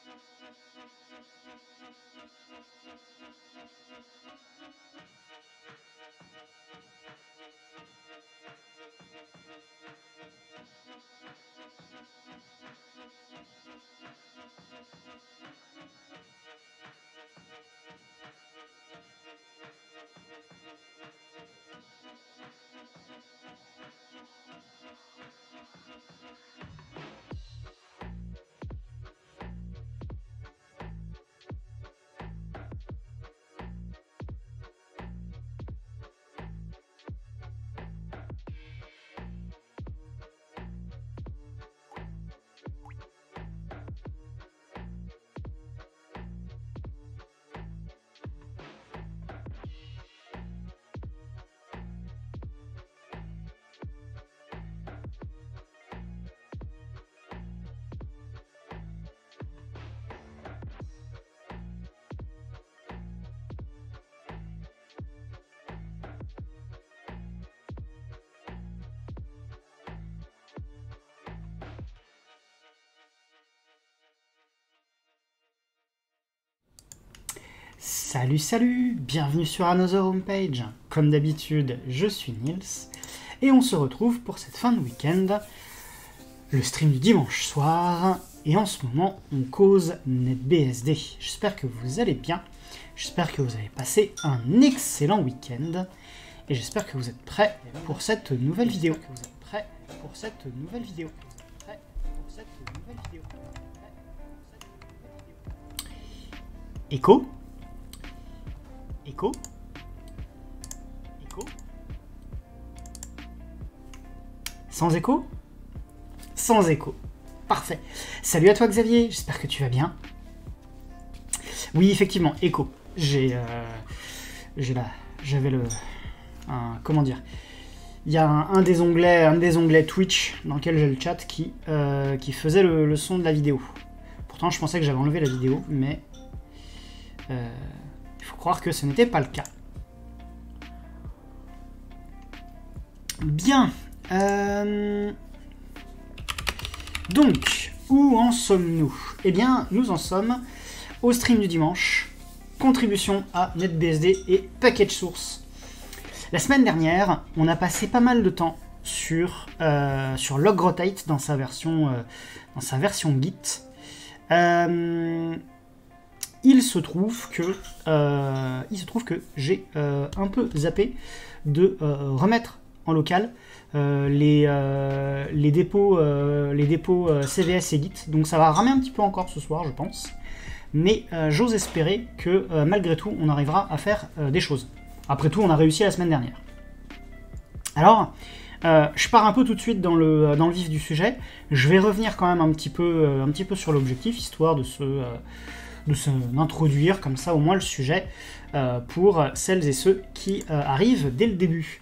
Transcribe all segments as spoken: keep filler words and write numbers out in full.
Salut salut, bienvenue sur Another Homepage. Comme d'habitude, je suis Nils et on se retrouve pour cette fin de week-end, le stream du dimanche soir, et en ce moment on cause NetBSD. J'espère que vous allez bien, j'espère que vous avez passé un excellent week-end et j'espère que vous êtes prêts pour cette nouvelle vidéo. Que vous êtes prêts pour cette nouvelle vidéo. Prêts pour cette nouvelle vidéo. Écho. Écho. Écho. Sans écho. Sans écho. Parfait. Salut à toi Xavier, j'espère que tu vas bien. Oui, effectivement, écho. J'ai... Euh, j'ai là... J'avais le... Un, comment dire, il y a un, un, des onglets, un des onglets Twitch dans lequel j'ai le chat qui, euh, qui faisait le, le son de la vidéo. Pourtant, je pensais que j'avais enlevé la vidéo, mais... Euh, il faut croire que ce n'était pas le cas. Bien. Euh... Donc, où en sommes-nous? Eh bien, nous en sommes au stream du dimanche. Contribution à NetBSD et package source. La semaine dernière, on a passé pas mal de temps sur, euh, sur Logrotate dans sa version, euh, dans sa version Git. Euh... Il se trouve que, euh, il se trouve que j'ai euh, un peu zappé de euh, remettre en local euh, les, euh, les dépôts, euh, les dépôts euh, C V S et Git. Donc ça va ramer un petit peu encore ce soir, je pense. Mais euh, j'ose espérer que euh, malgré tout, on arrivera à faire euh, des choses. Après tout, on a réussi la semaine dernière. Alors, euh, je pars un peu tout de suite dans le, dans le vif du sujet. Je vais revenir quand même un petit peu, euh, un petit peu sur l'objectif, histoire de se... Euh, de s'introduire comme ça au moins le sujet euh, pour celles et ceux qui euh, arrivent dès le début.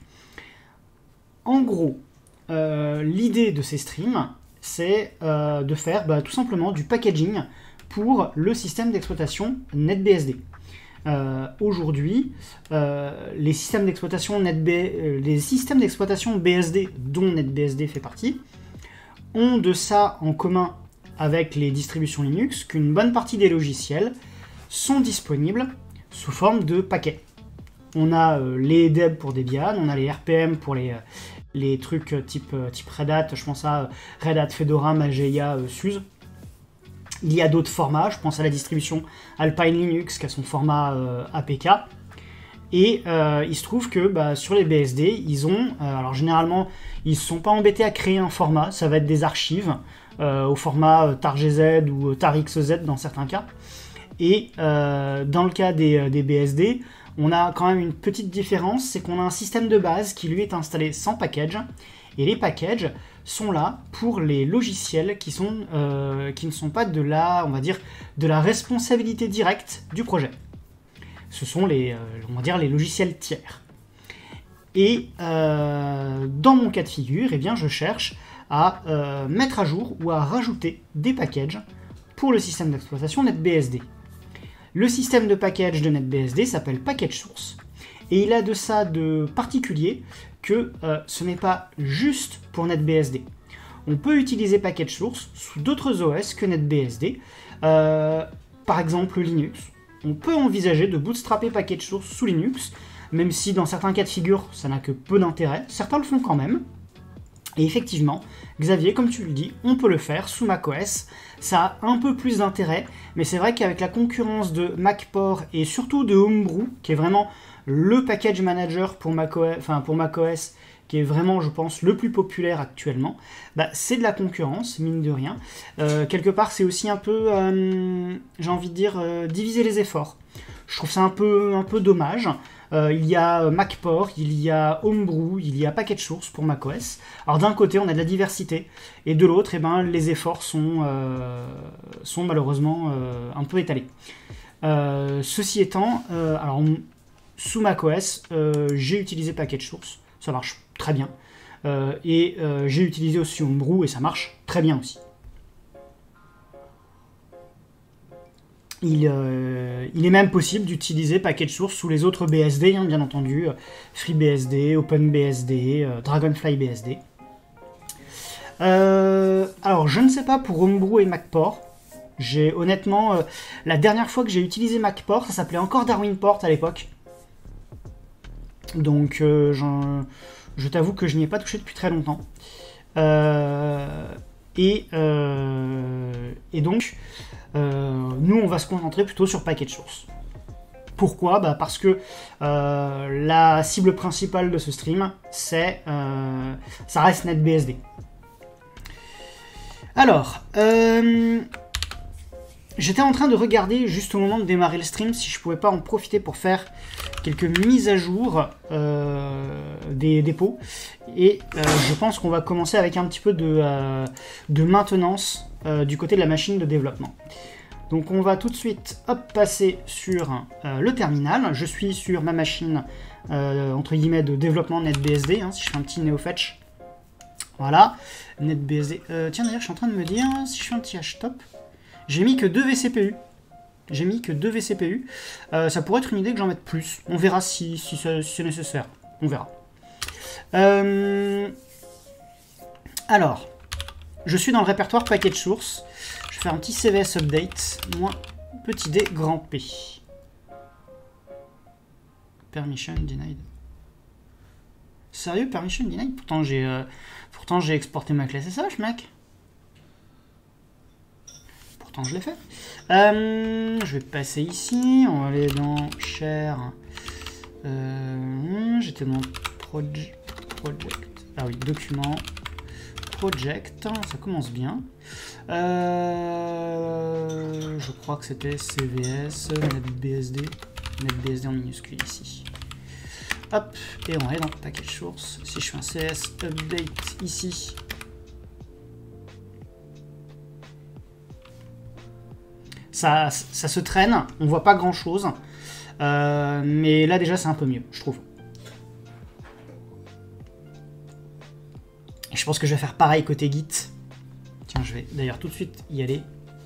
En gros, euh, l'idée de ces streams, c'est euh, de faire bah, tout simplement du packaging pour le système d'exploitation NetBSD. Euh, Aujourd'hui, euh, les systèmes d'exploitation NetB... euh, les systèmes d'exploitation B S D, dont NetBSD fait partie, ont de ça en commun avec les distributions Linux, qu'une bonne partie des logiciels sont disponibles sous forme de paquets. On a euh, les deb pour Debian, on a les R P M pour les, euh, les trucs type, euh, type Red Hat, je pense à euh, Red Hat, Fedora, Mageia, euh, SUSE. Il y a d'autres formats, je pense à la distribution Alpine Linux qui a son format euh, A P K. Et euh, il se trouve que bah, sur les B S D, ils ont, euh, alors généralement, ils ne se sont pas embêtés à créer un format, ça va être des archives, Euh, au format targz ou tarxz dans certains cas. Et euh, dans le cas des, des B S D, on a quand même une petite différence, c'est qu'on a un système de base qui lui est installé sans package, et les packages sont là pour les logiciels qui, sont, euh, qui ne sont pas de la, on va dire, de la responsabilité directe du projet. Ce sont les, euh, on va dire, les logiciels tiers. Et euh, dans mon cas de figure, eh bien, je cherche à euh, mettre à jour ou à rajouter des packages pour le système d'exploitation NetBSD. Le système de package de NetBSD s'appelle Package Source, et il a de ça de particulier que euh, ce n'est pas juste pour NetBSD. on peut utiliser Package Source sous d'autres O S que NetBSD. Euh, par exemple Linux. On peut envisager de bootstrapper Package Source sous Linux, même si dans certains cas de figure, ça n'a que peu d'intérêt. Certains le font quand même. Et effectivement, Xavier, comme tu le dis, on peut le faire sous macOS. Ça a un peu plus d'intérêt, mais c'est vrai qu'avec la concurrence de MacPore et surtout de Homebrew, qui est vraiment le package manager pour macOS, enfin pour macOS, qui est vraiment, je pense, le plus populaire actuellement, bah, c'est de la concurrence, mine de rien. Euh, quelque part, c'est aussi un peu, euh, j'ai envie de dire, euh, diviser les efforts. Je trouve ça un peu, un peu dommage. Euh, il y a MacPore, il y a Homebrew, il y a Package Source pour macOS. Alors d'un côté, on a de la diversité, et de l'autre, eh ben, les efforts sont, euh, sont malheureusement euh, un peu étalés. Euh, ceci étant, euh, alors, sous macOS, euh, j'ai utilisé Package Source, ça marche très bien. Euh, et euh, j'ai utilisé aussi Homebrew, et ça marche très bien aussi. Il, euh, il est même possible d'utiliser Package Source sous les autres B S D, hein, bien entendu, FreeBSD, OpenBSD, euh, DragonflyBSD. Euh, alors, je ne sais pas pour Homebrew et MacPore. J'ai honnêtement, euh, la dernière fois que j'ai utilisé MacPore, ça s'appelait encore DarwinPort à l'époque. Donc, euh, je t'avoue que je n'y ai pas touché depuis très longtemps. Euh, et, euh, et donc... Euh, nous, on va se concentrer plutôt sur Package Source. Pourquoi ? Bah parce que euh, la cible principale de ce stream, c'est, euh, ça reste NetBSD. Alors, euh, j'étais en train de regarder juste au moment de démarrer le stream si je pouvais pas en profiter pour faire quelques mises à jour euh, des dépôts. Et euh, je pense qu'on va commencer avec un petit peu de, euh, de maintenance euh, du côté de la machine de développement. Donc on va tout de suite hop, passer sur euh, le terminal. Je suis sur ma machine euh, entre guillemets de développement NetBSD. Hein, si je fais un petit neofetch. Voilà, NetBSD. Euh, tiens d'ailleurs je suis en train de me dire, si je fais un petit htop, j'ai mis que deux V C P U. J'ai mis que deux V C P U. Euh, ça pourrait être une idée que j'en mette plus. On verra si, si, si c'est nécessaire. On verra. Euh... Alors, je suis dans le répertoire Package Source. Je vais faire un petit C V S update. Moins petit d grand P. Permission denied. Sérieux, permission denied? Pourtant j'ai euh, pourtant j'ai exporté ma classe S H, mec. Pourtant je l'ai fait. Euh, je vais passer ici. On va aller dans Share. Euh, J'étais dans Project. Project. Ah oui, document. Project. Ça commence bien. Euh, je crois que c'était C V S, NetBSD. NetBSD en minuscule ici. Hop, et on va aller dans Package Source. Si je fais un C S update ici. Ça, ça se traîne, on voit pas grand chose. Euh, mais là déjà c'est un peu mieux, je trouve. Et je pense que je vais faire pareil côté Git. Tiens, je vais d'ailleurs tout de suite y aller.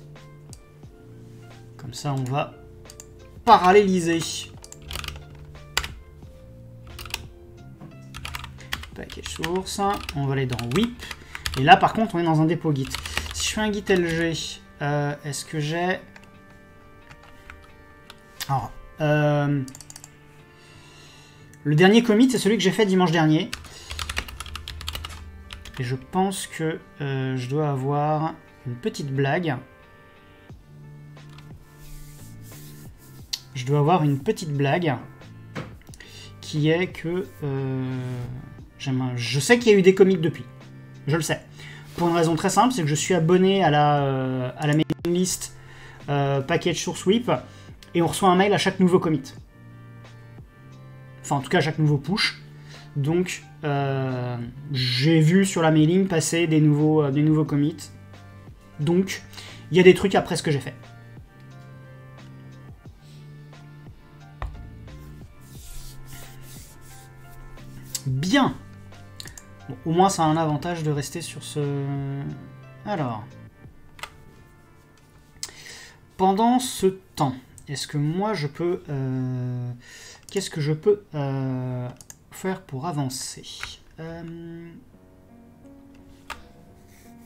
Comme ça on va paralléliser. Package Source, on va aller dans whip. Et là par contre on est dans un dépôt Git. Si je fais un Git L G, euh, est-ce que j'ai... Alors, euh, le dernier commit, c'est celui que j'ai fait dimanche dernier. Et je pense que euh, je dois avoir une petite blague. Je dois avoir une petite blague qui est que euh, un, je sais qu'il y a eu des commits depuis. Je le sais. Pour une raison très simple, c'est que je suis abonné à la, euh, à la mailing list euh, Package Source Whip. Et on reçoit un mail à chaque nouveau commit. Enfin, en tout cas, à chaque nouveau push. Donc, euh, j'ai vu sur la mailing passer des nouveaux, euh, des nouveaux commits. Donc, il y a des trucs après ce que j'ai fait. Bien. Bon, au moins, ça a un avantage de rester sur ce... Alors. Pendant ce temps... Est-ce que moi je peux... Euh, Qu'est-ce que je peux euh, faire pour avancer euh,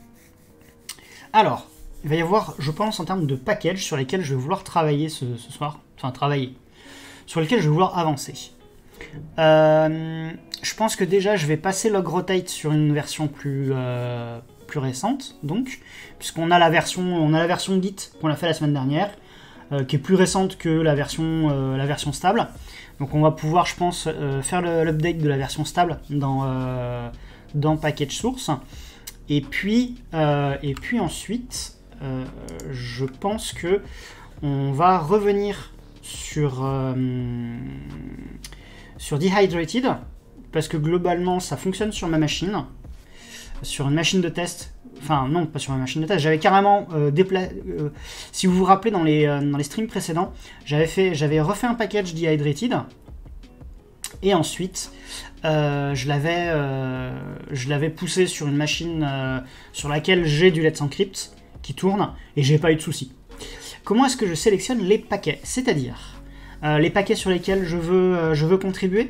alors, il va y avoir, je pense, en termes de package sur lesquels je vais vouloir travailler ce, ce soir. Enfin, travailler. Sur lesquels je vais vouloir avancer. Euh, je pense que déjà, je vais passer Log Rotate sur une version plus, euh, plus récente, donc, puisqu'on a la version, on a la version Git qu'on a fait la semaine dernière, euh, qui est plus récente que la version, euh, la version stable. Donc, on va pouvoir, je pense, euh, faire l'update de la version stable dans, euh, dans Package Source. Et puis, euh, et puis ensuite, euh, je pense que on va revenir sur euh, sur Dehydrated, parce que globalement ça fonctionne sur ma machine, sur une machine de test, enfin non pas sur ma machine de test, j'avais carrément euh, déplacé, euh, si vous vous rappelez dans les, euh, dans les streams précédents, j'avais fait, j'avais refait un package Dehydrated, et ensuite euh, je l'avais euh, je l'avais poussé sur une machine euh, sur laquelle j'ai du Let's Encrypt qui tourne, et j'ai pas eu de soucis. Comment est-ce que je sélectionne les paquets? C'est-à-dire euh, les paquets sur lesquels je veux, euh, je veux contribuer.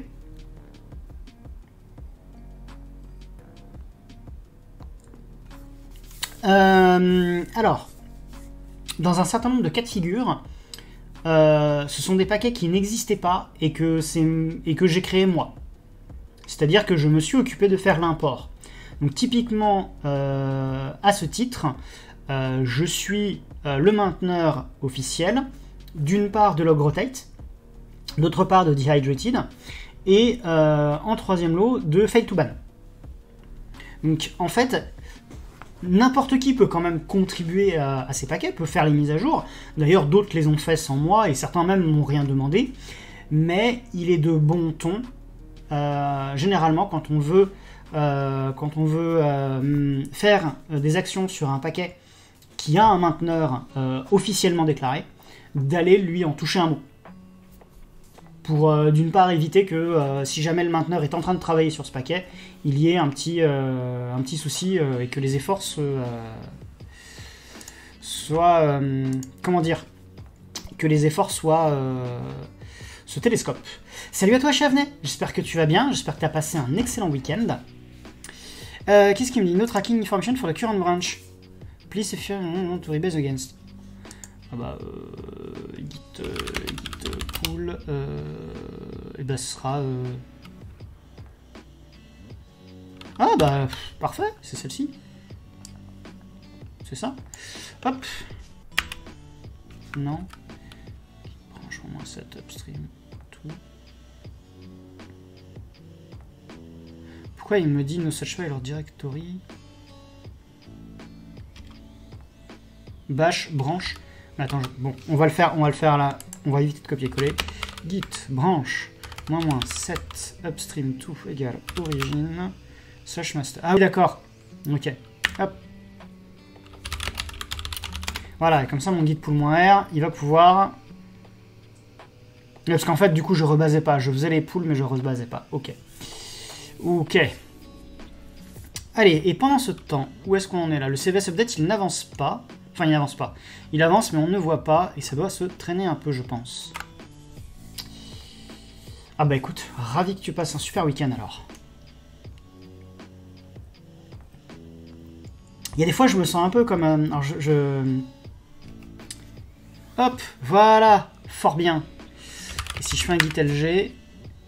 Euh, alors, dans un certain nombre de cas de figure, euh, ce sont des paquets qui n'existaient pas et que, et que j'ai créé moi. C'est-à-dire que je me suis occupé de faire l'import. Donc typiquement, euh, à ce titre, euh, je suis euh, le mainteneur officiel, d'une part de Log Rotate, d'autre part de Dehydrated, et euh, en troisième lot de Fail to Ban. Donc en fait, n'importe qui peut quand même contribuer à, à ces paquets, peut faire les mises à jour. D'ailleurs, d'autres les ont fait sans moi, et certains même m'ont rien demandé. Mais il est de bon ton, euh, généralement, quand on veut, euh, quand on veut euh, faire des actions sur un paquet qui a un mainteneur euh, officiellement déclaré, d'aller lui en toucher un mot. Pour euh, d'une part éviter que euh, si jamais le mainteneur est en train de travailler sur ce paquet, il y ait un petit, euh, un petit souci euh, et que les efforts se, euh, soient... Euh, comment dire Que les efforts soient... Euh, se télescopent. Salut à toi Chavenet, j'espère que tu vas bien, j'espère que tu as passé un excellent week-end. Euh, Qu'est-ce qu'il me dit? No tracking information for the current branch. Please if you want to rebase against. Ah bah, euh, git, euh, git pull, euh, et bah ce sera... Euh... Ah bah, pff, parfait, c'est celle-ci. C'est ça. Hop. Non. Branche au moins set upstream, tout. Pourquoi il me dit no such file or directory? Bash, branche. Mais attends, je... bon, on va le faire, on va le faire là. On va éviter de copier-coller. Git branche moins moins set upstream tout égale origine slash master. Ah oui, d'accord. Ok. Hop. Voilà, et comme ça mon git pull moins r, il va pouvoir. Parce qu'en fait, du coup, je rebasais pas. Je faisais les pulls, mais je rebasais pas. Ok. Ok. Allez, et pendant ce temps, où est-ce qu'on en est là? Le C V S update, il n'avance pas. Enfin, il n'avance pas. Il avance, mais on ne voit pas, et ça doit se traîner un peu, je pense. Ah bah écoute, ravi que tu passes un super week-end, alors. Il y a des fois, je me sens un peu comme... Euh, alors, je, je... Hop, voilà, fort bien. Et si je fais un git L G...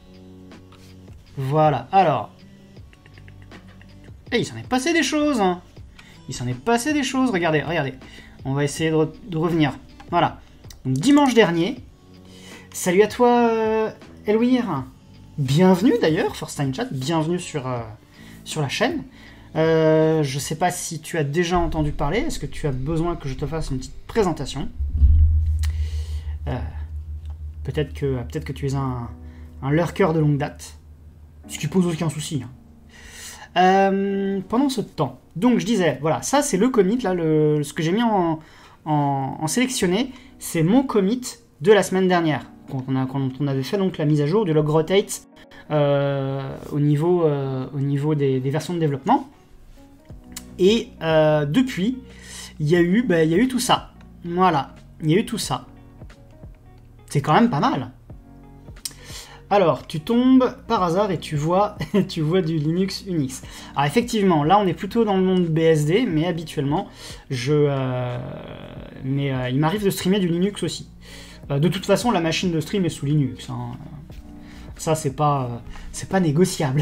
Voilà, alors... Et il s'en est passé des choses, hein. Il s'en est passé des choses, regardez, regardez. On va essayer de, re de revenir. Voilà. Donc dimanche dernier. Salut à toi, euh, Elwir. Bienvenue d'ailleurs, First Time Chat. Bienvenue sur, euh, sur la chaîne. Euh, je sais pas si tu as déjà entendu parler. Est-ce que tu as besoin que je te fasse une petite présentation? euh, Peut-être que, peut-être que tu es un, un lurker de longue date. Ce qui pose aucun souci. Hein. Euh, pendant ce temps, donc je disais, voilà, ça c'est le commit, là, le, ce que j'ai mis en, en, en sélectionné, c'est mon commit de la semaine dernière, quand on, a, quand on avait fait donc la mise à jour du log rotate euh, au niveau, euh, au niveau des, des versions de développement. Et euh, depuis, il y a eu, bah, il y a eu tout ça. Voilà, il y a eu tout ça. C'est quand même pas mal. Alors, tu tombes par hasard et tu vois, tu vois du Linux Unix. Alors effectivement, là on est plutôt dans le monde B S D, mais habituellement, je, euh, mais euh, il m'arrive de streamer du Linux aussi. Euh, de toute façon, la machine de stream est sous Linux. Hein. Ça, c'est pas, euh, c'est pas négociable.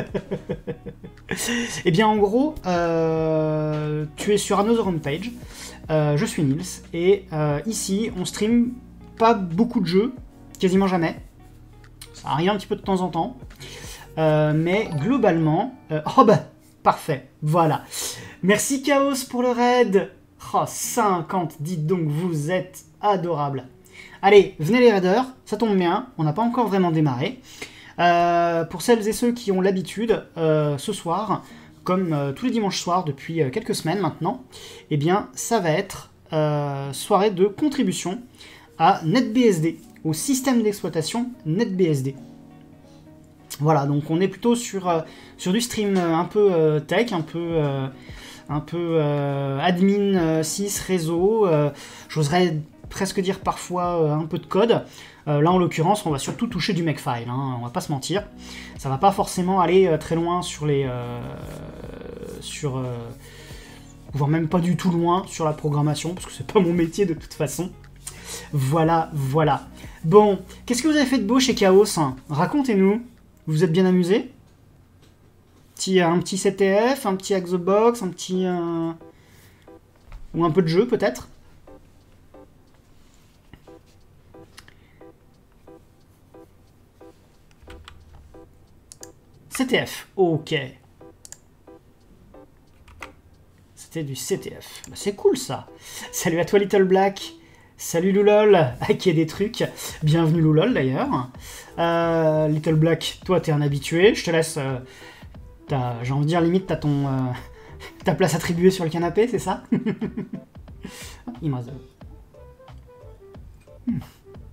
Eh bien, en gros, euh, tu es sur Another Homepage. Euh, je suis Nils et euh, ici, on stream pas beaucoup de jeux, quasiment jamais. Ça arrive un petit peu de temps en temps. Euh, mais globalement... Euh, oh bah, parfait. Voilà. Merci Chaos pour le raid. Oh, cinquante. Dites donc, vous êtes adorables. Allez, venez les raiders. Ça tombe bien. On n'a pas encore vraiment démarré. Euh, pour celles et ceux qui ont l'habitude, euh, ce soir, comme euh, tous les dimanches soirs depuis euh, quelques semaines maintenant, eh bien, ça va être euh, soirée de contribution à NetBSD. Au système d'exploitation NetBSD. Voilà, donc on est plutôt sur, euh, sur du stream un peu euh, tech, un peu, euh, un peu euh, admin euh, sys réseau, euh, j'oserais presque dire parfois euh, un peu de code. Euh, là en l'occurrence, on va surtout toucher du Makefile, hein, on va pas se mentir. Ça va pas forcément aller euh, très loin sur les... Euh, sur, euh, voire même pas du tout loin sur la programmation, parce que c'est pas mon métier de toute façon. Voilà, voilà. Bon, qu'est-ce que vous avez fait de beau chez Chaos? Racontez-nous. Vous vous êtes bien amusé? Petit, un petit C T F, un petit Hack the Box, un petit... Euh... ou un peu de jeu, peut-être? C T F, ok. C'était du C T F. Bah, c'est cool, ça. Salut à toi, Little Black. Salut Loulol, à qui est des trucs. Bienvenue Loulol d'ailleurs. Euh, Little Black, toi t'es un habitué. Je te laisse. Euh, j'ai envie de dire limite t'as ton euh, ta place attribuée sur le canapé, c'est ça? Il me reste. Hmm.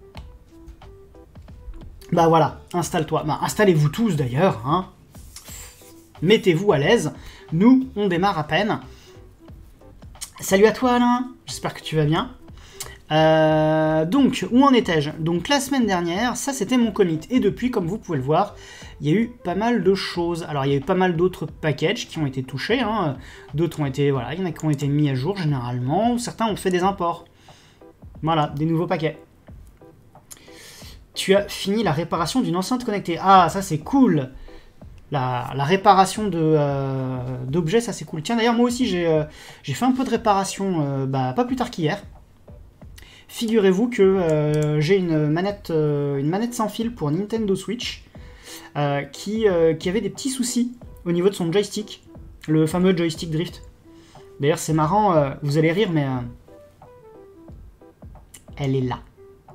Bah voilà, installe-toi. Bah, installez-vous tous d'ailleurs. Hein. Mettez-vous à l'aise. Nous, on démarre à peine. Salut à toi Alain. J'espère que tu vas bien. Euh, donc, où en étais-je? Donc, la semaine dernière, ça c'était mon commit. Et depuis, comme vous pouvez le voir, il y a eu pas mal de choses. Alors, il y a eu pas mal d'autres packages qui ont été touchés. Hein. D'autres ont été, voilà, il y en a qui ont été mis à jour généralement. Certains ont fait des imports. Voilà, des nouveaux paquets. Tu as fini la réparation d'une enceinte connectée. Ah, ça c'est cool. La, la réparation de, euh, d'objets, ça c'est cool. Tiens, d'ailleurs, moi aussi, j'ai euh, j'ai fait un peu de réparation, euh, bah, pas plus tard qu'hier. Figurez-vous que euh, j'ai une manette, euh, une manette sans fil pour Nintendo Switch euh, qui, euh, qui avait des petits soucis au niveau de son joystick, le fameux joystick drift. D'ailleurs, c'est marrant, euh, vous allez rire, mais euh, elle est là.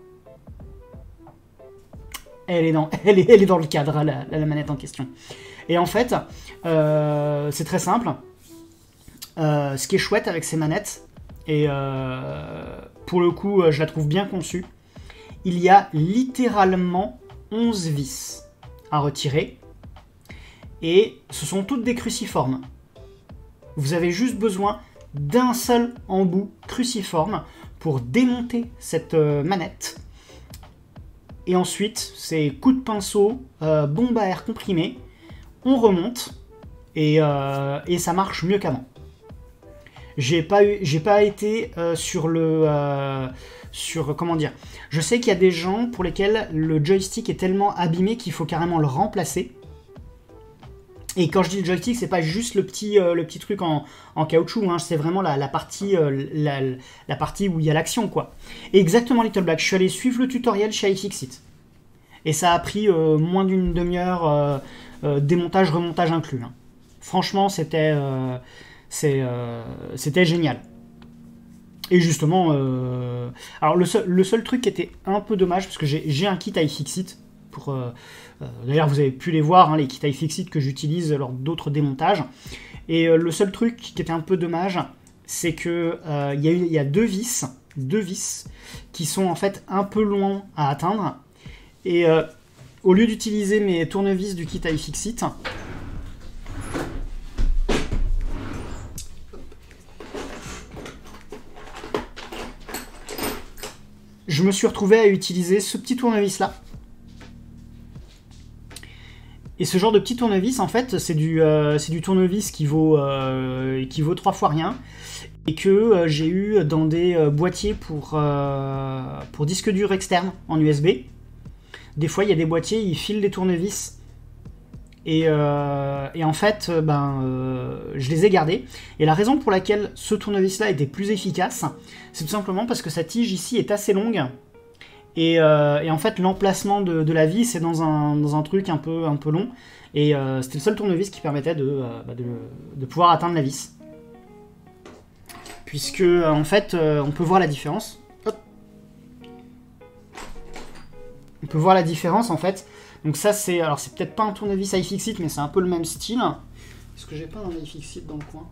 Elle est dans, elle est, elle est dans le cadre, la, la manette en question. Et en fait, euh, c'est très simple. Euh, ce qui est chouette avec ces manettes, et euh, pour le coup, je la trouve bien conçue, il y a littéralement onze vis à retirer, et ce sont toutes des cruciformes. Vous avez juste besoin d'un seul embout cruciforme pour démonter cette euh, manette. Et ensuite, c'est coup de pinceau, euh, bombe à air comprimée, on remonte, et, euh, et ça marche mieux qu'avant. J'ai pas eu, j'ai pas été euh, sur le, euh, sur comment dire. Je sais qu'il y a des gens pour lesquels le joystick est tellement abîmé qu'il faut carrément le remplacer. Et quand je dis le joystick, c'est pas juste le petit, euh, le petit truc en, en caoutchouc, hein, c'est vraiment la, la partie, euh, la, la partie où il y a l'action, quoi. Et exactement, Little Black. Je suis allé suivre le tutoriel chez iFixit, et ça a pris euh, moins d'une demi-heure, euh, euh, démontage, remontage inclus. Hein. Franchement, c'était euh, euh, c'était génial. Et justement, euh... alors le seul, le seul truc qui était un peu dommage, parce que j'ai un kit iFixit, pour... Euh, euh, d'ailleurs, vous avez pu les voir, hein, les kits iFixit que j'utilise lors d'autres démontages. Et euh, le seul truc qui était un peu dommage, c'est que euh, y a eu, y a deux vis, deux vis qui sont en fait un peu loin à atteindre. Et euh, au lieu d'utiliser mes tournevis du kit iFixit, je me suis retrouvé à utiliser ce petit tournevis là, Et ce genre de petit tournevis, en fait, c'est du, euh, c'est du tournevis qui vaut, euh, qui vaut trois fois rien, et que euh, j'ai eu dans des euh, boîtiers pour, euh, pour disque dur externe en U S B. Des fois, il y a des boîtiers, ils filent des tournevis, et, euh, et en fait, ben, euh, je les ai gardés. Et la raison pour laquelle ce tournevis-là était plus efficace, c'est tout simplement parce que sa tige ici est assez longue. Et, euh, et en fait, l'emplacement de, de la vis, c'est dans un, dans un truc un peu, un peu long. Et euh, c'était le seul tournevis qui permettait de, euh, bah de, de pouvoir atteindre la vis. Puisque, euh, en fait, euh, on peut voir la différence. Hop. On peut voir la différence, en fait. Donc ça, c'est... Alors, c'est peut-être pas un tournevis iFixit, mais c'est un peu le même style. Est-ce que j'ai pas un iFixit dans le coin ?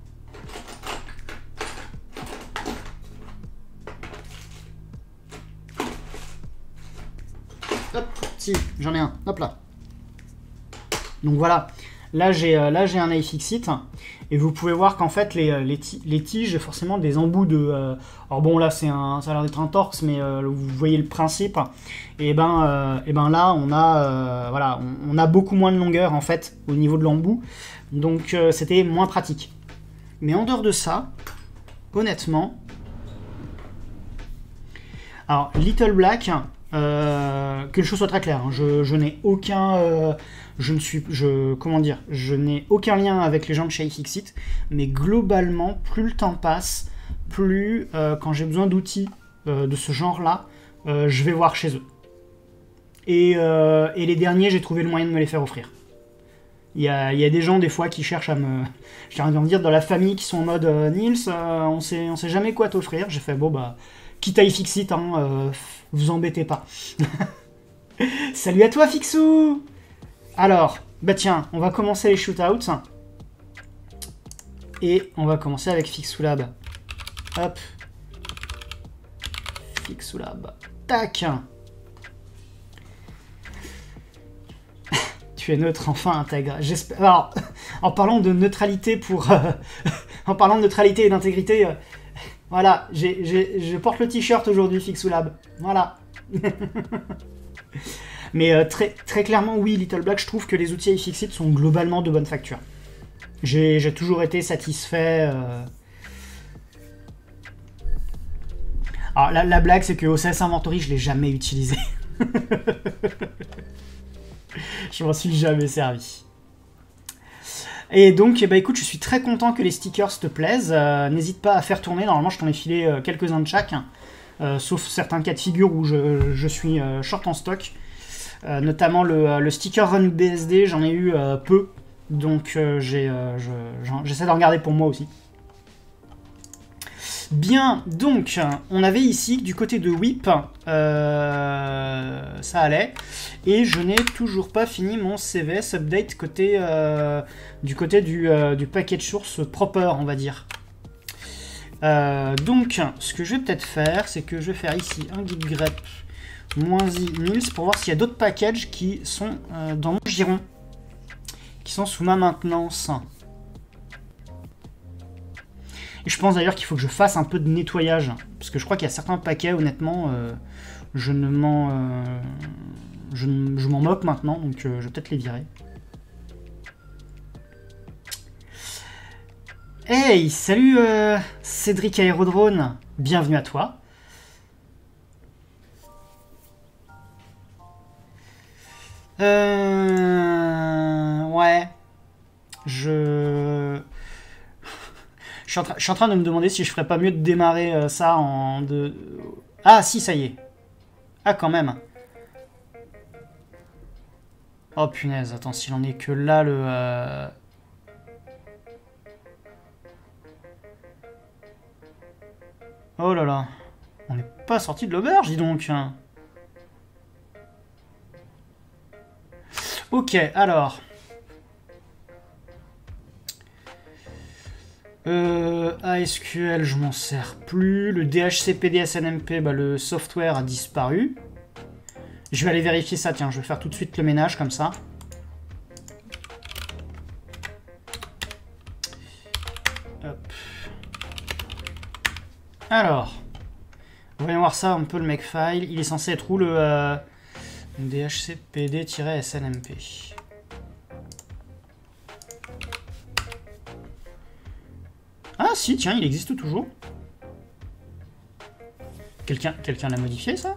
Hop, si, j'en ai un. Hop là. Donc voilà. Là, j'ai euh, là j'ai un iFixit. Et vous pouvez voir qu'en fait, les, les, les tiges, forcément, des embouts de... Euh, alors bon, là, c'est un, ça a l'air d'être un Torx, mais euh, vous voyez le principe. Et ben, euh, et ben là, on a, euh, voilà, on, on a beaucoup moins de longueur, en fait, au niveau de l'embout. Donc, euh, c'était moins pratique. Mais en dehors de ça, honnêtement... Alors, Little Black... Euh, que les choses soient très claires, hein. je, je n'ai aucun, euh, je ne suis, je, comment dire, je n'ai aucun lien avec les gens de chez iFixit, mais globalement, plus le temps passe, plus euh, quand j'ai besoin d'outils euh, de ce genre-là, euh, je vais voir chez eux. Et, euh, et les derniers, j'ai trouvé le moyen de me les faire offrir. Il y a, il y a des gens des fois qui cherchent à me, j'ai envie de dire, dans la famille, qui sont en mode euh, Nils, euh, on sait, on sait jamais quoi t'offrir. J'ai fait bon bah, quitte à iFixit, hein. Euh, vous embêtez pas. Salut à toi, Fixou. Alors, bah tiens, on va commencer les shootouts. Et on va commencer avec Fixoulab. Hop. Fixoulab. Tac. Tu es neutre, enfin intègre. J'espère. Alors, en parlant de neutralité pour... Euh, en parlant de neutralité et d'intégrité... Euh, Voilà, j'ai, j'ai, je porte le t-shirt aujourd'hui, Fixoulab. Voilà. Mais euh, très, très clairement, oui, Little Black, je trouve que les outils iFixit sont globalement de bonne facture. J'ai, j'ai toujours été satisfait. Euh... Alors, la, la blague, c'est que O C S Inventory, je ne l'ai jamais utilisé. Je m'en suis jamais servi. Et donc, eh ben, écoute, je suis très content que les stickers te plaisent. Euh, N'hésite pas à faire tourner. Normalement, je t'en ai filé euh, quelques-uns de chaque. Euh, sauf certains cas de figure où je, je suis euh, short en stock. Euh, notamment le, le sticker Run B S D, j'en ai eu euh, peu. Donc, euh, j'ai, euh, je, j'essaie d'en regarder pour moi aussi. Bien, donc, on avait ici, du côté de Whip, euh, ça allait. Et je n'ai toujours pas fini mon C V S update côté, euh, du côté du, euh, du package source proper, on va dire. Euh, donc, ce que je vais peut-être faire, c'est que je vais faire ici un git grep moins i nils pour voir s'il y a d'autres packages qui sont euh, dans mon giron, qui sont sous ma maintenance. Et je pense d'ailleurs qu'il faut que je fasse un peu de nettoyage, parce que je crois qu'il y a certains paquets, honnêtement, euh, je ne m'en euh, je, je m'en moque maintenant, donc euh, je vais peut-être les virer. Hey, salut euh, Cédric Aérodrone, bienvenue à toi. Euh... Ouais. Je... Je suis, en je suis en train de me demander si je ferais pas mieux de démarrer euh, ça en... De... Ah, si, ça y est. Ah, quand même. Oh, punaise. Attends, s'il en est que là, le... Euh... Oh là là. On n'est pas sorti de l'auberge, dis donc. Ok, alors... Euh, A S Q L, je m'en sers plus. Le D H C P D S N M P, bah, le software a disparu. Je vais aller vérifier ça, tiens, je vais faire tout de suite le ménage comme ça. Hop. Alors, voyons voir ça un peu le makefile. Il est censé être où le euh, D H C P D S N M P? si, tiens, il existe toujours. Quelqu'un quelqu'un l'a modifié, ça?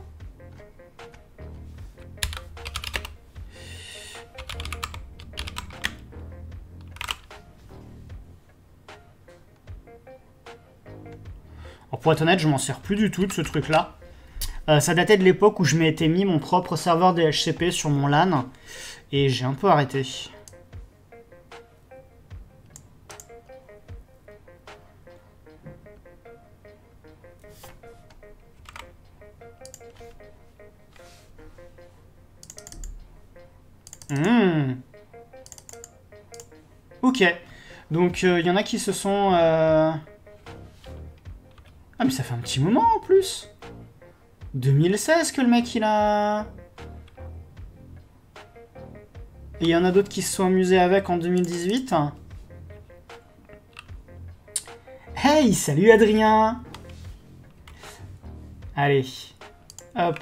Alors, pour être honnête, je m'en sers plus du tout de ce truc-là. Euh, ça datait de l'époque où je m'étais mis mon propre serveur D H C P sur mon LAN. Et j'ai un peu arrêté. Mmh. Ok. Donc, il euh, y en a qui se sont... Euh... Ah, mais ça fait un petit moment, en plus. deux mille seize que le mec, il a... Et il y en a d'autres qui se sont amusés avec en deux mille dix-huit. Hey, salut Adrien. Allez. Hop.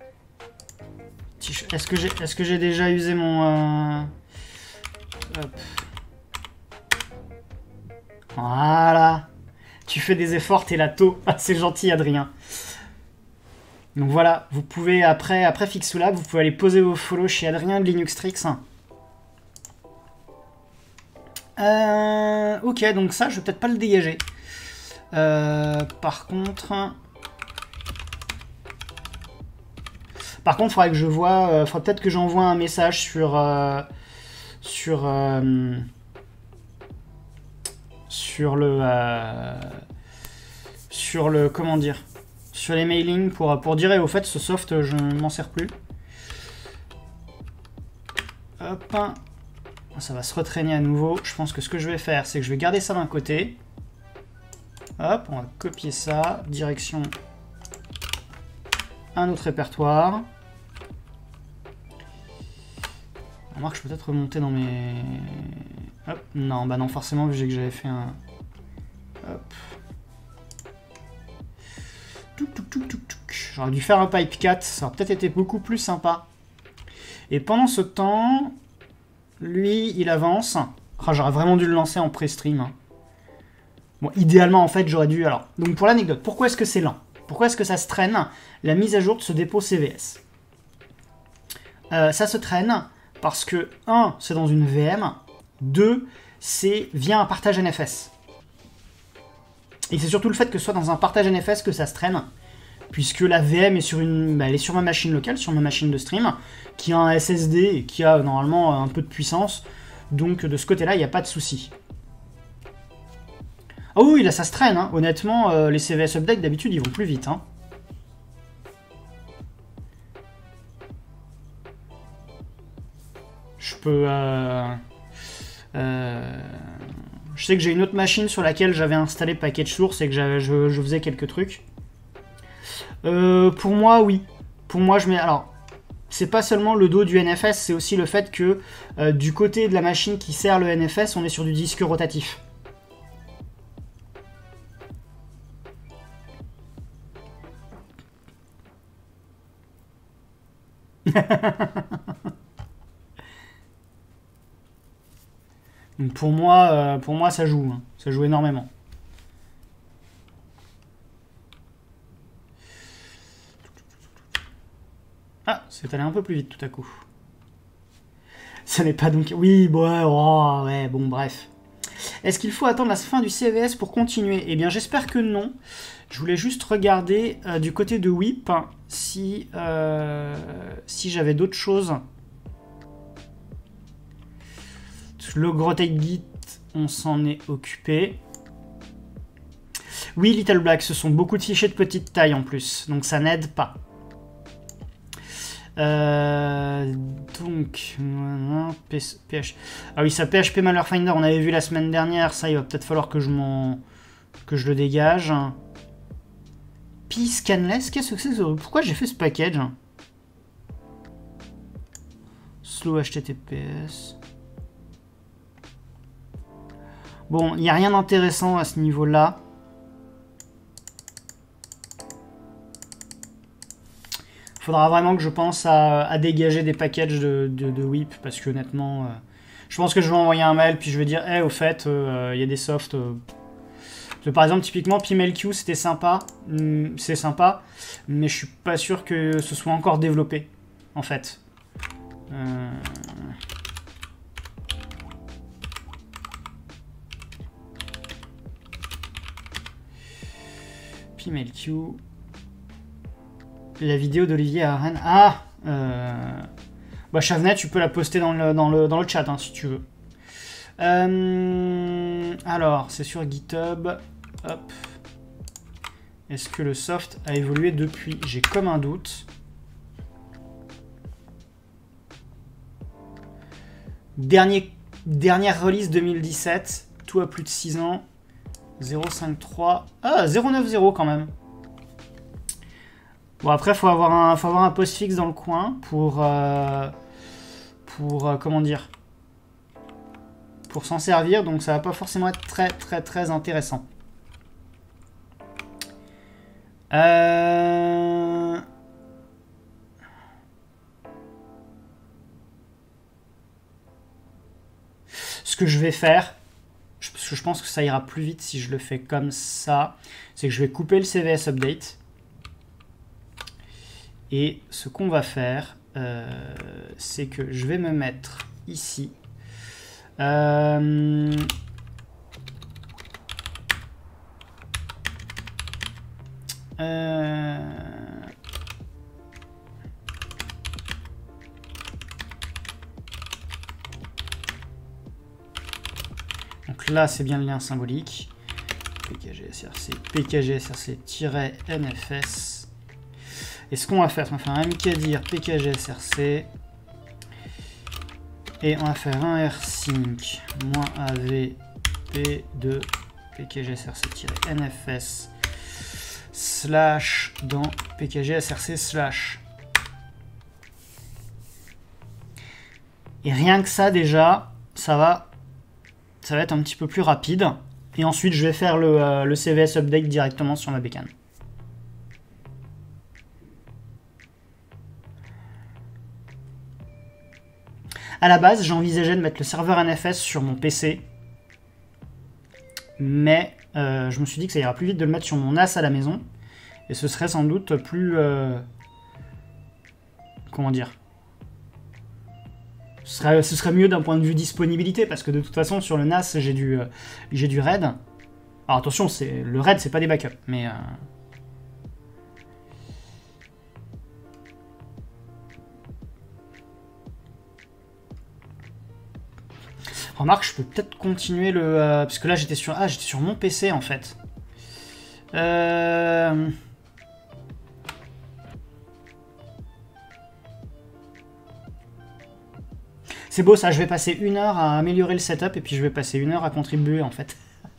Est-ce que j'ai est-ce que j'ai déjà usé mon... Euh... Hop. Voilà. Tu fais des efforts, t'es la taux. Ah, c'est gentil, Adrien. Donc voilà, vous pouvez, après, après Fixoulab, vous pouvez aller poser vos follow chez Adrien de Linuxtrix. Euh, ok, donc ça, je vais peut-être pas le dégager. Euh, par contre... Par contre, il faudrait que je vois... Euh, faudrait peut-être que j'envoie un message sur... Euh, sur... Euh, sur le... Euh, sur le... Comment dire? Sur les mailings pour, pour dire, et au fait, ce soft, je ne m'en sers plus. Hop. Ça va se retraîner à nouveau. Je pense que ce que je vais faire, c'est que je vais garder ça d'un côté. Hop, on va copier ça. Direction un autre répertoire. Remarque, je peux peut-être remonter dans mes... Hop, non, bah non, forcément, vu que j'avais fait un... Hop. J'aurais dû faire un pipe quatre, ça aurait peut-être été beaucoup plus sympa. Et pendant ce temps, lui, il avance. Oh, j'aurais vraiment dû le lancer en pré-stream. Hein. Bon, idéalement, en fait, j'aurais dû... Alors, donc pour l'anecdote, pourquoi est-ce que c'est lent? Pourquoi est-ce que ça se traîne, la mise à jour de ce dépôt C V S? euh, Ça se traîne parce que, un, c'est dans une V M, deux, c'est via un partage N F S. Et c'est surtout le fait que ce soit dans un partage N F S que ça se traîne, puisque la V M est sur, une, bah, elle est sur ma machine locale, sur ma machine de stream, qui a un S S D et qui a normalement un peu de puissance, donc de ce côté-là, il n'y a pas de souci. Ah oui, là ça se traîne, hein. Honnêtement, euh, les C V S update d'habitude ils vont plus vite. Hein. Je peux... Euh, euh, je sais que j'ai une autre machine sur laquelle j'avais installé Package Source et que je, je faisais quelques trucs. Euh, pour moi, oui. Pour moi, je mets... Alors, c'est pas seulement le dos du N F S, c'est aussi le fait que euh, du côté de la machine qui sert le N F S, on est sur du disque rotatif. Donc pour moi, euh, pour moi, ça joue. Hein. Ça joue énormément. Ah, c'est allé un peu plus vite tout à coup. Ce n'est pas donc... Oui, bon, oh, ouais, bon, bref. Est-ce qu'il faut attendre la fin du C V S pour continuer? Eh bien, j'espère que non. Je voulais juste regarder euh, du côté de W I P si, euh, si j'avais d'autres choses. Le Grotate Git, on s'en est occupé. Oui, Little Black, ce sont beaucoup de fichiers de petite taille en plus, donc ça n'aide pas. Euh, donc, P H... Ah oui, ça P H P Malware Finder, on avait vu la semaine dernière, ça il va peut-être falloir que je m'en... que je le dégage. P Scanless, qu'est-ce que c'est? Pourquoi j'ai fait ce package? Slow H T T P S... Bon, il n'y a rien d'intéressant à ce niveau-là. Il faudra vraiment que je pense à, à dégager des packages de, de, de W I P, parce que honnêtement, euh, je pense que je vais envoyer un mail, puis je vais dire, hey, au fait, il euh, y a des softs, euh, que, par exemple, typiquement, P M L Q, c'était sympa. Mm, c'est sympa. Mais je suis pas sûr que ce soit encore développé, en fait. Euh... P M L Q. La vidéo d'Olivier à Rennes. Ah euh... Bah, Chavenet, tu peux la poster dans le, dans le, dans le chat, hein, si tu veux. Euh... Alors, c'est sur GitHub. Hop. Est-ce que le soft a évolué depuis? J'ai comme un doute. Dernier, dernière release deux mille dix-sept. Tout a plus de six ans. zéro virgule cinquante-trois. Ah, zéro virgule quatre-vingt quand même. Bon, après, il faut avoir un, faut avoir un postfix dans le coin pour... Euh, pour... Euh, comment dire, pour s'en servir. Donc, ça va pas forcément être très, très, très intéressant. Euh... Ce que je vais faire, parce que je pense que ça ira plus vite si je le fais comme ça, c'est que je vais couper le C V S Update. Et ce qu'on va faire, euh, c'est que je vais me mettre ici. Euh, euh, donc là, c'est bien le lien symbolique. pkgsrc, pkgsrc-nfs. Et ce qu'on va faire, c'est qu'on va faire un mkdir pkgsrc. Et on va faire un rsync -avp de pkgsrc-nfs slash dans pkgsrc slash. Et rien que ça, déjà, ça va, ça va être un petit peu plus rapide. Et ensuite, je vais faire le, euh, le C V S update directement sur ma bécane. À la base, j'envisageais de mettre le serveur N F S sur mon P C. Mais euh, je me suis dit que ça ira plus vite de le mettre sur mon N A S à la maison. Et ce serait sans doute plus... Euh, comment dire, ce serait, ce serait mieux d'un point de vue disponibilité. Parce que de toute façon, sur le N A S, j'ai du, euh, j'ai du RAID. Alors attention, le RAID, c'est pas des backups. Mais... Euh, remarque, je peux peut-être continuer le... Euh, parce que là, j'étais sur... Ah, j'étais sur mon P C, en fait. Euh... C'est beau, ça. Je vais passer une heure à améliorer le setup, et puis je vais passer une heure à contribuer, en fait.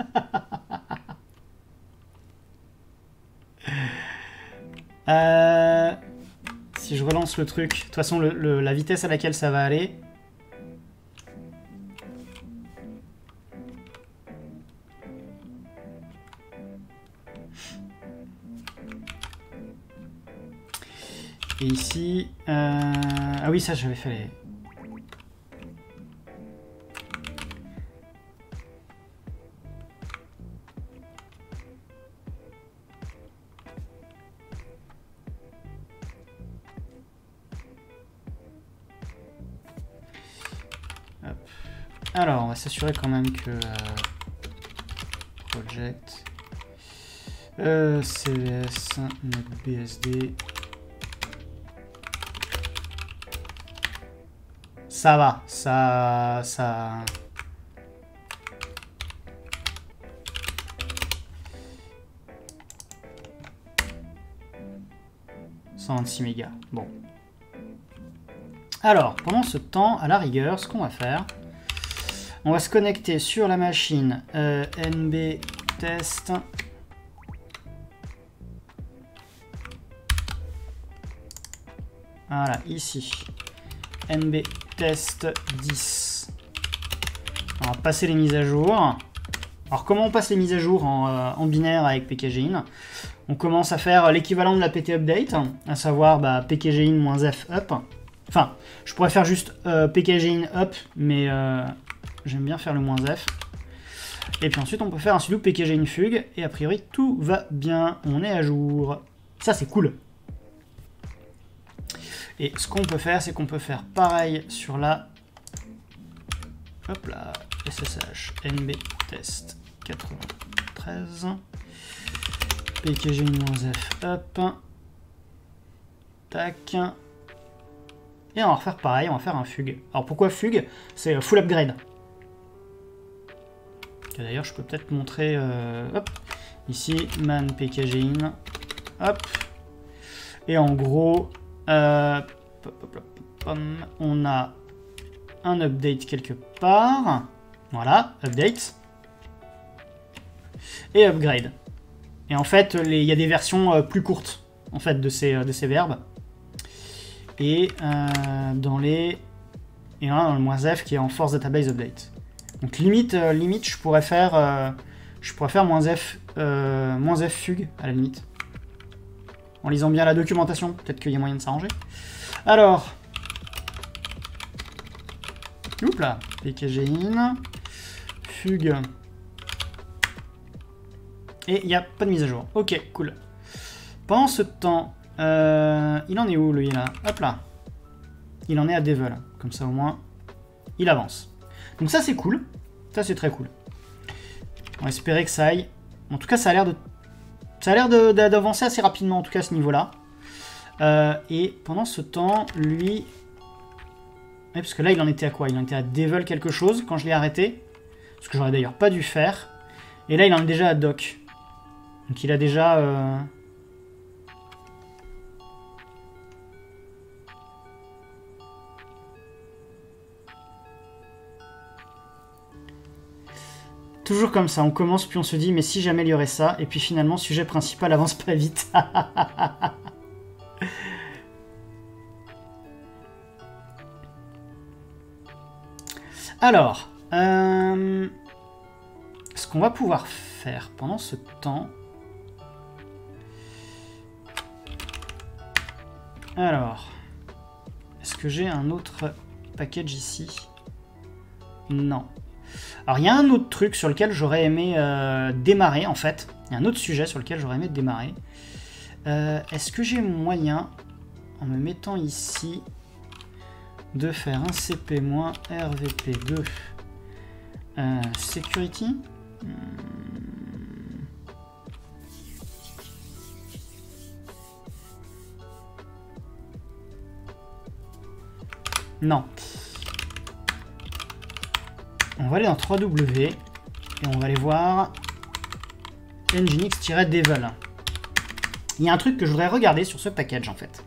euh... Si je relance le truc... De toute façon, le, le, la vitesse à laquelle ça va aller... Et ici... Euh... Ah oui, ça, j'avais fait les... Hop. Alors, on va s'assurer quand même que... Euh... Project... Euh, C V S, NetBSD... Ça va, ça... ça... cent vingt-six mégas, bon. Alors, pendant ce temps, à la rigueur, ce qu'on va faire, on va se connecter sur la machine euh, nbtest. Voilà, ici. nbtest dix. On va passer les mises à jour. Alors, comment on passe les mises à jour en, euh, en binaire avec pkgin? On commence à faire l'équivalent de la pt update, à savoir bah, pkgin-f up. Enfin, je pourrais faire juste euh, pkgin up, mais euh, j'aime bien faire le moins f. Et puis ensuite, on peut faire un sudo pkginfug, et a priori, tout va bien, on est à jour. Ça, c'est cool. Et ce qu'on peut faire, c'est qu'on peut faire pareil sur la... Hop là, ssh nb test quatre-vingt-treize, pkgin-f, hop, tac, et on va refaire pareil, on va faire un fugue. Alors pourquoi fugue? C'est full upgrade. D'ailleurs, je peux peut-être montrer, euh, hop, ici, man pkgin, hop, et en gros, euh, pop, pop, pop, pop, on a un update quelque part, voilà, update, et upgrade. Et en fait, il y a des versions euh, plus courtes, en fait, de ces, de ces verbes. Et euh, dans les... Et là, dans le moins F qui est en force database update. Donc limite, euh, limite je pourrais faire... Euh, je pourrais faire moins F, euh, moins F fugue, à la limite. En lisant bien la documentation, peut-être qu'il y a moyen de s'arranger. Alors... Oups là, pkgin, fugue, et il n'y a pas de mise à jour. Ok, cool. Pendant ce temps, euh, il en est où lui là? Hop là. Il en est à Devil, comme ça au moins, il avance. Donc ça c'est cool, ça c'est très cool. On va espérer que ça aille. En tout cas ça a l'air de... Ça a l'air d'avancer assez rapidement en tout cas à ce niveau-là. Euh, et pendant ce temps, lui... Ouais, parce que là, il en était à quoi? Il en était à Devil quelque chose quand je l'ai arrêté. Ce que j'aurais d'ailleurs pas dû faire. Et là, il en est déjà à Doc. Donc il a déjà... Euh... Toujours comme ça, on commence puis on se dit, mais si j'améliorais ça, et puis finalement, sujet principal avance pas vite. Alors, euh, ce qu'on va pouvoir faire pendant ce temps... Alors, est-ce que j'ai un autre package ici? Non. Alors, il y a un autre truc sur lequel j'aurais aimé euh, démarrer, en fait. Il y a un autre sujet sur lequel j'aurais aimé démarrer. Euh, est-ce que j'ai moyen, en me mettant ici... de faire un cp-R V P deux euh, security. Hmm. Non. On va aller dans trois W et on va aller voir nginx-devel. Il y a un truc que je voudrais regarder sur ce package en fait.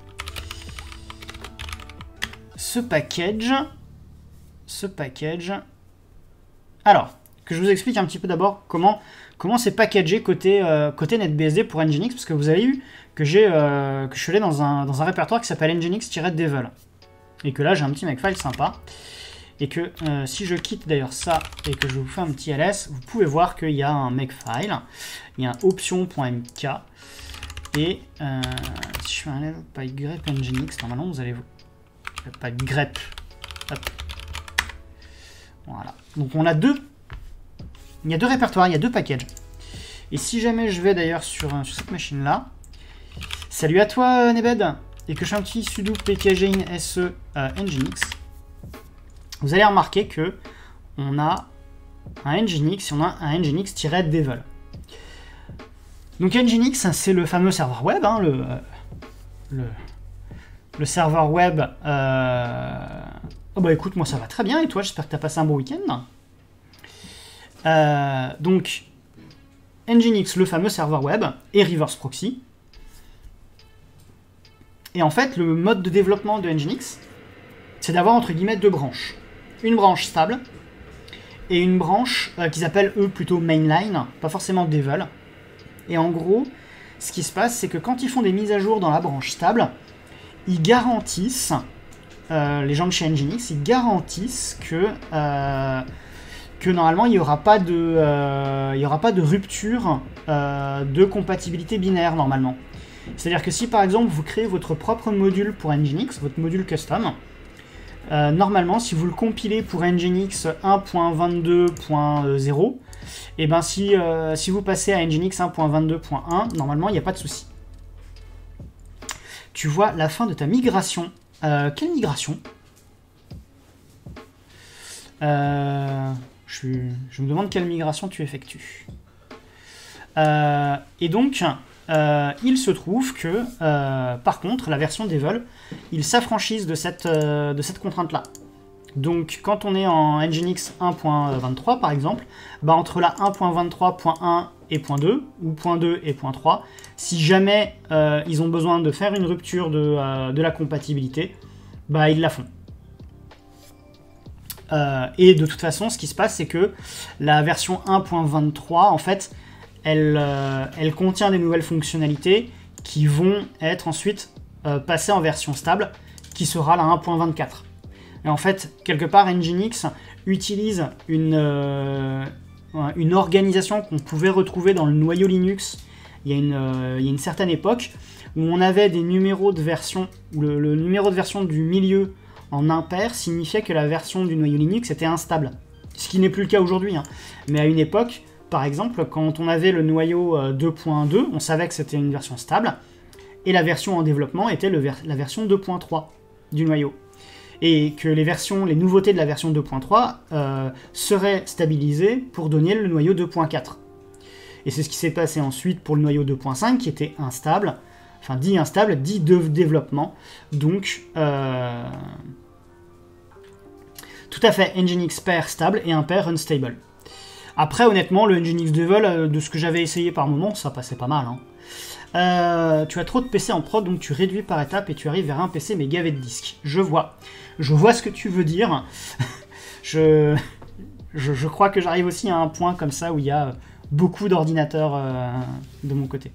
Ce package, ce package, alors, que je vous explique un petit peu d'abord comment comment c'est packagé côté, euh, côté NetBSD pour Nginx, parce que vous avez vu que, euh, que je suis allé dans un, dans un répertoire qui s'appelle nginx-devel, et que là j'ai un petit makefile sympa, et que euh, si je quitte d'ailleurs ça, et que je vous fais un petit ls, vous pouvez voir qu'il y a un makefile, il y a un option.mk, et euh, si je fais un by grep nginx, normalement vous allez vous... Pas grep. Hop. Voilà. Donc on a deux. Il y a deux répertoires, il y a deux packages. Et si jamais je vais d'ailleurs sur, sur cette machine-là, salut à toi Nebed, et que je fais un petit sudo pkgin se euh, nginx, vous allez remarquer que on a un nginx et on a un nginx-devel. Donc nginx, c'est le fameux serveur web, hein, le, le Le serveur web, euh... oh bah écoute, moi ça va très bien, et toi, j'espère que tu as passé un bon week-end. Euh, donc, Nginx, le fameux serveur web, et reverse proxy. Et en fait, le mode de développement de Nginx, c'est d'avoir entre guillemets deux branches. Une branche stable, et une branche euh, qu'ils appellent eux plutôt mainline, pas forcément devel. Et en gros, ce qui se passe, c'est que quand ils font des mises à jour dans la branche stable, ils garantissent, euh, les gens de chez Nginx, ils garantissent que, euh, que normalement il n'y aura pas de, euh, il y aura pas de rupture euh, de compatibilité binaire normalement. C'est-à-dire que si par exemple vous créez votre propre module pour Nginx, votre module custom, euh, normalement si vous le compilez pour Nginx un point vingt-deux point zéro, et ben si, euh, si vous passez à Nginx un point vingt-deux point un, normalement il n'y a pas de souci. Tu vois la fin de ta migration. Euh, quelle migration? euh, je, je me demande quelle migration tu effectues. Euh, et donc, euh, il se trouve que, euh, par contre, la version Devil, ils s'affranchissent de cette, euh, de cette contrainte-là. Donc, quand on est en Nginx un point vingt-trois, par exemple, bah, entre la un point vingt-trois point un et point deux, ou point deux et point trois, si jamais euh, ils ont besoin de faire une rupture de, euh, de la compatibilité, bah, ils la font. Euh, et de toute façon, ce qui se passe, c'est que la version un point vingt-trois, en fait, elle, euh, elle contient des nouvelles fonctionnalités qui vont être ensuite euh, passées en version stable, qui sera la un point vingt-quatre. Et en fait, quelque part, Nginx utilise une, euh, une organisation qu'on pouvait retrouver dans le noyau Linux il y a une, euh, il y a une certaine époque, où on avait des numéros de version, où le, le numéro de version du milieu en impair signifiait que la version du noyau Linux était instable. Ce qui n'est plus le cas aujourd'hui. Hein. Mais à une époque, par exemple, quand on avait le noyau deux point deux, on savait que c'était une version stable, et la version en développement était le ver la version deux point trois du noyau. Et que les versions, les nouveautés de la version deux point trois euh, seraient stabilisées pour donner le noyau deux point quatre. Et c'est ce qui s'est passé ensuite pour le noyau deux point cinq, qui était instable, enfin dit instable, dit de développement. Donc, euh, tout à fait, Nginx pair stable et un pair unstable. Après, honnêtement, le Nginx Devil, euh, de ce que j'avais essayé par moment, ça passait pas mal. Hein. Euh, tu as trop de P C en prod, donc tu réduis par étapes et tu arrives vers un P C mais gavé de disques. Je vois. Je vois ce que tu veux dire. je, je, je crois que j'arrive aussi à un point comme ça où il y a beaucoup d'ordinateurs euh, de mon côté.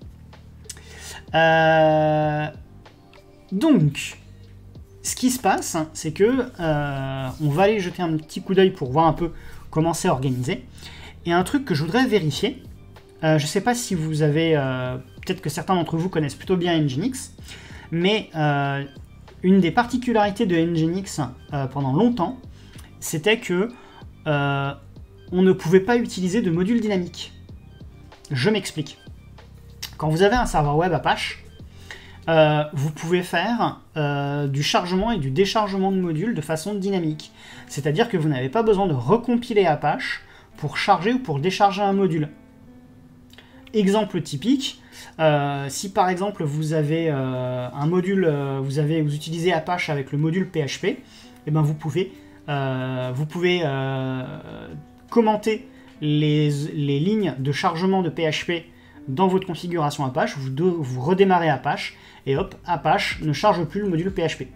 Euh, donc, ce qui se passe, c'est que euh, on va aller jeter un petit coup d'œil pour voir un peu comment c'est organisé. Et un truc que je voudrais vérifier, euh, je ne sais pas si vous avez... Euh, peut-être que certains d'entre vous connaissent plutôt bien Nginx, mais euh, une des particularités de Nginx euh, pendant longtemps, c'était que euh, on ne pouvait pas utiliser de module dynamique. Je m'explique. Quand vous avez un serveur web Apache, euh, vous pouvez faire euh, du chargement et du déchargement de modules de façon dynamique. C'est-à-dire que vous n'avez pas besoin de recompiler Apache pour charger ou pour décharger un module. Exemple typique, euh, si par exemple vous avez euh, un module, euh, vous, avez, vous utilisez Apache avec le module P H P, et ben vous pouvez, euh, vous pouvez euh, commenter les, les lignes de chargement de P H P dans votre configuration Apache, vous, de, vous redémarrez Apache, et hop, Apache ne charge plus le module P H P.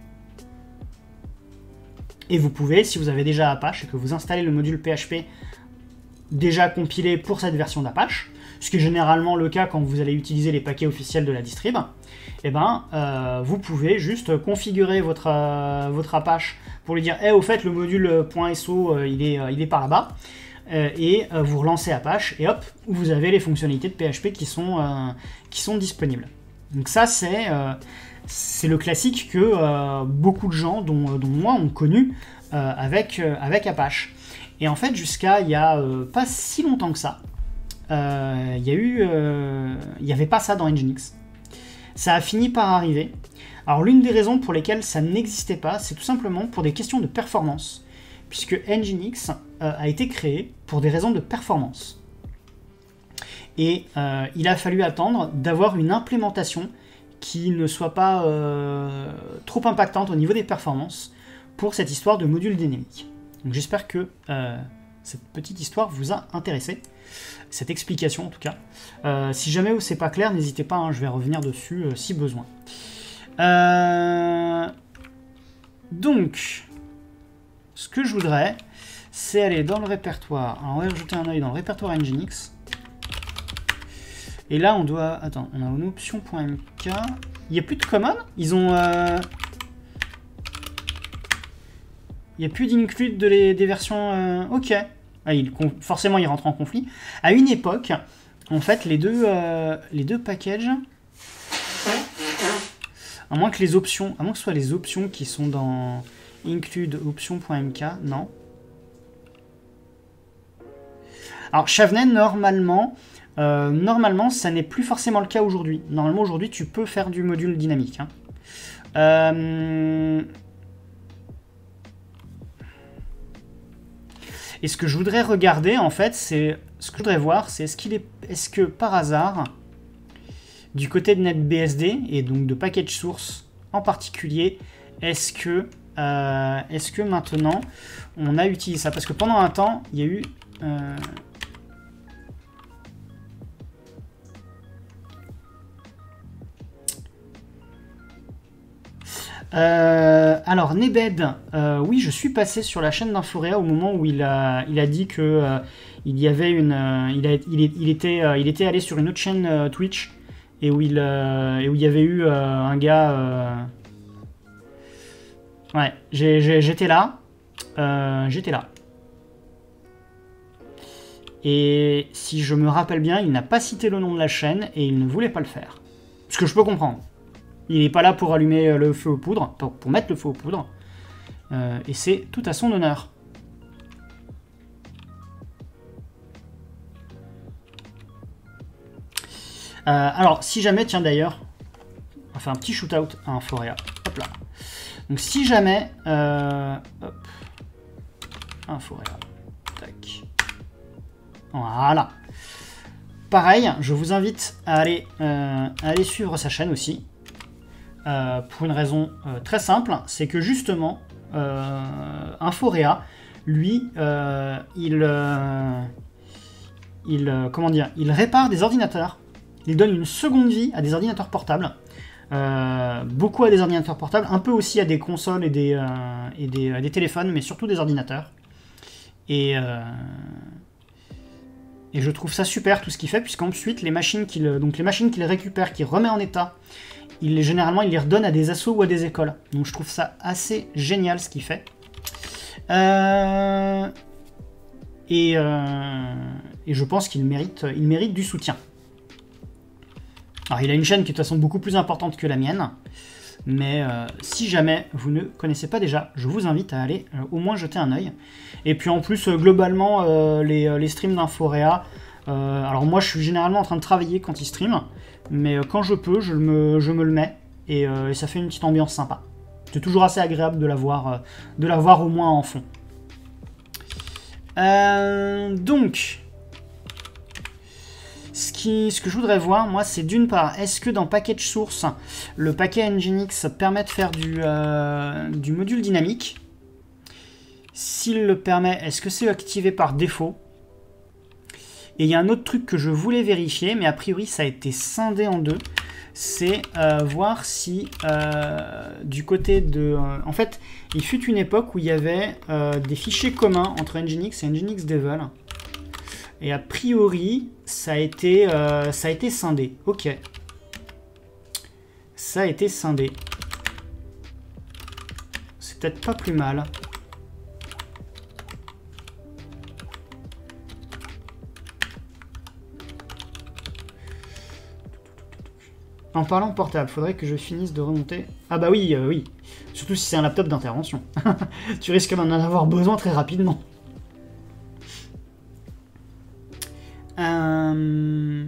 Et vous pouvez, si vous avez déjà Apache et que vous installez le module P H P déjà compilé pour cette version d'Apache, ce qui est généralement le cas quand vous allez utiliser les paquets officiels de la distrib, et ben, euh, vous pouvez juste configurer votre, euh, votre Apache pour lui dire hey, « au fait, le module .so, euh, il, est, euh, il est par là-bas euh, », et euh, vous relancez Apache, et hop, vous avez les fonctionnalités de P H P qui sont, euh, qui sont disponibles. Donc ça, c'est euh, le classique que euh, beaucoup de gens, dont, dont moi, ont connu euh, avec, euh, avec Apache. Et en fait, jusqu'à il n'y a euh, pas si longtemps que ça, euh, il y a eu, euh, il n'y avait pas ça dans Nginx. Ça a fini par arriver. Alors l'une des raisons pour lesquelles ça n'existait pas, c'est tout simplement pour des questions de performance, puisque Nginx euh, a été créé pour des raisons de performance. Et euh, il a fallu attendre d'avoir une implémentation qui ne soit pas euh, trop impactante au niveau des performances pour cette histoire de module dynamique. Donc j'espère que euh, cette petite histoire vous a intéressé, cette explication en tout cas. Euh, si jamais c'est pas clair, n'hésitez pas, hein, je vais revenir dessus euh, si besoin. Euh... Donc, ce que je voudrais, c'est aller dans le répertoire. Alors on va jeter un œil dans le répertoire Nginx. Et là on doit... Attends, on a une option.mk. Il n'y a plus de common. Ils ont... Euh... Il n'y a plus d'include de les, des versions... Euh, ok. Ah, il, forcément, ils rentrent en conflit. À une époque, en fait, les deux, euh, les deux packages... À moins que les options... À moins que ce soit les options qui sont dans include option.mk. Non. Alors, Chavenet, normalement, euh, normalement, ça n'est plus forcément le cas aujourd'hui. Normalement, aujourd'hui, tu peux faire du module dynamique. Hein. Euh... Et ce que je voudrais regarder, en fait, c'est... Ce que je voudrais voir, c'est est-ce qu'il est... Est-ce que, par hasard, du côté de NetBSD, et donc de package source en particulier, est-ce que... Euh, est-ce que maintenant, on a utilisé ça? Parce que pendant un temps, il y a eu... Euh... Euh, alors, Nebed, euh, oui, je suis passé sur la chaîne d'Inforea au moment où il a, il a dit que euh, il y avait une, euh, il, a, il, est, il, était, euh, il était allé sur une autre chaîne euh, Twitch et où il, euh, et où il y avait eu euh, un gars. Euh... Ouais, j'étais là, euh, j'étais là. Et si je me rappelle bien, il n'a pas cité le nom de la chaîne et il ne voulait pas le faire. Ce que je peux comprendre. Il n'est pas là pour allumer le feu aux poudres, pour, pour mettre le feu aux poudres. Euh, et c'est tout à son honneur. Euh, alors, si jamais, tiens d'ailleurs, on va faire un petit shootout à Inforea. Hop là. Donc si jamais... Euh, hop. Inforea. Tac. Voilà. Pareil, je vous invite à aller, euh, à aller suivre sa chaîne aussi. Euh, pour une raison euh, très simple, c'est que justement, euh, Inforea, lui, euh, il, euh, il, euh, comment dire, il répare des ordinateurs, il donne une seconde vie à des ordinateurs portables, euh, beaucoup à des ordinateurs portables, un peu aussi à des consoles et des, euh, et des, euh, des téléphones, mais surtout des ordinateurs. Et, euh, et je trouve ça super tout ce qu'il fait, puisqu'ensuite les machines qu'il, donc les machines qu'il récupère, qu'il remet en état, Il, généralement, il les redonne à des assos ou à des écoles. Donc, je trouve ça assez génial ce qu'il fait. Euh, et, euh, et je pense qu'il mérite, il mérite du soutien. Alors, il a une chaîne qui est de toute façon beaucoup plus importante que la mienne. Mais euh, si jamais vous ne connaissez pas déjà, je vous invite à aller euh, au moins jeter un œil. Et puis en plus, euh, globalement, euh, les, les streams d'Inforea... Euh, alors moi, je suis généralement en train de travailler quand il stream. Mais quand je peux, je me, je me le mets et, euh, et ça fait une petite ambiance sympa. C'est toujours assez agréable de l'avoir euh, de l'avoir au moins en fond. Euh, donc, ce, qui, ce que je voudrais voir, moi, c'est d'une part, est-ce que dans Package Source, le paquet Nginx permet de faire du, euh, du module dynamique? S'il le permet, est-ce que c'est activé par défaut? Et il y a un autre truc que je voulais vérifier, mais a priori ça a été scindé en deux, c'est euh, voir si euh, du côté de... Euh, en fait, il fut une époque où il y avait euh, des fichiers communs entre Nginx et Nginx Devil. Et a priori, ça a été, euh, ça a été scindé. Ok. Ça a été scindé. C'est peut-être pas plus mal. En parlant portable, faudrait que je finisse de remonter. Ah bah oui, euh, oui. Surtout si c'est un laptop d'intervention. Tu risques d'en avoir besoin très rapidement. Euh...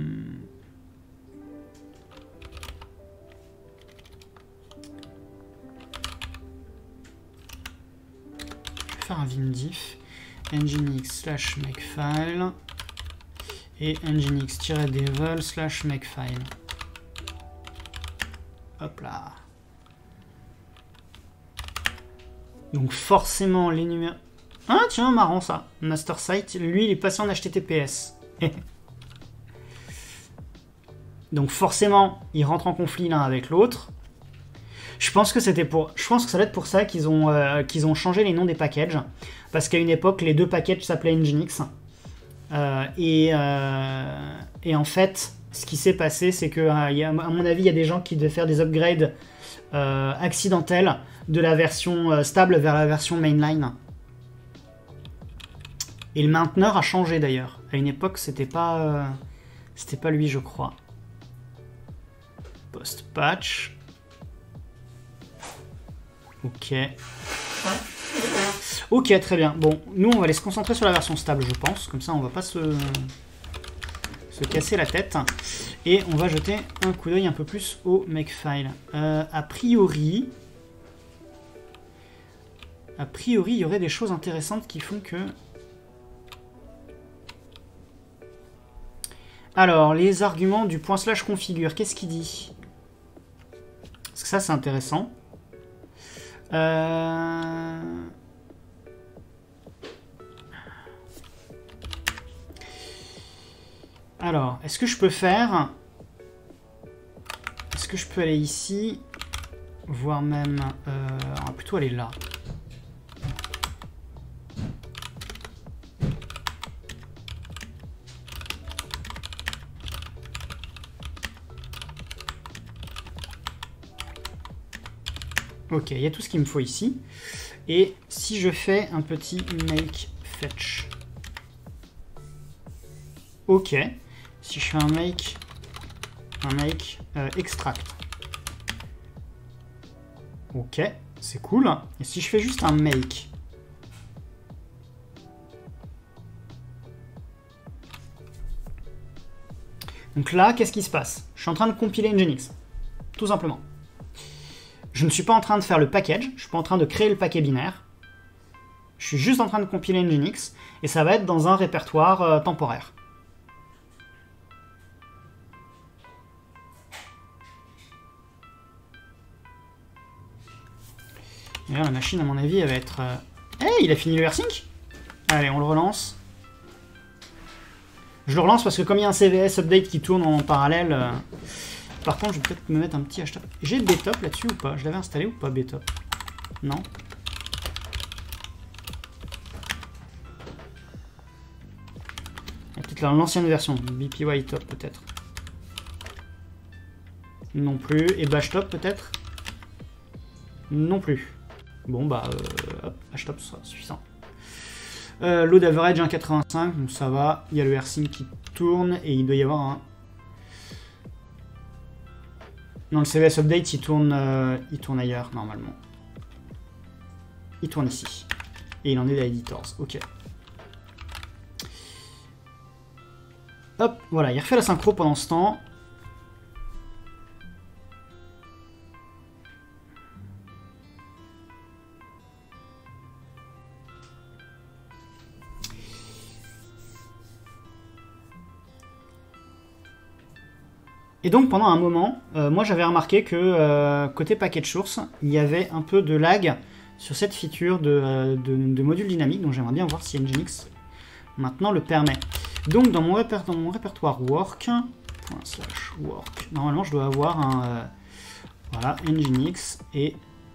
Je vais faire un vimdiff. Nginx slash makefile et nginx-devel slash makefile. Hop là. Donc forcément les numéros... Ah tiens, marrant ça. Master site, lui il est passé en H T T P S. Donc forcément, ils rentrent en conflit l'un avec l'autre. Je pense que c'était pour... Je pense que ça doit être pour ça qu'ils ont, euh, qu'ils ont changé les noms des packages. Parce qu'à une époque, les deux packages s'appelaient Nginx. Euh, et, euh, et en fait... Ce qui s'est passé, c'est que, euh, à mon avis, il y a des gens qui devaient faire des upgrades euh, accidentels de la version euh, stable vers la version mainline. Et le mainteneur a changé d'ailleurs. À une époque, c'était pas, euh, c'était pas lui, je crois. Post-patch. Ok. Ok, très bien. Bon, nous, on va aller se concentrer sur la version stable, je pense. Comme ça, on va pas se, se casser la tête. Et on va jeter un coup d'œil un peu plus au makefile. Euh, a priori... A priori, il y aurait des choses intéressantes qui font que... Alors, les arguments du point slash configure, qu'est-ce qu'il dit? Parce que ça, c'est intéressant. Euh... Alors, est-ce que je peux faire... Est-ce que je peux aller ici? Voire même... Euh... On va plutôt aller là. Ok, il y a tout ce qu'il me faut ici. Et si je fais un petit make fetch. Ok. Si je fais un make, un make euh, extract. Ok, c'est cool. Et si je fais juste un make. Donc là, qu'est-ce qui se passe? Je suis en train de compiler Nginx. Tout simplement. Je ne suis pas en train de faire le package, je ne suis pas en train de créer le paquet binaire. Je suis juste en train de compiler Nginx et ça va être dans un répertoire euh, temporaire. Et là, la machine, à mon avis, elle va être... Euh... Hey, il a fini le rsync? Allez, on le relance. Je le relance parce que comme il y a un C V S update qui tourne en parallèle... Euh... Par contre, je vais peut-être me mettre un petit hashtag. J'ai Btop là-dessus ou pas? Je l'avais installé ou pas, Btop? Non. Peut-être l'ancienne version, B P Y top peut-être. Non plus. Et Bashtop peut-être? Non plus. Bon bah, euh, hop, Hashtop sera suffisant. Euh, Load average un virgule quatre-vingt-cinq, donc ça va. Il y a le rsync qui tourne et il doit y avoir un... Non, le C V S update, il tourne, euh, il tourne ailleurs, normalement. Il tourne ici. Et il en est des editors. Ok. Hop, voilà, il refait la synchro pendant ce temps. Et donc pendant un moment, euh, moi j'avais remarqué que euh, côté package source, il y avait un peu de lag sur cette feature de, euh, de, de module dynamique, donc j'aimerais bien voir si Nginx maintenant le permet. Donc dans mon, réper dans mon répertoire work, slash work, normalement je dois avoir un euh, voilà, Nginx et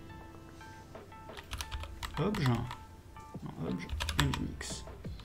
obj, non, obj, Nginx.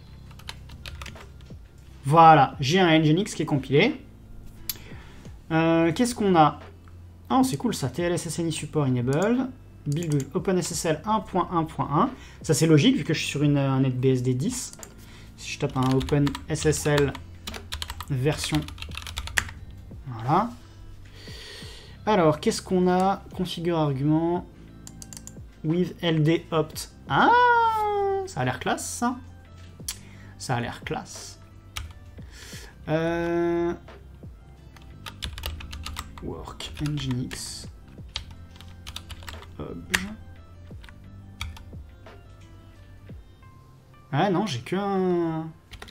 Voilà, j'ai un Nginx qui est compilé. Euh, Qu'est-ce qu'on a? Oh, c'est cool ça. T L S S N I support enabled. Build OpenSSL un point un point un. Ça, c'est logique vu que je suis sur une, un NetBSD dix. Si je tape un OpenSSL version. Voilà. Alors, qu'est-ce qu'on a? Configure argument. With L D opt. Ah, ça a l'air classe ça. Ça a l'air classe. Euh. Work Nginx obj. Ah non, j'ai que un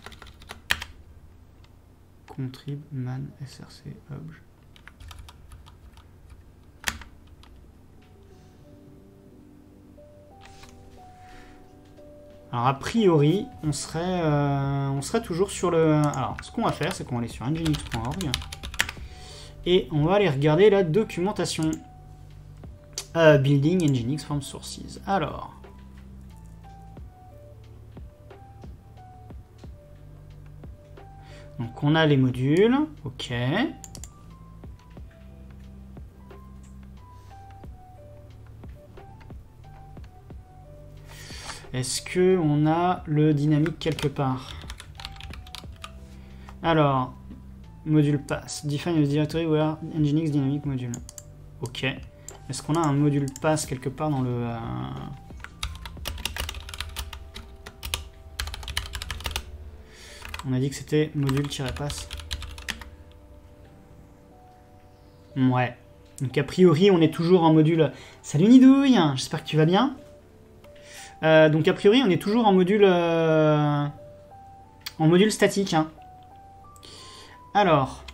contrib man src obj. Alors a priori, on serait, euh, on serait toujours sur le... Alors, ce qu'on va faire, c'est qu'on va aller sur nginx point org. Et on va aller regarder la documentation. Euh, building Nginx from sources. Alors. Donc on a les modules. Ok. Est-ce que on a le dynamique quelque part? Alors. Module pass. Define a directory where Nginx dynamic module. Ok. Est-ce qu'on a un module pass quelque part dans le... Euh... On a dit que c'était module-pass. Ouais. Donc a priori, on est toujours en module... Salut Nidouille, j'espère que tu vas bien. Euh, donc a priori, on est toujours en module... Euh... En module statique. Hein. Alors...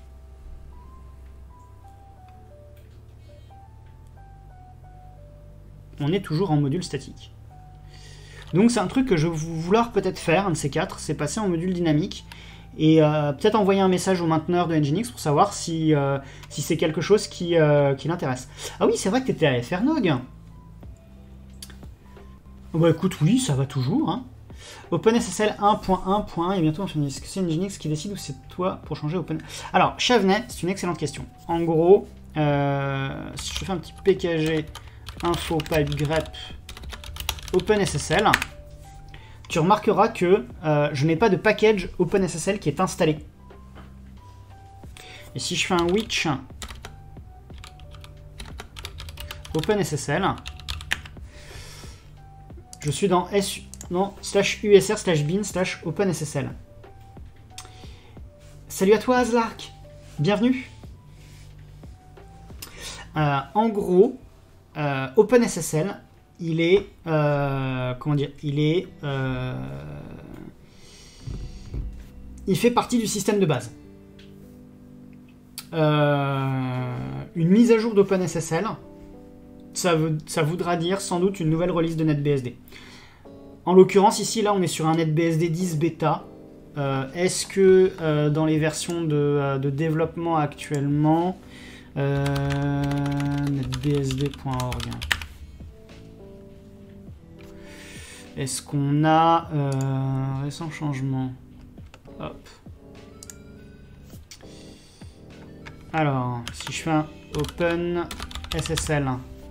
On est toujours en module statique. Donc c'est un truc que je vais vouloir peut-être faire, un de ces quatre, c'est passer en module dynamique. Et euh, peut-être envoyer un message au mainteneur de Nginx pour savoir si, euh, si c'est quelque chose qui, euh, qui l'intéresse. Ah oui, c'est vrai que tu étais à F R Nog. Bah écoute, oui, ça va toujours. Hein. OpenSSL un point un point un et bientôt enfin, est-ce que c'est Nginx qui décide ou c'est toi pour changer Open... Alors, Chavnet, c'est une excellente question. En gros, euh, si je fais un petit P K G info pipe grep OpenSSL, tu remarqueras que euh, je n'ai pas de package OpenSSL qui est installé. Et si je fais un witch OpenSSL, je suis dans S, non, slash usr slash bin slash OpenSSL. Salut à toi Azlark, bienvenue. Euh, en gros, euh, OpenSSL, il est, euh, comment dire, il est, euh, il fait partie du système de base. Euh, une mise à jour d'OpenSSL, ça, veut, ça voudra dire sans doute une nouvelle release de NetBSD. En l'occurrence, ici, là, on est sur un NetBSD dix bêta. Euh, Est-ce que euh, dans les versions de, de développement actuellement, euh, netbsd point org, est-ce qu'on a euh, récent changement? Hop. Alors, si je fais un OpenSSL,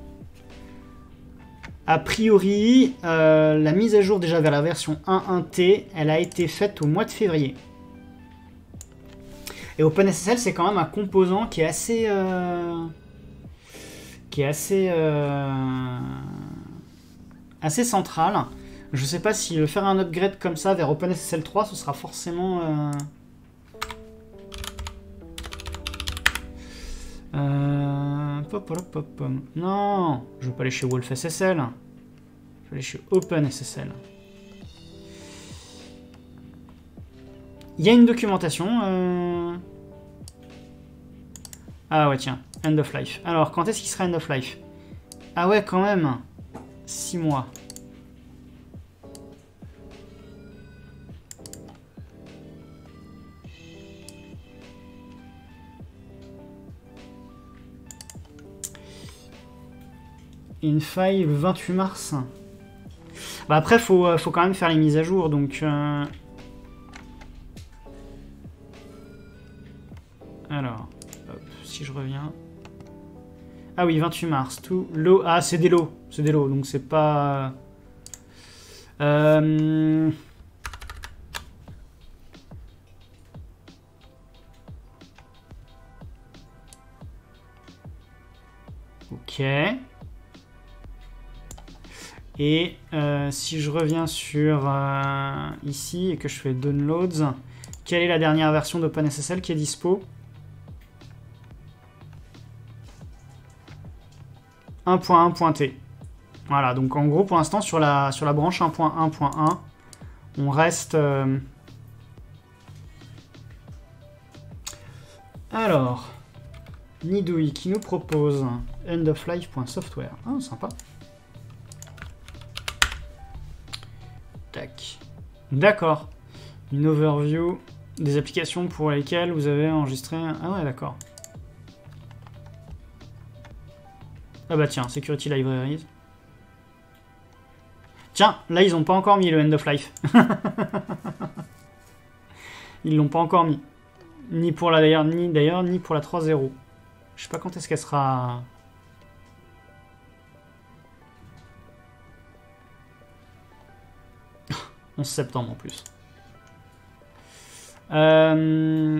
a priori, euh, la mise à jour déjà vers la version un point un T, elle a été faite au mois de février. Et OpenSSL, c'est quand même un composant qui est assez, euh, qui est assez, euh, assez central. Je sais pas si le faire un upgrade comme ça vers OpenSSL trois, ce sera forcément... Euh... Euh... Pop, pop, pop, pop. Non, je veux pas aller chez WolfSSL. Je vais aller chez OpenSSL. Il y a une documentation. Euh... Ah ouais, tiens, end of life. Alors, quand est-ce qu'il sera end of life? Ah ouais, quand même. six mois. Une faille le vingt-huit mars. Bah après, faut, faut quand même faire les mises à jour, donc... Euh... Alors, hop, si je reviens... Ah oui, vingt-huit mars, tout l'eau... Ah, c'est des lots, c'est des lots, donc c'est pas... Euh... Ok... Et euh, si je reviens sur euh, ici et que je fais downloads, quelle est la dernière version d'OpenSSL qui est dispo? un point un point T. Voilà, donc en gros pour l'instant sur la, sur la branche un point un point un, on reste... Euh... Alors, Nidouille qui nous propose endoflife.software. Ah, sympa. D'accord. Une overview des applications pour lesquelles vous avez enregistré... Ah ouais, d'accord. Ah bah tiens, Security Libraries. Tiens, là ils n'ont pas encore mis le End of Life. Ils l'ont pas encore mis. Ni pour la d'ailleurs, ni d'ailleurs, ni pour la trois point zéro. Je sais pas quand est-ce qu'elle sera... onze septembre en plus. Euh...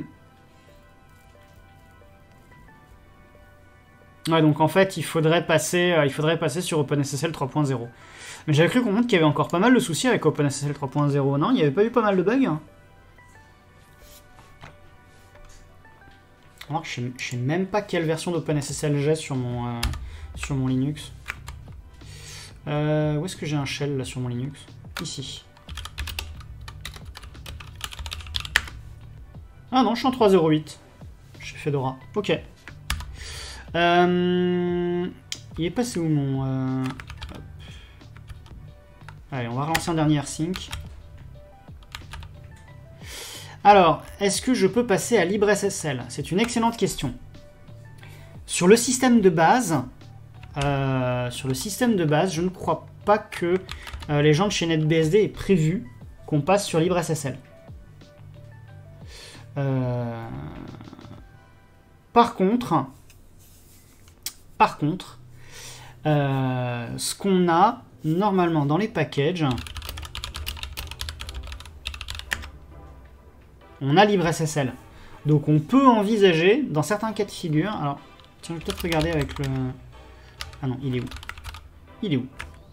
Ouais, donc en fait, il faudrait passer, euh, il faudrait passer sur OpenSSL trois point zéro. Mais j'avais cru comprendre qu'il y avait encore pas mal de soucis avec OpenSSL trois point zéro, non? Il n'y avait pas eu pas mal de bugs? Alors que je sais, je sais même pas quelle version d'OpenSSL j'ai sur mon, euh, sur mon Linux. Euh, où est-ce que j'ai un shell là sur mon Linux? Ici. Ah non, je suis en trois zéro huit. Chez Fedora. Ok. Euh, il est passé où mon... Euh... Allez, on va relancer un dernier AirSync. Alors, est-ce que je peux passer à LibreSSL? C'est une excellente question. Sur le système de base, euh, sur le système de base, je ne crois pas que euh, les gens de chez NetBSD aient prévu qu'on passe sur LibreSSL. Euh... Par contre, par contre, euh, ce qu'on a normalement dans les packages, on a LibreSSL. Donc on peut envisager, dans certains cas de figure... Alors, tiens, je vais peut-être regarder avec le... Ah non, il est où? Il est où?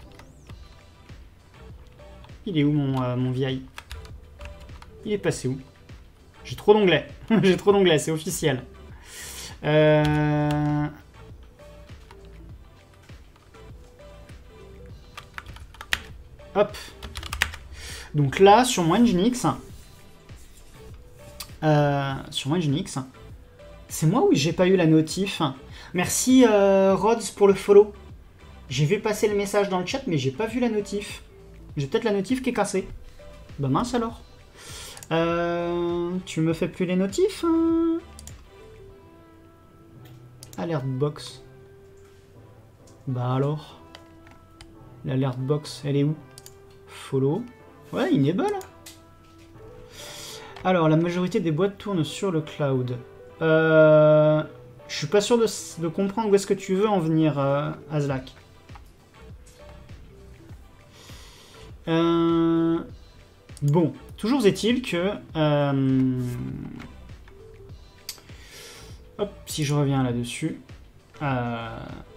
Il est où mon, euh, mon V I? Il est passé où? J'ai trop d'onglets. J'ai trop d'onglets, c'est officiel. Euh... Hop. Donc là, sur mon Nginx... Euh, sur mon Nginx, c'est moi ou j'ai pas eu la notif? Merci euh, Rods pour le follow. J'ai vu passer le message dans le chat, mais j'ai pas vu la notif. J'ai peut-être la notif qui est cassée. Bah mince alors. Euh, tu me fais plus les notifs hein? Alert box. Bah alors. L'alert box, elle est où? Follow. Ouais, enable. Alors, la majorité des boîtes tournent sur le cloud. Euh, je suis pas sûr de, de comprendre où est-ce que tu veux en venir, euh, Azlak. Euh, bon, toujours est-il que... Euh, hop, si je reviens là-dessus... Euh,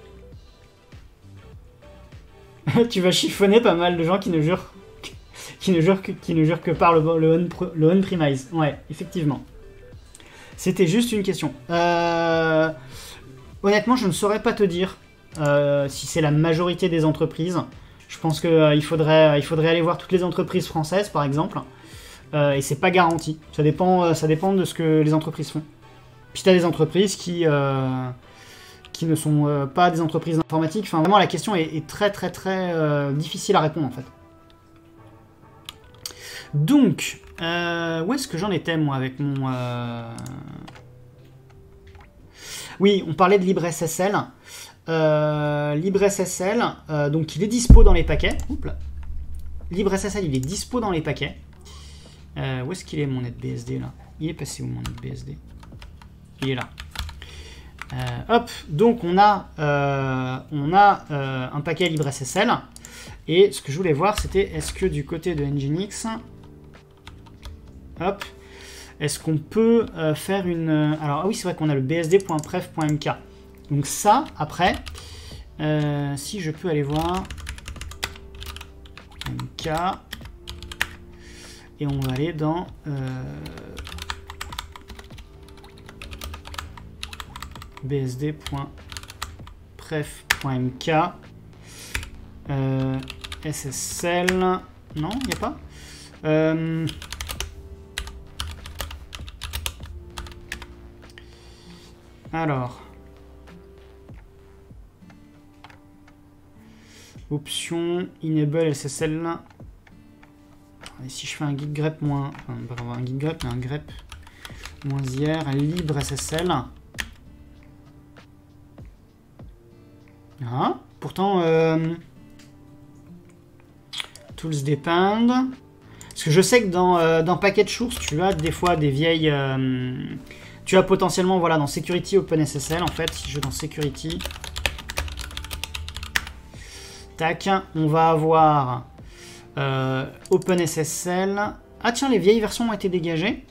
tu vas chiffonner pas mal de gens qui ne jurent... Qui ne, jure que, qui ne jure que par le, le, on, le on-premise. Ouais, effectivement. C'était juste une question. Euh, honnêtement, je ne saurais pas te dire euh, si c'est la majorité des entreprises. Je pense qu'il euh, faudrait, il faudrait aller voir toutes les entreprises françaises, par exemple. Euh, et c'est pas garanti. Ça dépend, ça dépend de ce que les entreprises font. Puis tu as des entreprises qui, euh, qui ne sont euh, pas des entreprises informatiques. Enfin, vraiment, la question est, est très, très, très euh, difficile à répondre, en fait. Donc, euh, où est-ce que j'en étais, moi, avec mon... Euh... Oui, on parlait de LibreSSL. Euh, LibreSSL, euh, donc il est dispo dans les paquets. Oups là. LibreSSL, il est dispo dans les paquets. Euh, où est-ce qu'il est, mon NetBSD, là? Il est passé où, mon NetBSD? Il est là. Euh, hop, donc on a, euh, on a euh, un paquet LibreSSL. Et ce que je voulais voir, c'était est-ce que du côté de Nginx... Hop. Est-ce qu'on peut euh, faire une... Alors, ah oui, c'est vrai qu'on a le bsd.pref.mk. Donc ça, après, euh, si je peux aller voir... M K. Et on va aller dans... Euh, bsd.pref.mk. Euh, S S L... Non, il n'y a pas euh, Alors, option enable S S L. Et si je fais un git grep moins, enfin, pas un git grep, mais un grep moins hier, libre S S L. Ah, pourtant, euh, tools depend. Parce que je sais que dans, euh, dans package source, tu as des fois des vieilles. Euh, Tu as potentiellement, voilà, dans Security OpenSSL, en fait, si je vais dans Security, tac, on va avoir euh, OpenSSL. Ah tiens, les vieilles versions ont été dégagées.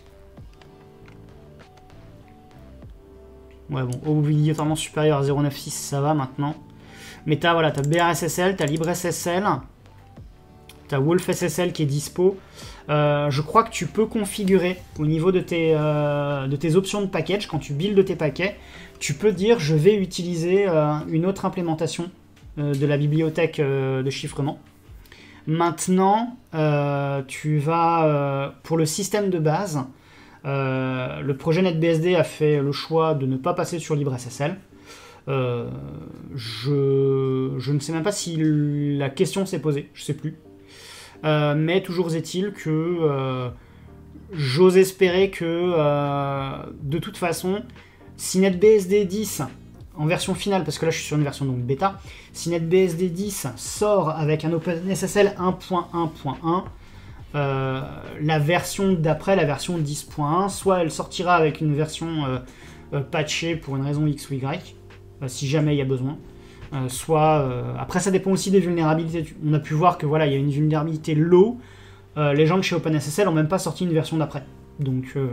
Ouais, bon, obligatoirement supérieur à zéro neuf six, ça va maintenant. Mais tu as, voilà, tu as B R S S L, tu as LibreSSL, tu tu as Wolf S S L qui est dispo. Euh, je crois que tu peux configurer au niveau de tes, euh, de tes options de package, quand tu builds tes paquets, tu peux dire je vais utiliser euh, une autre implémentation euh, de la bibliothèque euh, de chiffrement. Maintenant, euh, tu vas, euh, pour le système de base, euh, le projet NetBSD a fait le choix de ne pas passer sur LibreSSL. Euh, je, je ne sais même pas si la question s'est posée, je ne sais plus. Euh, mais toujours est-il que euh, j'ose espérer que euh, de toute façon, si NetBSD dix en version finale, parce que là je suis sur une version donc bêta, si NetBSD dix sort avec un OpenSSL un point un point un, euh, la version d'après, la version dix point un, soit elle sortira avec une version euh, euh, patchée pour une raison X ou Y, euh, si jamais il y a besoin. Euh, soit euh, après ça dépend aussi des vulnérabilités. On a pu voir que voilà, il y a une vulnérabilité low. Euh, les gens de chez OpenSSL ont même pas sorti une version d'après. Donc euh...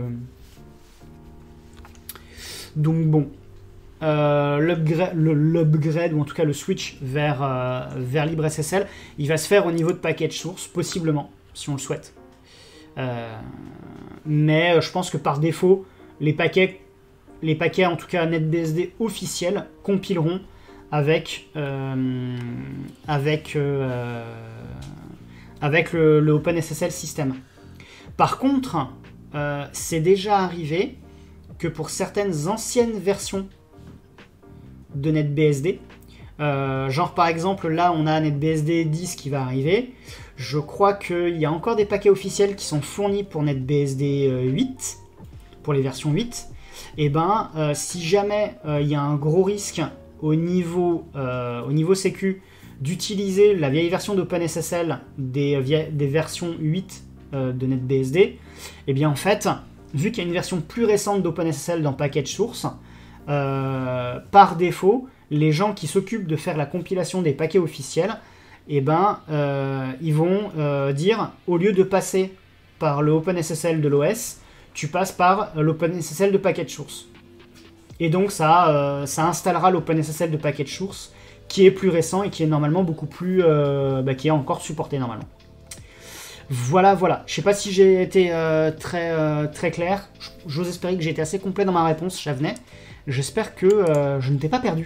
donc bon, euh, l'upgrade, l'upgrade ou en tout cas le switch vers euh, vers LibreSSL, il va se faire au niveau de package source possiblement si on le souhaite. Euh... Mais je pense que par défaut les paquets les paquets en tout cas NetBSD officiels compileront avec, euh, avec, euh, avec le, le OpenSSL système. Par contre, euh, c'est déjà arrivé que pour certaines anciennes versions de NetBSD, euh, genre par exemple là on a NetBSD dix qui va arriver, je crois qu'il y a encore des paquets officiels qui sont fournis pour NetBSD huit, pour les versions huit, et ben euh, si jamais il euh, y a un gros risque au niveau, euh, au niveau sécu d'utiliser la vieille version d'OpenSSL des, des versions huit euh, de NetBSD, et bien en fait, vu qu'il y a une version plus récente d'OpenSSL dans package source, euh, par défaut, les gens qui s'occupent de faire la compilation des paquets officiels, et ben, euh, ils vont euh, dire, au lieu de passer par le OpenSSL de l'O S, tu passes par l'OpenSSL de package source. Et donc ça, euh, ça installera l'OpenSSL de package source qui est plus récent et qui est normalement beaucoup plus... Euh, bah, qui est encore supporté normalement. Voilà, voilà. Je sais pas si j'ai été euh, très, euh, très clair. J'ose espérer que j'ai été assez complet dans ma réponse, Chavenet. J'espère que euh, je ne t'ai pas perdu.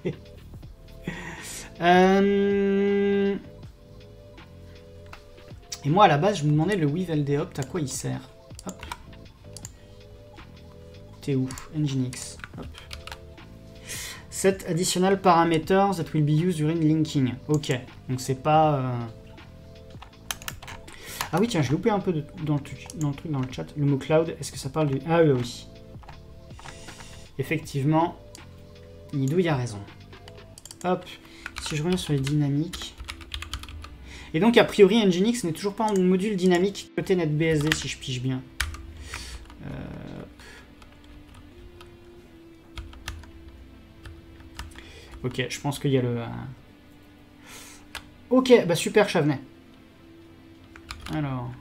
euh... Et moi, à la base, je me demandais le with L D opt, à quoi il sert. Hop. T'es où? Nginx. Hop. Set additional parameters that will be used during linking. Ok, donc c'est pas... Euh... Ah oui, tiens, j'ai loupé un peu de, dans, le, dans le truc, dans le chat. Le mot cloud, est-ce que ça parle du... Ah oui, oui. Effectivement, Nidou, il a raison. Hop, si je reviens sur les dynamiques... Et donc, a priori, Nginx n'est toujours pas en module dynamique côté NetBSD, si je pige bien. Euh... Ok, je pense qu'il y a le... Ok, bah super, Chavenet. Alors...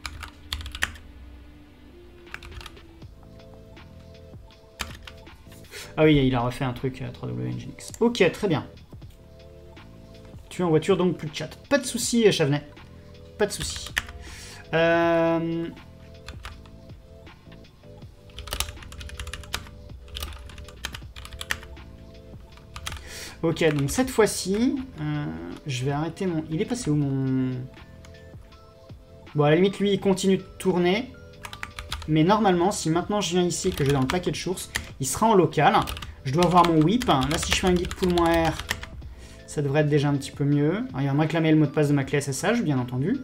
Ah oui, il a refait un truc à trois W Nginx. Ok, très bien. Tu es en voiture, donc plus de chat. Pas de soucis, Chavenet. Pas de soucis. Euh... Ok, donc cette fois-ci, euh, je vais arrêter mon... Il est passé où mon... Bon, à la limite, lui, il continue de tourner. Mais normalement, si maintenant je viens ici et que je vais dans le package source, il sera en local. Je dois avoir mon whip. Là, si je fais un git pull-r, ça devrait être déjà un petit peu mieux. Alors, il va me réclamer le mot de passe de ma clé S S H, bien entendu.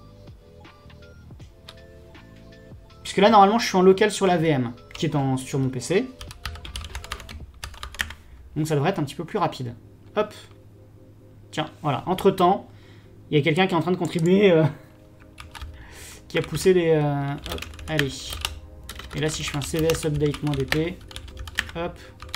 Puisque là, normalement, je suis en local sur la V M, qui est en, sur mon P C. Donc ça devrait être un petit peu plus rapide. Hop. Tiens, voilà. Entre-temps, il y a quelqu'un qui est en train de contribuer, euh, qui a poussé des... Euh, hop, allez. Et là, si je fais un C V S update-dp, hop.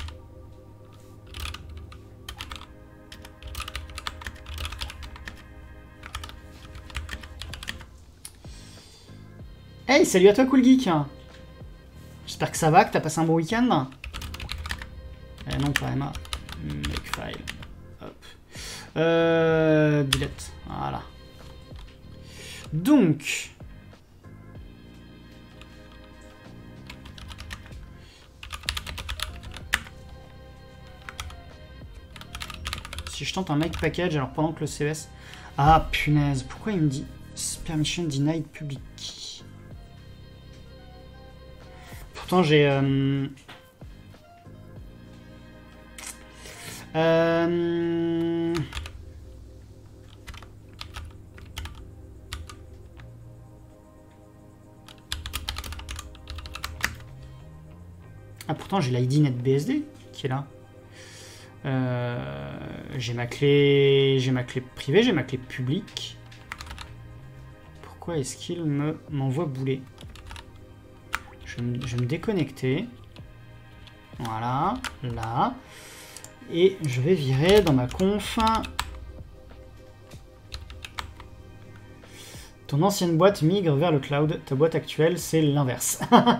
Hey, salut à toi, Cool Geek. J'espère que ça va, que t'as passé un bon week-end. Eh non, pas Emma. Makefile. Hop. Euh, delete. Voilà. Donc... Si je tente un make package, alors pendant que le C E S... Ah, punaise, pourquoi il me dit permission denied public? Pourtant, j'ai... Euh... Euh... Ah, pourtant, j'ai l'I D NetBSD qui est là. Euh, j'ai ma clé, j'ai ma clé privée, j'ai ma clé publique. Pourquoi est-ce qu'il me m'envoie bouler? je, je vais me déconnecter. Voilà, là. Et je vais virer dans ma conf. Ton ancienne boîte migre vers le cloud. Ta boîte actuelle, c'est l'inverse.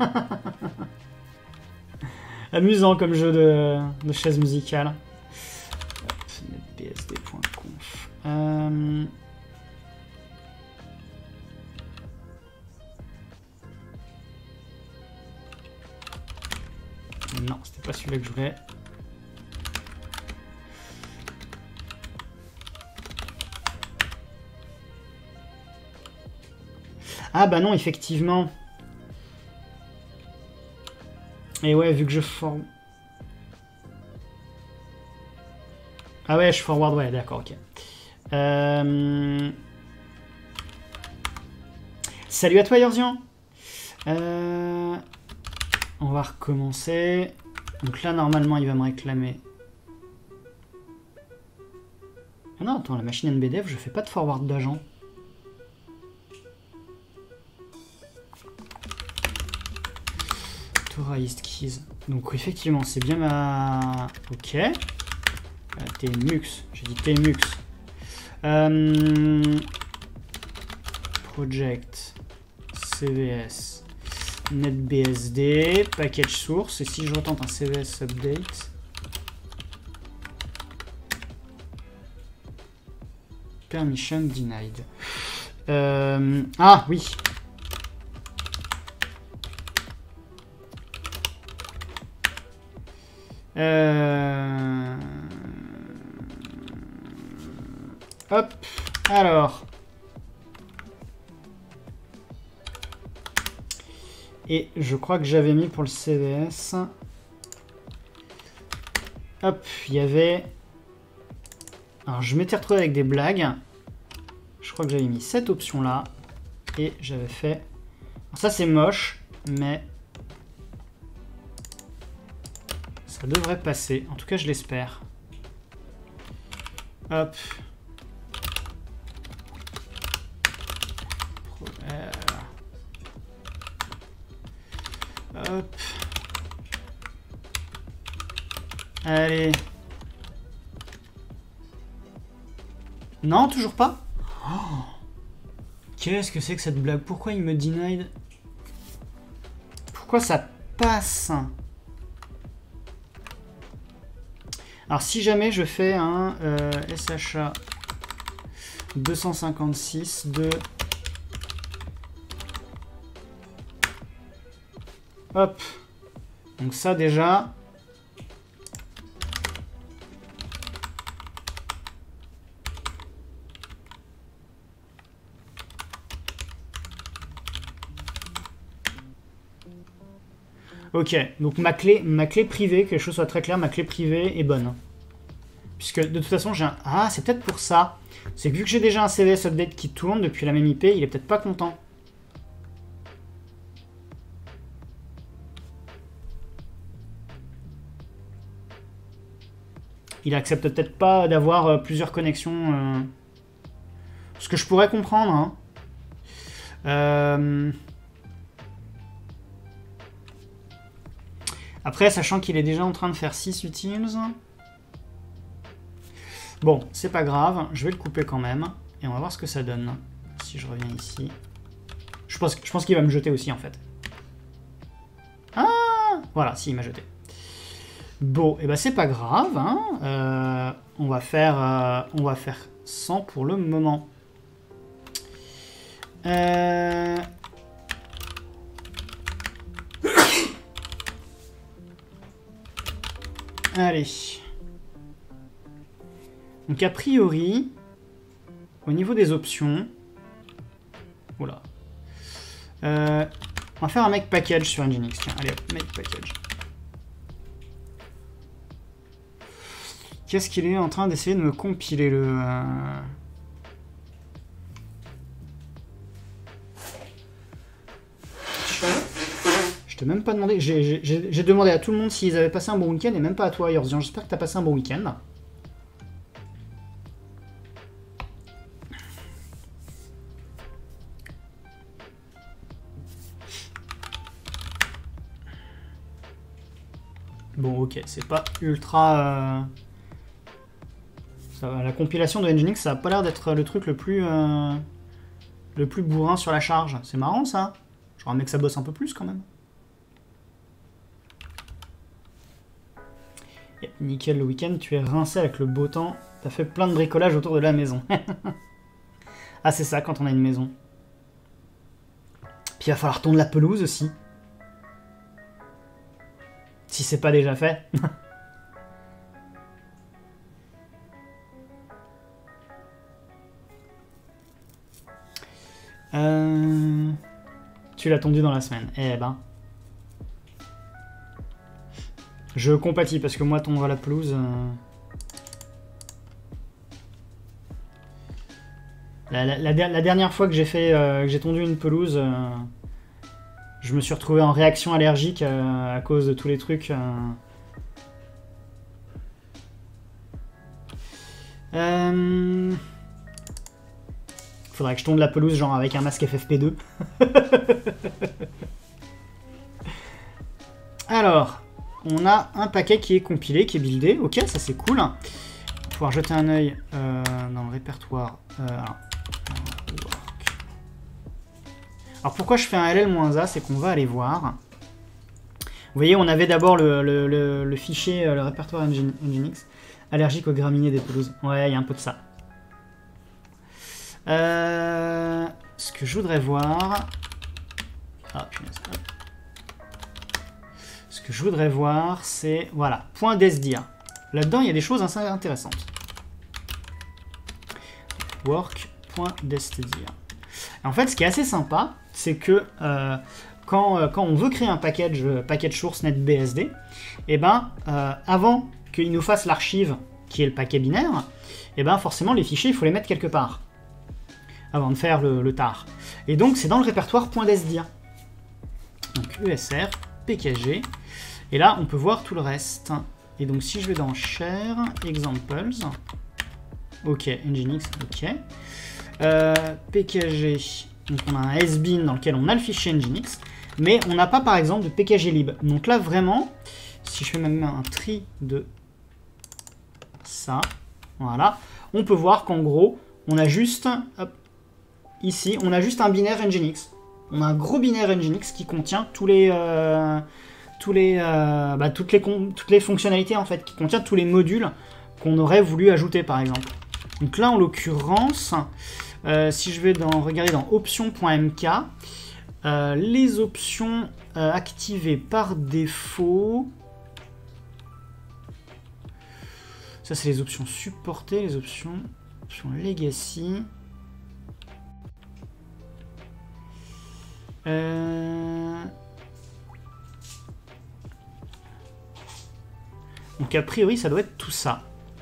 Amusant comme jeu de, de chaise musicale. netbsd point conf. Euh... Non, c'était pas celui-là que je voulais. Ah bah non, effectivement. Et ouais, vu que je forward... Ah ouais, je forward, ouais, d'accord, ok. Euh... Salut à toi, Yorzian. Euh... On va recommencer. Donc là, normalement, il va me réclamer... Ah non, attends, la machine N B D F, je fais pas de forward d'agent. Tourist keys. Donc effectivement, c'est bien ma... Ok. Euh, T M U X. J'ai dit T M U X. Euh... Project. C V S. NetBSD. Package source. Et si je retente un C V S update... Permission denied. Euh... Ah oui. Euh... Hop, alors. Et je crois que j'avais mis pour le C V S. Hop, il y avait... Alors je m'étais retrouvé avec des blagues. Je crois que j'avais mis cette option-là. Et j'avais fait... Alors ça c'est moche, mais... ça devrait passer. En tout cas, je l'espère. Hop. Hop. Allez. Non, toujours pas. Oh. Qu'est-ce que c'est que cette blague? Pourquoi il me denied? Pourquoi ça passe? Alors si jamais je fais un euh, S H A deux cent cinquante-six de... Hop. Donc ça déjà... Ok, donc ma clé, ma clé privée, que les choses soient très claires, ma clé privée est bonne. Puisque de toute façon, j'ai un... Ah, c'est peut-être pour ça. C'est que vu que j'ai déjà un C V S update qui tourne depuis la même I P, il est peut-être pas content. Il accepte peut-être pas d'avoir euh, plusieurs connexions. Euh... Ce que je pourrais comprendre. Hein. Euh... Après, sachant qu'il est déjà en train de faire six utils. Bon, c'est pas grave. Je vais le couper quand même. Et on va voir ce que ça donne. Si je reviens ici. Je pense, je pense qu'il va me jeter aussi, en fait. Ah, voilà, si, il m'a jeté. Bon, et ben c'est pas grave. Hein. Euh, on, va faire, euh, on va faire cent pour le moment. Euh... Allez. Donc a priori, au niveau des options... Oula. Euh, on va faire un make package sur Nginx. Tiens, allez hop, make package. Qu'est-ce qu'il est en train d'essayer de me compiler le... Euh... Je t'ai même pas demandé. J'ai demandé à tout le monde s'ils avaient passé un bon week-end et même pas à toi, Yorzian. J'espère que t'as passé un bon week-end. Bon, ok, c'est pas ultra... Euh... Ça va, la compilation de Nginx, ça a pas l'air d'être le truc le plus... Euh... le plus bourrin sur la charge. C'est marrant, ça. J'aurais aimé que ça bosse un peu plus, quand même. Yep, nickel, le week-end, tu es rincé avec le beau temps. T'as fait plein de bricolage autour de la maison. Ah, c'est ça, quand on a une maison. Puis il va falloir tondre la pelouse, aussi. Si c'est pas déjà fait. euh... Tu l'as tondu dans la semaine. Eh ben. Je compatis parce que moi, tondre la pelouse... Euh... La, la, la, la dernière fois que j'ai fait, euh, que j'ai tondu une pelouse... Euh... Je me suis retrouvé en réaction allergique euh, à cause de tous les trucs. Euh... Euh... Faudrait que je tonde la pelouse genre avec un masque F F P deux. Alors, on a un paquet qui est compilé, qui est buildé. Ok, ça c'est cool. On va pouvoir jeter un œil euh, dans le répertoire. Euh, alors, Alors pourquoi je fais un L L-A, c'est qu'on va aller voir. Vous voyez, on avait d'abord le, le, le, le fichier, le répertoire Nginx, allergique aux graminées des pelouses. Ouais, il y a un peu de ça. Euh, ce que je voudrais voir... Ah, punaise. Ce que je voudrais voir, c'est... Voilà, point .sdir. Là-dedans, il y a des choses assez intéressantes. Work.sdir. En fait, ce qui est assez sympa, c'est que euh, quand, euh, quand on veut créer un package, euh, package source netbsd, et ben, euh, avant qu'il nous fasse l'archive, qui est le paquet binaire, et ben forcément les fichiers, il faut les mettre quelque part, avant de faire le, le tar. Et donc, c'est dans le répertoire .sdir. Donc, usr, pkg, et là, on peut voir tout le reste. Et donc, si je vais dans share, examples, ok, nginx, ok, euh, pkg, donc on a un sbin dans lequel on a le fichier nginx, mais on n'a pas par exemple de pkglib. Donc là vraiment, si je fais même un tri de ça, voilà, on peut voir qu'en gros, on a juste, hop, ici, on a juste un binaire nginx. On a un gros binaire nginx qui contient tous les, euh, tous les, euh, bah, toutes les, toutes les fonctionnalités en fait, qui contient tous les modules qu'on aurait voulu ajouter par exemple. Donc là en l'occurrence, Euh, si je vais dans, regarder dans options.mk, euh, les options euh, activées par défaut, ça c'est les options supportées, les options, options legacy. Euh... Donc a priori ça doit être tout ça.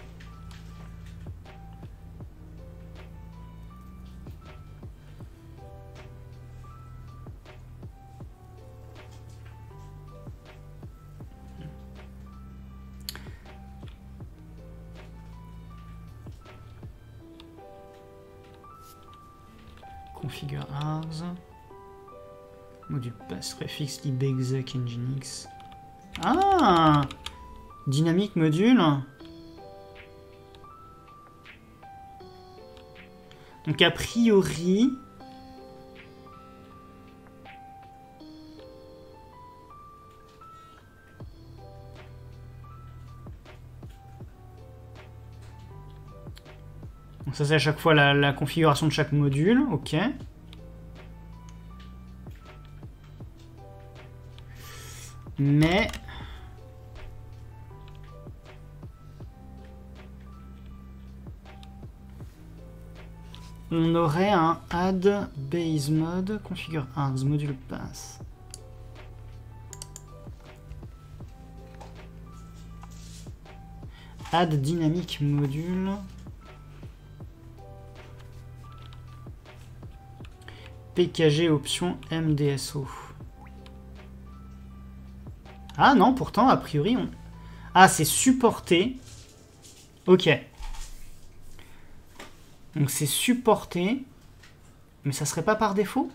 Configure ars, module pass préfixe libexec nginx. Ah, dynamique module. Donc a priori, donc ça c'est à chaque fois la, la configuration de chaque module, ok. Mais... on aurait un add base mode, configure args, module pass. Add dynamic module. P K G option M D S O. Ah non, pourtant, a priori, on... ah, c'est supporté. Ok. Donc c'est supporté. Mais ça serait pas par défaut?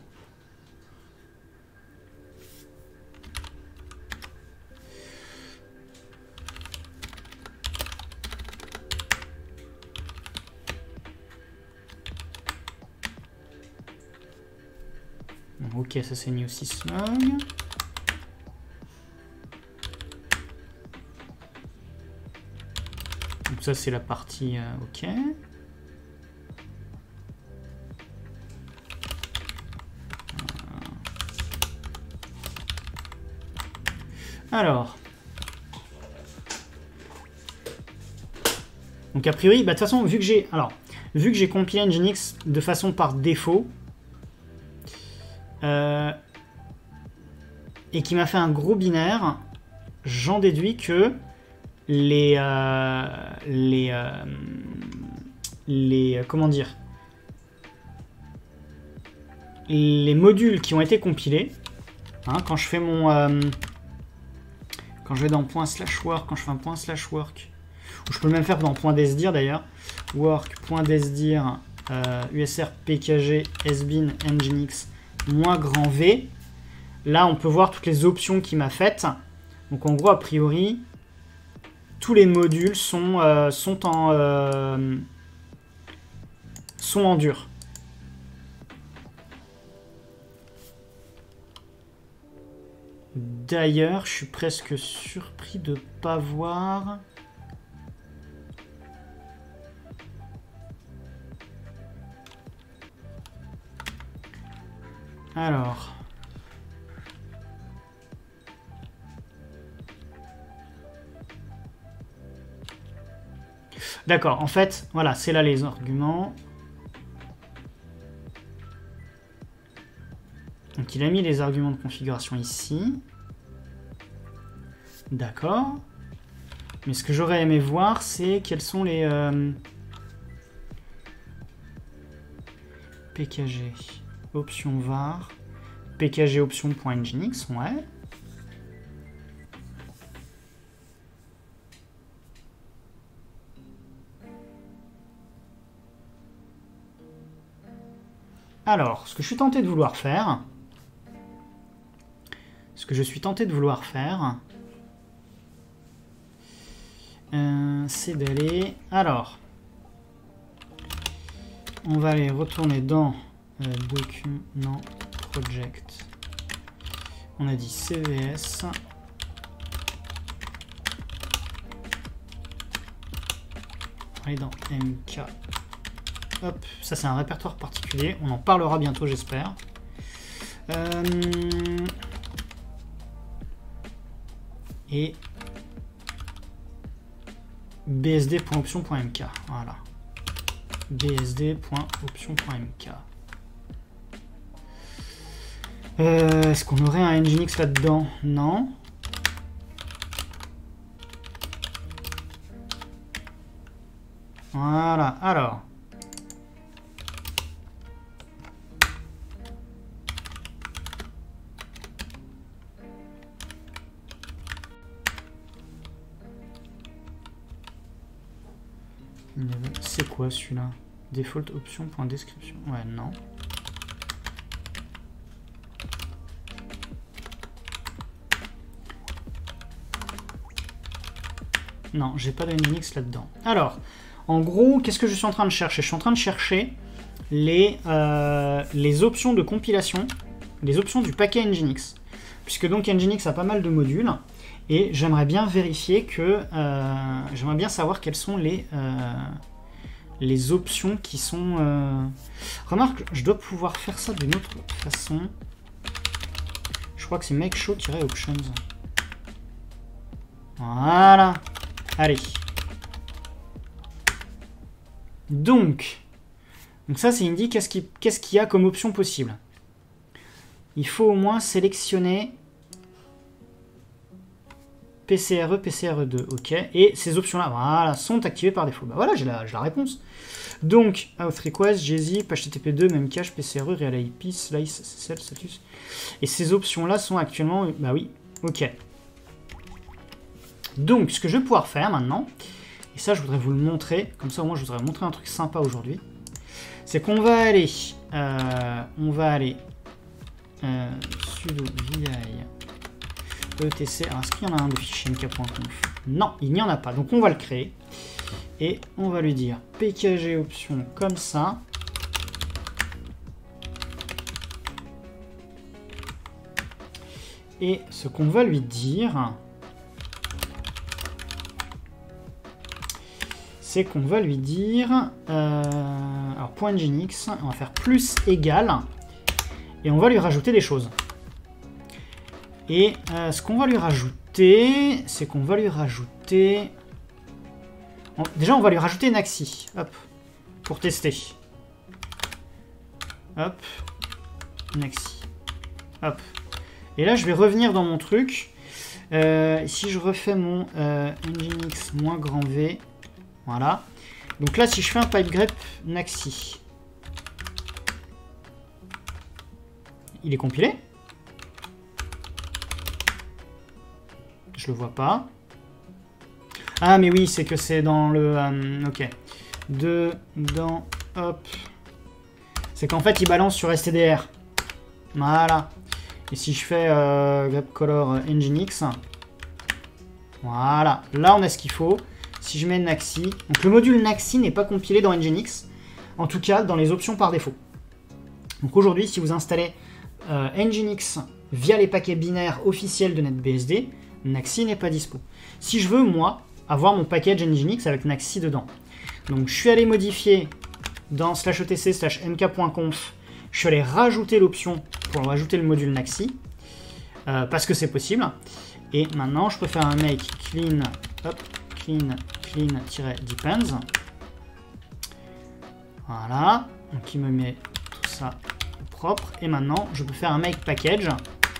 Bon, ok, ça c'est new syslog. Donc ça c'est la partie euh, ok. Alors. Donc a priori, bah de toute façon, vu que j'ai alors vu que j'ai compilé Nginx de façon par défaut euh, et qui m'a fait un gros binaire, j'en déduis que les euh, les euh, les comment dire les modules qui ont été compilés, hein, quand je fais mon euh, quand je vais dans point slash work, quand je fais un point slash work, ou je peux même faire dans point .sdir d'ailleurs, work.sdir euh, usr pkg sbin nginx moins grand v, là on peut voir toutes les options qu'il m'a faites. Donc en gros a priori tous les modules sont, euh, sont en euh, sont en dur. D'ailleurs, je suis presque surpris de ne pas voir. Alors. D'accord, en fait, voilà, c'est là les arguments. Donc il a mis les arguments de configuration ici. D'accord. Mais ce que j'aurais aimé voir, c'est quels sont les... Euh, P K G, option var, P K G option.nginx, ouais. Alors, ce que je suis tenté de vouloir faire... Ce que je suis tenté de vouloir faire, euh, c'est d'aller... Alors, on va aller retourner dans euh, document project. On a dit C V S. Aller dans M K. Hop, ça c'est un répertoire particulier. On en parlera bientôt, j'espère. Euh... Et bsd.option.mk. Voilà. bsd.option.mk. Euh, Est-ce qu'on aurait un Nginx là-dedans? Non. Voilà. Alors. C'est quoi celui-là? Default option.description. Ouais, non. Non, j'ai pas de Nginx là-dedans. Alors, en gros, qu'est-ce que je suis en train de chercher? Je suis en train de chercher les, euh, les options de compilation, les options du paquet Nginx. Puisque donc Nginx a pas mal de modules. Et j'aimerais bien vérifier que... Euh, j'aimerais bien savoir quelles sont les, euh, les options qui sont... Euh... Remarque, je dois pouvoir faire ça d'une autre façon. Je crois que c'est make show-options. Voilà. Allez. Donc, donc ça, c'est indique qu'est-ce qu'il qu'est-ce qu'il y a comme option possible. Il faut au moins sélectionner P C R E, P C R E deux, ok. Et ces options-là, voilà, sont activées par défaut. Bah voilà, j'ai la, la réponse. Donc, auth request, gzip, H T T P deux, même cache, P C R E, real I P, slice, S S L, status. Et ces options-là sont actuellement, bah oui, ok. Donc, ce que je vais pouvoir faire maintenant, et ça, je voudrais vous le montrer, comme ça, au moins, je voudrais montrer un truc sympa aujourd'hui, c'est qu'on va aller, euh, on va aller, euh, sudo vi etc. Alors, est-ce qu'il y en a un de fichier mk.conf? Non, il n'y en a pas. Donc, on va le créer. Et on va lui dire pkg option comme ça. Et ce qu'on va lui dire, c'est qu'on va lui dire, euh, alors point nginx, on va faire plus égal, et on va lui rajouter des choses. Et euh, ce qu'on va lui rajouter, c'est qu'on va lui rajouter... Déjà, on va lui rajouter Naxi, hop, pour tester. Hop, Naxi, hop. Et là, je vais revenir dans mon truc. Euh, si je refais mon euh, nginx moins grand V, voilà. Donc là, si je fais un pipe grep Naxi, il est compilé. Je le vois pas. Ah, mais oui, c'est que c'est dans le... Euh, ok. De, dans, hop. C'est qu'en fait, il balance sur S T D R. Voilà. Et si je fais euh, grep color nginx, voilà. Là, on a ce qu'il faut. Si je mets Naxi... Donc, le module Naxi n'est pas compilé dans nginx. En tout cas, dans les options par défaut. Donc, aujourd'hui, si vous installez euh, nginx via les paquets binaires officiels de NetBSD, Naxi n'est pas dispo. Si je veux, moi, avoir mon package nginx avec Naxi dedans. Donc, je suis allé modifier dans slash etc slash mk.conf, je suis allé rajouter l'option pour rajouter le module Naxi, euh, parce que c'est possible. Et maintenant, je peux faire un make clean, hop, clean, clean-depends. Voilà. Donc, il me met tout ça propre. Et maintenant, je peux faire un make package.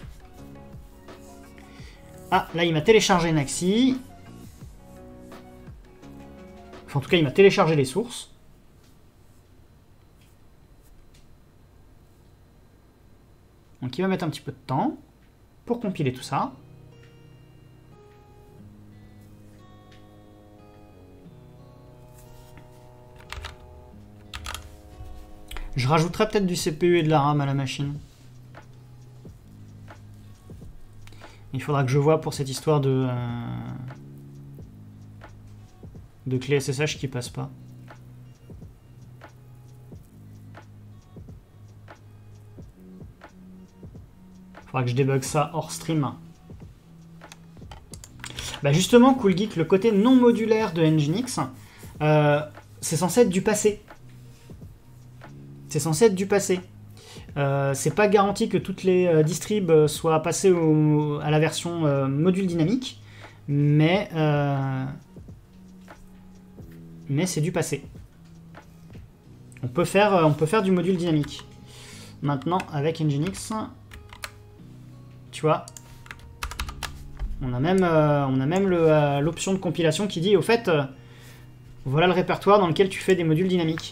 Ah, là, il m'a téléchargé Naxi. Enfin, en tout cas, il m'a téléchargé les sources. Donc, il va mettre un petit peu de temps pour compiler tout ça. Je rajouterai peut-être du C P U et de la RAM à la machine. Il faudra que je vois pour cette histoire de... Euh, de clé S S H qui passe pas. Faudra que je débug ça hors stream. Bah justement, Cool Geek, le côté non modulaire de nginx, euh, c'est censé être du passé. C'est censé être du passé. Euh, c'est pas garanti que toutes les euh, distribs soient passées au, à la version euh, module dynamique, mais euh, mais c'est du passé. On peut faire, on peut faire du module dynamique. Maintenant, avec nginx, tu vois, on a même, euh, on a même l'option de compilation qui dit, au fait, euh, voilà le répertoire dans lequel tu fais des modules dynamiques.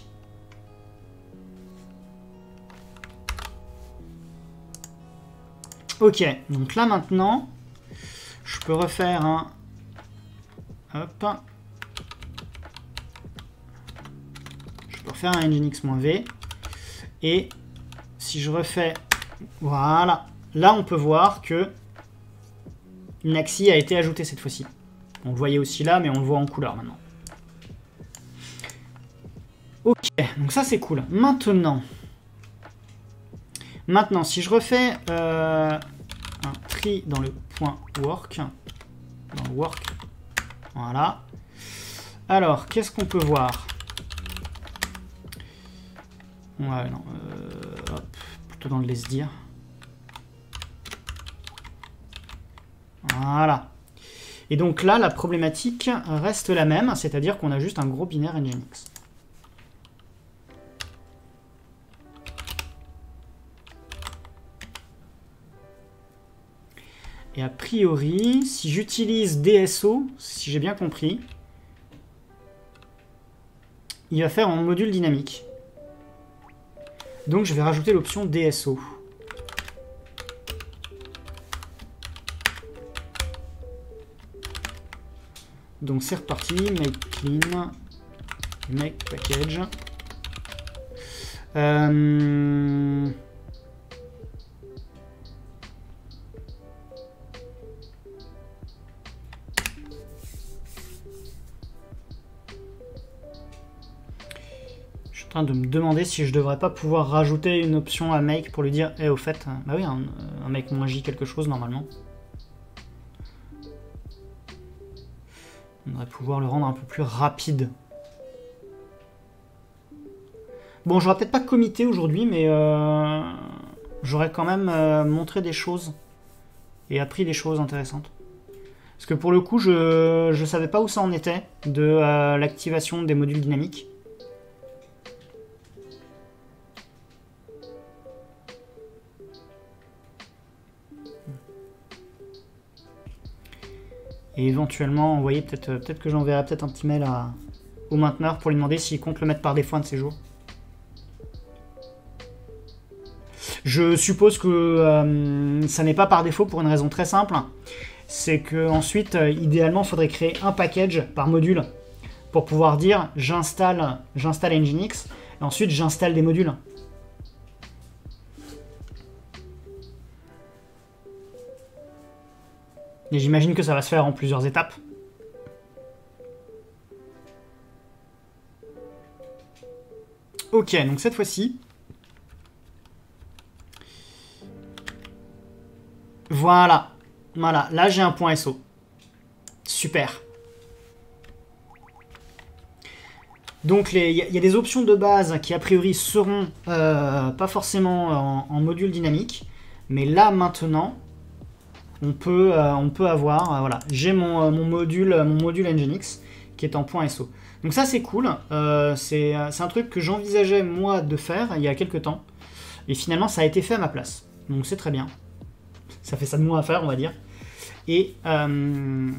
Ok, donc là maintenant, je peux refaire un... Hop. Je peux refaire un nginx-v. Et si je refais... Voilà. Là, on peut voir que Naxi a été ajouté cette fois-ci. On le voyait aussi là, mais on le voit en couleur maintenant. Ok, donc ça c'est cool. Maintenant... Maintenant, si je refais euh, un tri dans le point work, dans le work, voilà. Alors, qu'est-ce qu'on peut voir? Ouais, non, euh, hop, plutôt dans le laisse dire. Voilà. Et donc là, la problématique reste la même, c'est-à-dire qu'on a juste un gros binaire Nginx. Et a priori, si j'utilise D S O, si j'ai bien compris, il va faire en module dynamique. Donc je vais rajouter l'option D S O. Donc c'est reparti, make clean, make package. Euh... Je suis en train de me demander si je devrais pas pouvoir rajouter une option à make pour lui dire, eh au fait, bah oui, un, un make moins j quelque chose normalement. On devrait pouvoir le rendre un peu plus rapide. Bon, j'aurais peut-être pas commité aujourd'hui, mais euh, j'aurais quand même euh, montré des choses et appris des choses intéressantes. Parce que pour le coup, je ne savais pas où ça en était de euh, l'activation des modules dynamiques. Et éventuellement, vous voyez, peut-être peut-être que j'enverrai peut-être un petit mail à, au mainteneur pour lui demander s'il compte le mettre par défaut un de ces jours. Je suppose que euh, ça n'est pas par défaut pour une raison très simple. C'est que ensuite, euh, idéalement, il faudrait créer un package par module pour pouvoir dire j'installe j'installe Nginx et ensuite j'installe des modules. Et j'imagine que ça va se faire en plusieurs étapes. Ok, donc cette fois-ci... Voilà. Voilà, là j'ai un point S O. Super. Donc il y, y a des options de base qui a priori seront euh, pas forcément en, en module dynamique. Mais là maintenant... On peut, euh, on peut avoir, euh, voilà, j'ai mon, euh, mon module, mon module Nginx qui est en .so. Donc ça c'est cool, euh, c'est un truc que j'envisageais moi de faire il y a quelques temps, et finalement ça a été fait à ma place, donc c'est très bien. Ça fait ça de moi à faire, on va dire. Et, euh,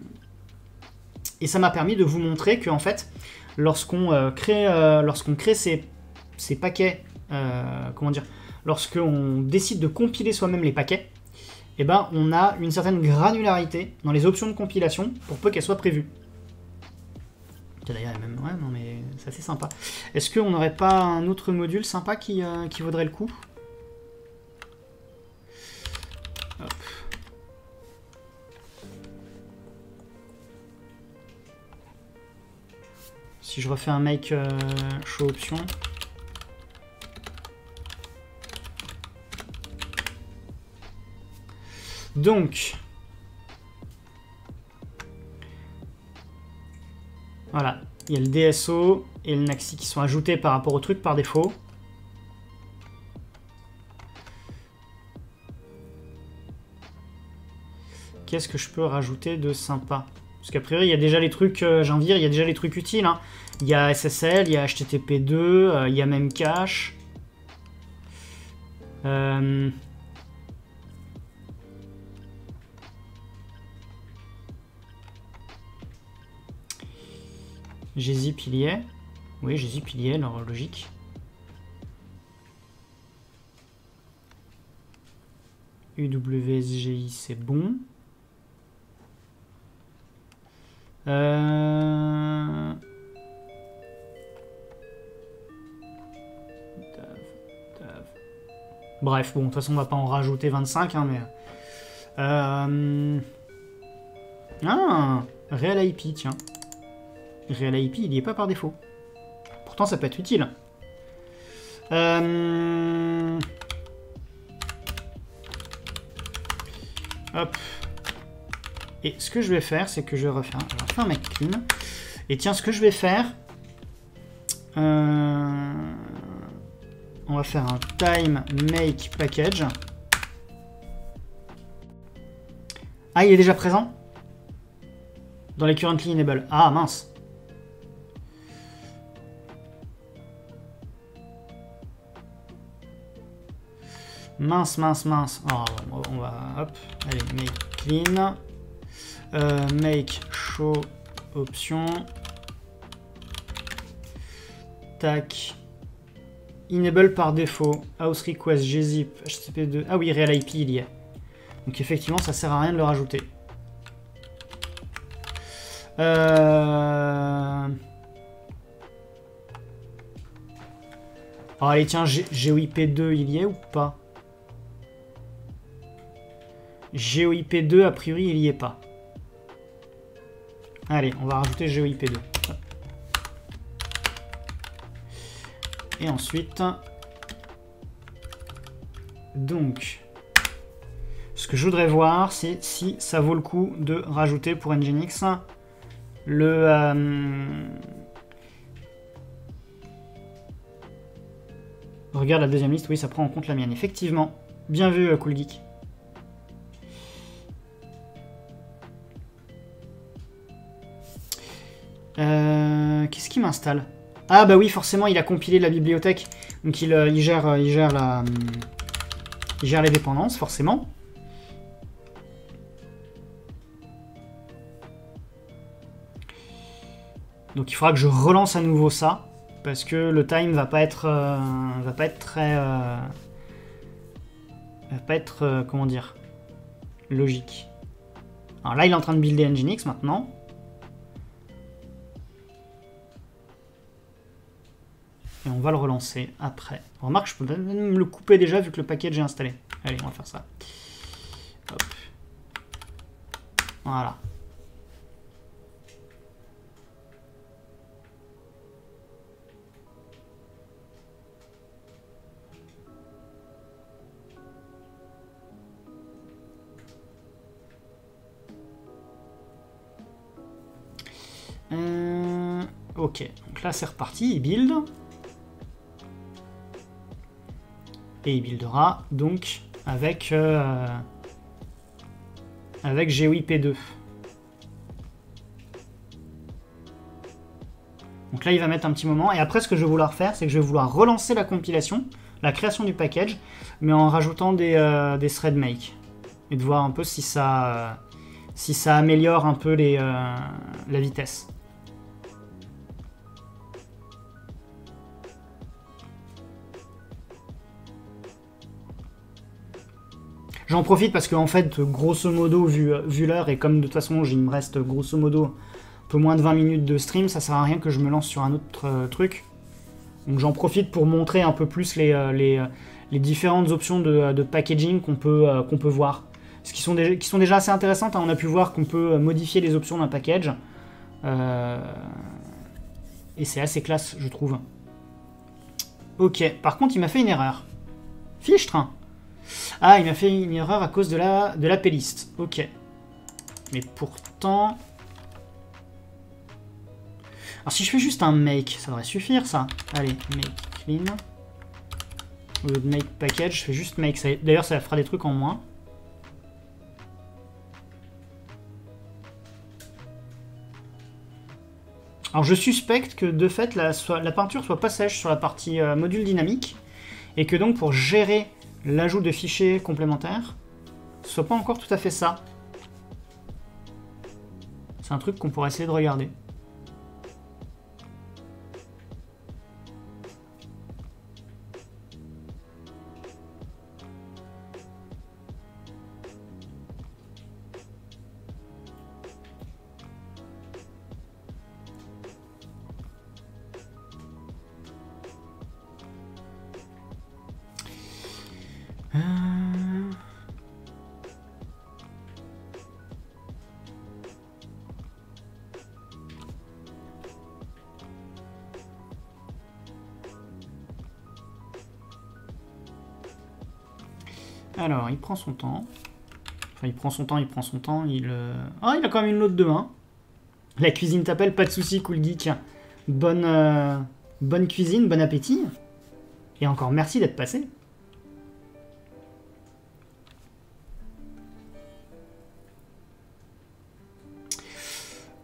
et ça m'a permis de vous montrer que en fait, lorsqu'on euh, crée, euh, lorsqu'on crée ces, ces paquets, euh, comment dire, lorsqu'on décide de compiler soi-même les paquets, eh ben, on a une certaine granularité dans les options de compilation pour peu qu'elles soient prévues. D'ailleurs, même, ouais, non mais c'est assez sympa. Est-ce qu'on n'aurait pas un autre module sympa qui, euh, qui vaudrait le coup? Hop. Si je refais un make euh, show option. Donc, voilà, il y a le D S O et le Naxi qui sont ajoutés par rapport au truc par défaut. Qu'est-ce que je peux rajouter de sympa? Parce qu'a priori, il y a déjà les trucs, euh, j'ai envie de dire, il y a déjà les trucs utiles. Hein. Il y a S S L, il y a H T T P deux, euh, il y a même cache. Euh... Gzip il y est. Oui, Gzip il y est, alors logique. U W S G I c'est bon. Euh... Dav, dav. Bref, bon, de toute façon on va pas en rajouter vingt-cinq, hein, mais... Euh... Ah, Real I P, tiens. Real I P, il n'y est pas par défaut. Pourtant, ça peut être utile. Euh... Hop. Et ce que je vais faire, c'est que je vais refaire, je vais refaire un make clean. Et tiens, ce que je vais faire... Euh... On va faire un time make package. Ah, il est déjà présent? Dans les currently enable. Ah, mince. Mince, mince, mince. Oh, on va... Hop. Allez, make clean. Euh, make show option. Tac. Enable par défaut. House request, gzip, H T T P deux. Ah oui, real I P, il y est. Donc effectivement, ça sert à rien de le rajouter. Euh... Oh, allez, tiens, G O I P deux, il y est ou pas? G O I P deux, a priori, il y est pas. Allez, on va rajouter G O I P deux. Et ensuite... Donc... Ce que je voudrais voir, c'est si ça vaut le coup de rajouter pour Nginx le... Euh... Regarde la deuxième liste, oui, ça prend en compte la mienne. Effectivement. Bien vu, Cool Geek. Euh... Qu'est-ce qu'il m'installe? Ah bah oui, forcément, il a compilé la bibliothèque. Donc il, il, gère, il, gère, la... il gère les dépendances, forcément. Donc il faudra que je relance à nouveau ça, parce que le time va pas être, euh, va pas être très, euh, va pas être, euh, comment dire, logique. Alors là, il est en train de builder Nginx maintenant. Et on va le relancer après. Remarque, je peux même le couper déjà vu que le package est installé. Allez, on va faire ça. Hop. Voilà. Euh, ok, donc là c'est reparti, il build. Et il buildera donc avec, euh, avec G O I P deux. Donc là il va mettre un petit moment. Et après ce que je vais vouloir faire, c'est que je vais vouloir relancer la compilation, la création du package, mais en rajoutant des, euh, des thread make. Et de voir un peu si ça, euh, si ça améliore un peu les, euh, la vitesse. J'en profite parce que, en fait, grosso modo, vu, vu l'heure, et comme de toute façon, il me reste grosso modo un peu moins de vingt minutes de stream, ça sert à rien que je me lance sur un autre euh, truc. Donc j'en profite pour montrer un peu plus les, euh, les, les différentes options de, de packaging qu'on peut, euh, qu'on peut voir. Ce qui sont, déjà, qui sont déjà assez intéressantes, hein. On a pu voir qu'on peut modifier les options d'un package. Euh, et c'est assez classe, je trouve. Ok, par contre, il m'a fait une erreur. Fichtre. Ah, il m'a fait une erreur à cause de la, de la playlist. Ok. Mais pourtant... Alors si je fais juste un make, ça devrait suffire ça. Allez, make clean. Au lieu de make package, je fais juste make. D'ailleurs, ça fera des trucs en moins. Alors je suspecte que de fait, la, soit, la peinture soit pas sèche sur la partie euh, module dynamique. Et que donc pour gérer l'ajout de fichiers complémentaires, ce soit pas encore tout à fait ça. C'est un truc qu'on pourrait essayer de regarder. Alors, il prend son temps. Enfin, il prend son temps, il prend son temps. Il, euh... Ah, il a quand même une note de un. La cuisine t'appelle, pas de soucis, Cool Geek. Bonne, euh... bonne cuisine, bon appétit. Et encore merci d'être passé.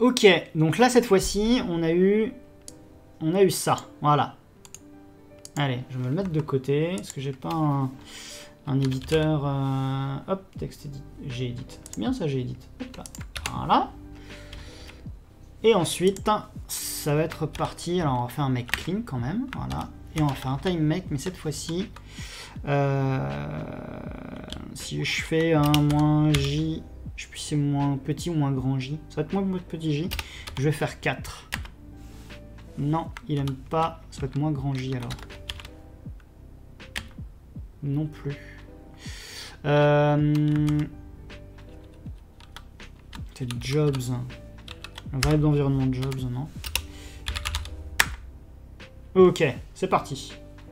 Ok, donc là cette fois-ci, on a eu, on a eu ça, voilà. Allez, je vais me le mettre de côté, parce que j'ai pas un, un éditeur... Euh, hop, texte edit, Gedit. C'est bien ça, Gedit. Hop là. Voilà. Et ensuite, ça va être parti. Alors, on va faire un make clean quand même. Voilà. Et on va faire un time make, mais cette fois-ci, euh, si je fais un moins J, je sais plus si c'est moins petit ou moins grand J. Ça va être moins petit J. Je vais faire quatre. Non, il aime pas. Ça va être moins grand J alors. Non plus. Euh... C'est jobs. Un variable d'environnement jobs, non. Ok, c'est parti.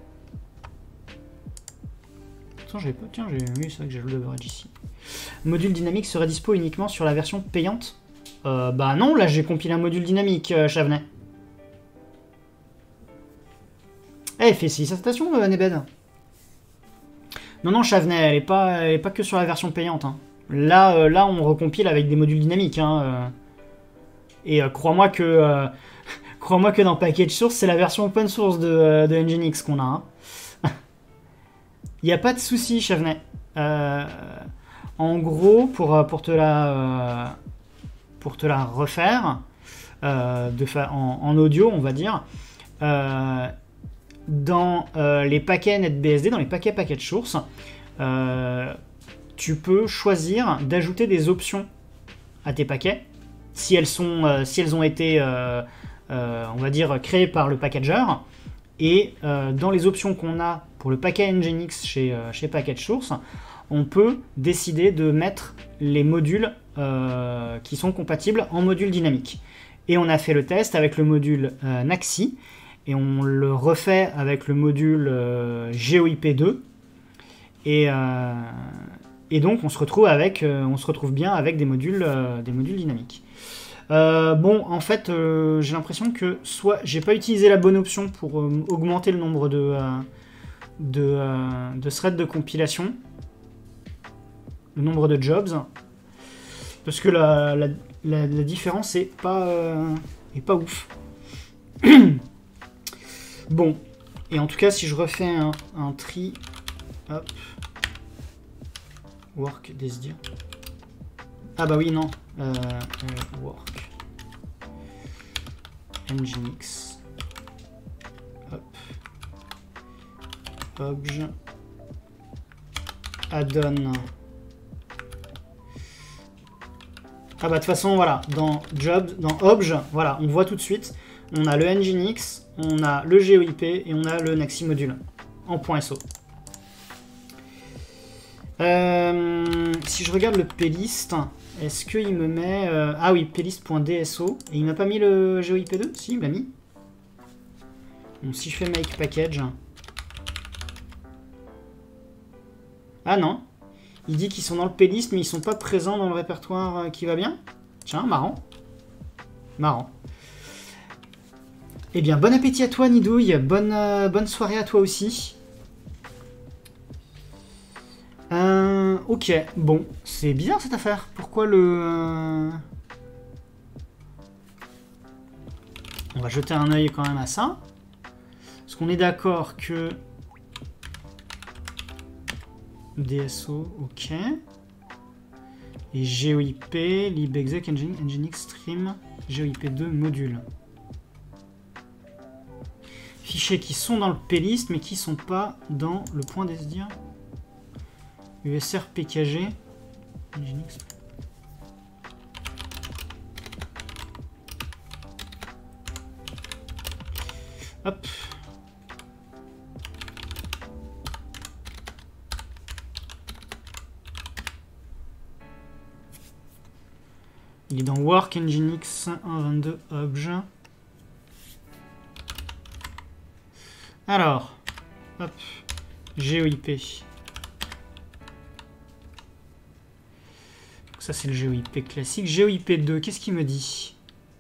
Attends, j'avais pas. Tiens, j'ai oui, c'est vrai que j'ai le leverage ici. Module dynamique serait dispo uniquement sur la version payante. Euh, bah non, là j'ai compilé un module dynamique, euh, Chavenet. Eh, félicitations, euh, Nebed. Non, non, Chavenet, elle est pas, elle est pas que sur la version payante. Hein. Là, euh, là, on recompile avec des modules dynamiques. Hein, euh. Et euh, crois-moi que, euh, crois-moi que dans Package Source, c'est la version open source de, euh, de Nginx qu'on a. Hein. Il n'y a pas de souci, Chavenet. Euh, en gros, pour, pour, te la, euh, pour te la refaire, euh, de en, en audio, on va dire, euh, dans euh, les paquets NetBSD, dans les paquets Package Source, euh, tu peux choisir d'ajouter des options à tes paquets si elles, sont, euh, si elles ont été, euh, euh, on va dire, créées par le packager. Et euh, dans les options qu'on a pour le paquet Nginx chez, euh, chez Package Source, on peut décider de mettre les modules euh, qui sont compatibles en module dynamique. Et on a fait le test avec le module euh, Naxi, et on le refait avec le module euh, G O I P deux. Et, euh, et donc on se retrouve avec, euh, on se retrouve bien avec des modules, euh, des modules dynamiques. Euh, bon, en fait, euh, j'ai l'impression que soit j'ai pas utilisé la bonne option pour euh, augmenter le nombre de, euh, de, euh, de threads de compilation, le nombre de jobs, parce que la, la, la, la différence est pas, euh, est pas ouf. Bon, et en tout cas, si je refais un, un tri, hop, work desdir. Ah bah oui, non, euh, euh, work, Nginx, hop, obj, addon. Ah bah de toute façon, voilà, dans job, dans obj, voilà, on voit tout de suite, on a le Nginx, on a le G O I P et on a le Naxi module en .so. Euh, si je regarde le plist, est-ce qu'il me met... Euh, ah oui, plist.dso, et il m'a pas mis le G O I P deux? Si, il m'a mis. Bon, si je fais make package... Ah non, il dit qu'ils sont dans le plist, mais ils sont pas présents dans le répertoire qui va bien. Tiens, marrant. Marrant. Eh bien, bon appétit à toi, Nidouille. Bonne, euh, bonne soirée à toi aussi. Euh, ok, bon, c'est bizarre cette affaire. Pourquoi le... Euh... On va jeter un œil quand même à ça. Parce qu'on est d'accord que... D S O, ok. Et G O I P, libexec, nginx, stream, G O I P deux, module. Fichiers qui sont dans le plist, mais qui sont pas dans le point .sdir. U S R P K G. Nginx. Hop. Il est dans Work Nginx un point vingt-deux obj. Alors, hop, G O I P. Ça c'est le G O I P classique. G O I P deux, qu'est-ce qu'il me dit?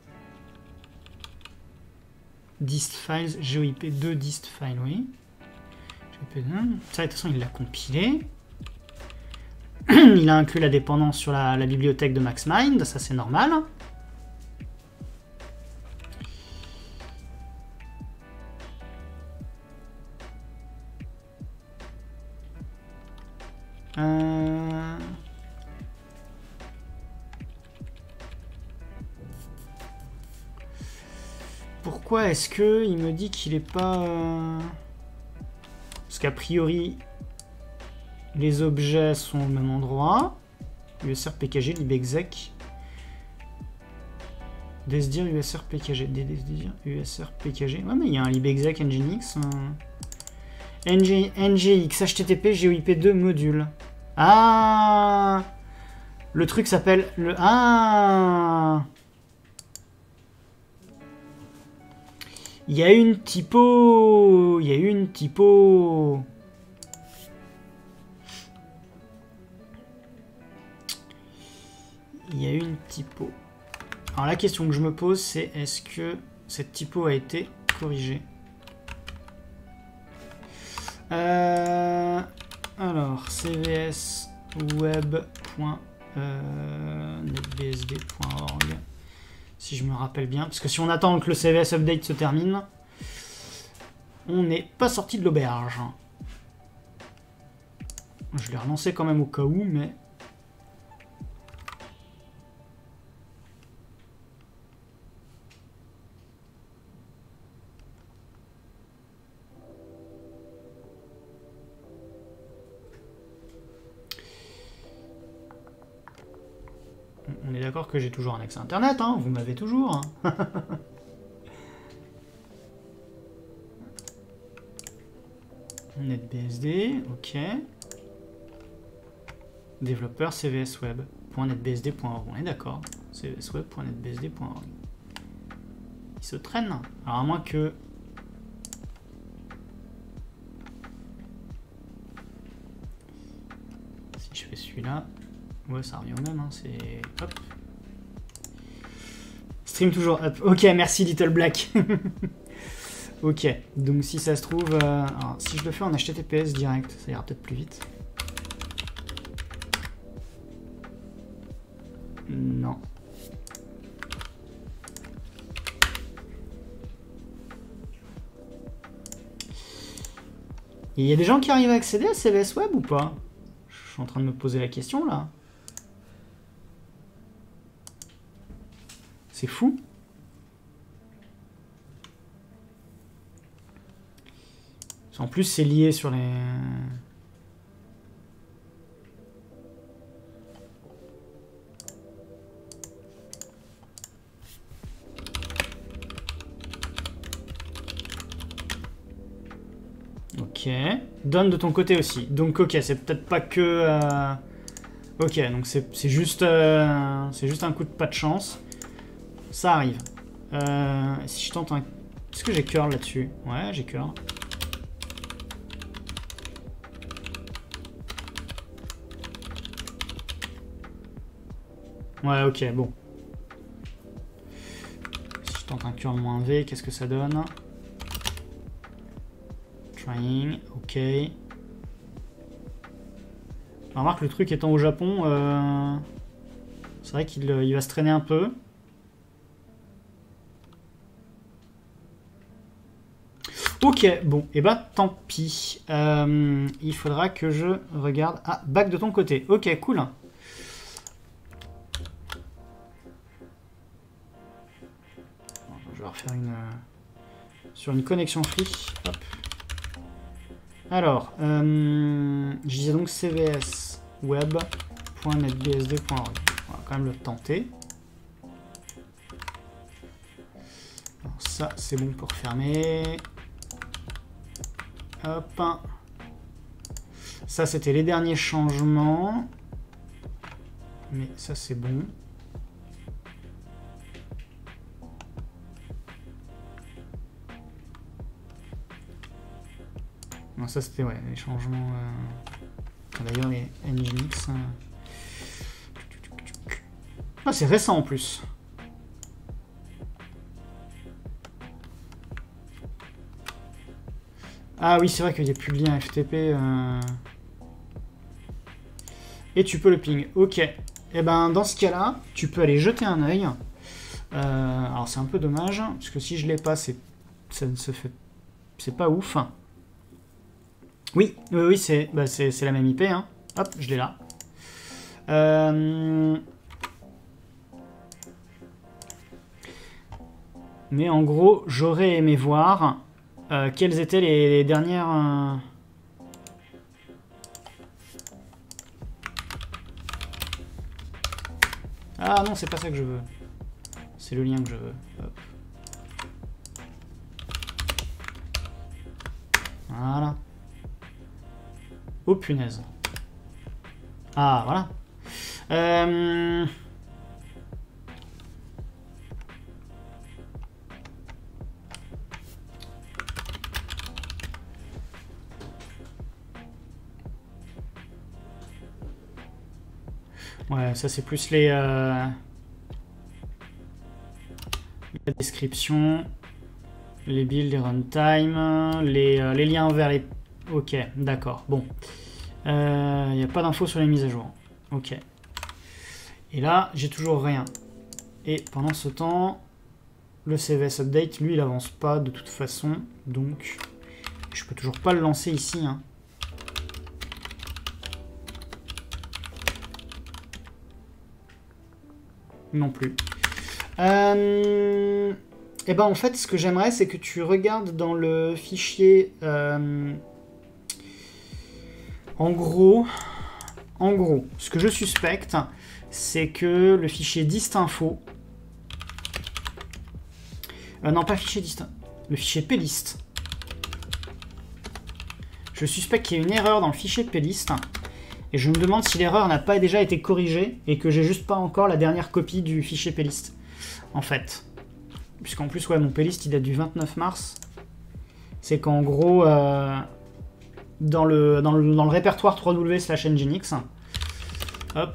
Dist files, G O I P deux dist file, oui. G O I P deux. Ça, de toute façon, il l'a compilé. Il a inclus la dépendance sur la, la bibliothèque de MaxMind, ça c'est normal. Euh... Pourquoi est-ce que il me dit qu'il est pas... Euh... Parce qu'a priori, les objets sont au même endroit. U S R P K G, libexec. Desdir U S R P K G. Desdir U S R P K G. Ouais, mais il y a un libexec nginx. Hein. N G, N G X, H T T P, G O I P deux module. Ah, le truc s'appelle le... Ah, il y a une typo. Il y a une typo. Il y a une typo. Alors la question que je me pose, c'est est-ce que cette typo a été corrigée? euh, Alors, cvsweb.netbsd.org, si je me rappelle bien. Parce que si on attend que le C V S update se termine, on n'est pas sorti de l'auberge. Je l'ai relancé quand même au cas où, mais... On est d'accord que j'ai toujours un accès internet, hein, vous m'avez toujours. Hein. NetBSD, ok. Développeur cvsweb.netbsd.org, on est d'accord. cvsweb.netbsd.org. Il se traîne. Alors à moins que... Si je fais celui-là... Ouais, ça revient au même, hein, c'est... Hop. Stream toujours up. Ok, merci Little Black. Ok, donc si ça se trouve... Euh... Alors, si je le fais en H T T P S direct, ça ira peut-être plus vite. Non. Il y a des gens qui arrivent à accéder à C V S Web ou pas? Je suis en train de me poser la question, là. C'est fou. En plus, c'est lié sur les... Ok. Donne de ton côté aussi. Donc, ok, c'est peut-être pas que... Euh... Ok, donc c'est juste, euh... c'est juste un coup de pas de chance. Ça arrive. Euh, si je tente un... Est-ce que j'ai curl là-dessus? Ouais, j'ai curl. Ouais, ok, bon. Si je tente un curl moins V, qu'est-ce que ça donne? Trying, ok. On remarque, le truc étant au Japon, euh... c'est vrai qu'il il va se traîner un peu. Ok, bon, et bah tant pis. Euh, il faudra que je regarde... Ah, back de ton côté. Ok, cool. Je vais refaire une... Sur une connexion free. Hop. Alors, euh, je disais donc cvsweb.netbsd.org. On va quand même le tenter. Alors, ça, c'est bon pour fermer. Hop. Ça, c'était les derniers changements. Mais ça, c'est bon. Non, ça, c'était ouais, les changements... Euh... D'ailleurs, les nginx... Euh... Ah, c'est récent en plus. Ah oui, c'est vrai qu'il n'y a plus de lien F T P. Euh... Et tu peux le ping. Ok. Et eh ben dans ce cas-là, tu peux aller jeter un œil. Euh... Alors c'est un peu dommage, parce que si je l'ai pas, c'est ça ne se fait... C'est pas ouf. Oui, oui, oui, c'est bah, la même I P. Hein. Hop, je l'ai là. Euh... Mais en gros, j'aurais aimé voir euh, quelles étaient les, les dernières... Euh... Ah non, c'est pas ça que je veux. C'est le lien que je veux. Hop. Voilà. Oh punaise. Ah, voilà. Euh... Ouais, ça c'est plus les... Euh... La description, les builds, les runtime, les, euh, les liens vers les... Ok, d'accord, bon. Il euh, n'y a pas d'infos sur les mises à jour. Ok. Et là, j'ai toujours rien. Et pendant ce temps, le C V S Update, lui, il avance pas de toute façon. Donc, je peux toujours pas le lancer ici. Hein. Non plus. Euh... Et ben en fait, ce que j'aimerais, c'est que tu regardes dans le fichier... Euh... En gros, en gros, ce que je suspecte, c'est que le fichier distinfo... Euh, non, pas fichier distinfo. Le fichier plist. Je suspecte qu'il y a une erreur dans le fichier plist. Et je me demande si l'erreur n'a pas déjà été corrigée et que j'ai juste pas encore la dernière copie du fichier plist. En fait. Puisqu'en plus, ouais, mon plist, il date du vingt-neuf mars. C'est qu'en gros, euh, dans, le, dans, le, dans le répertoire trois W slash Nginx, hop,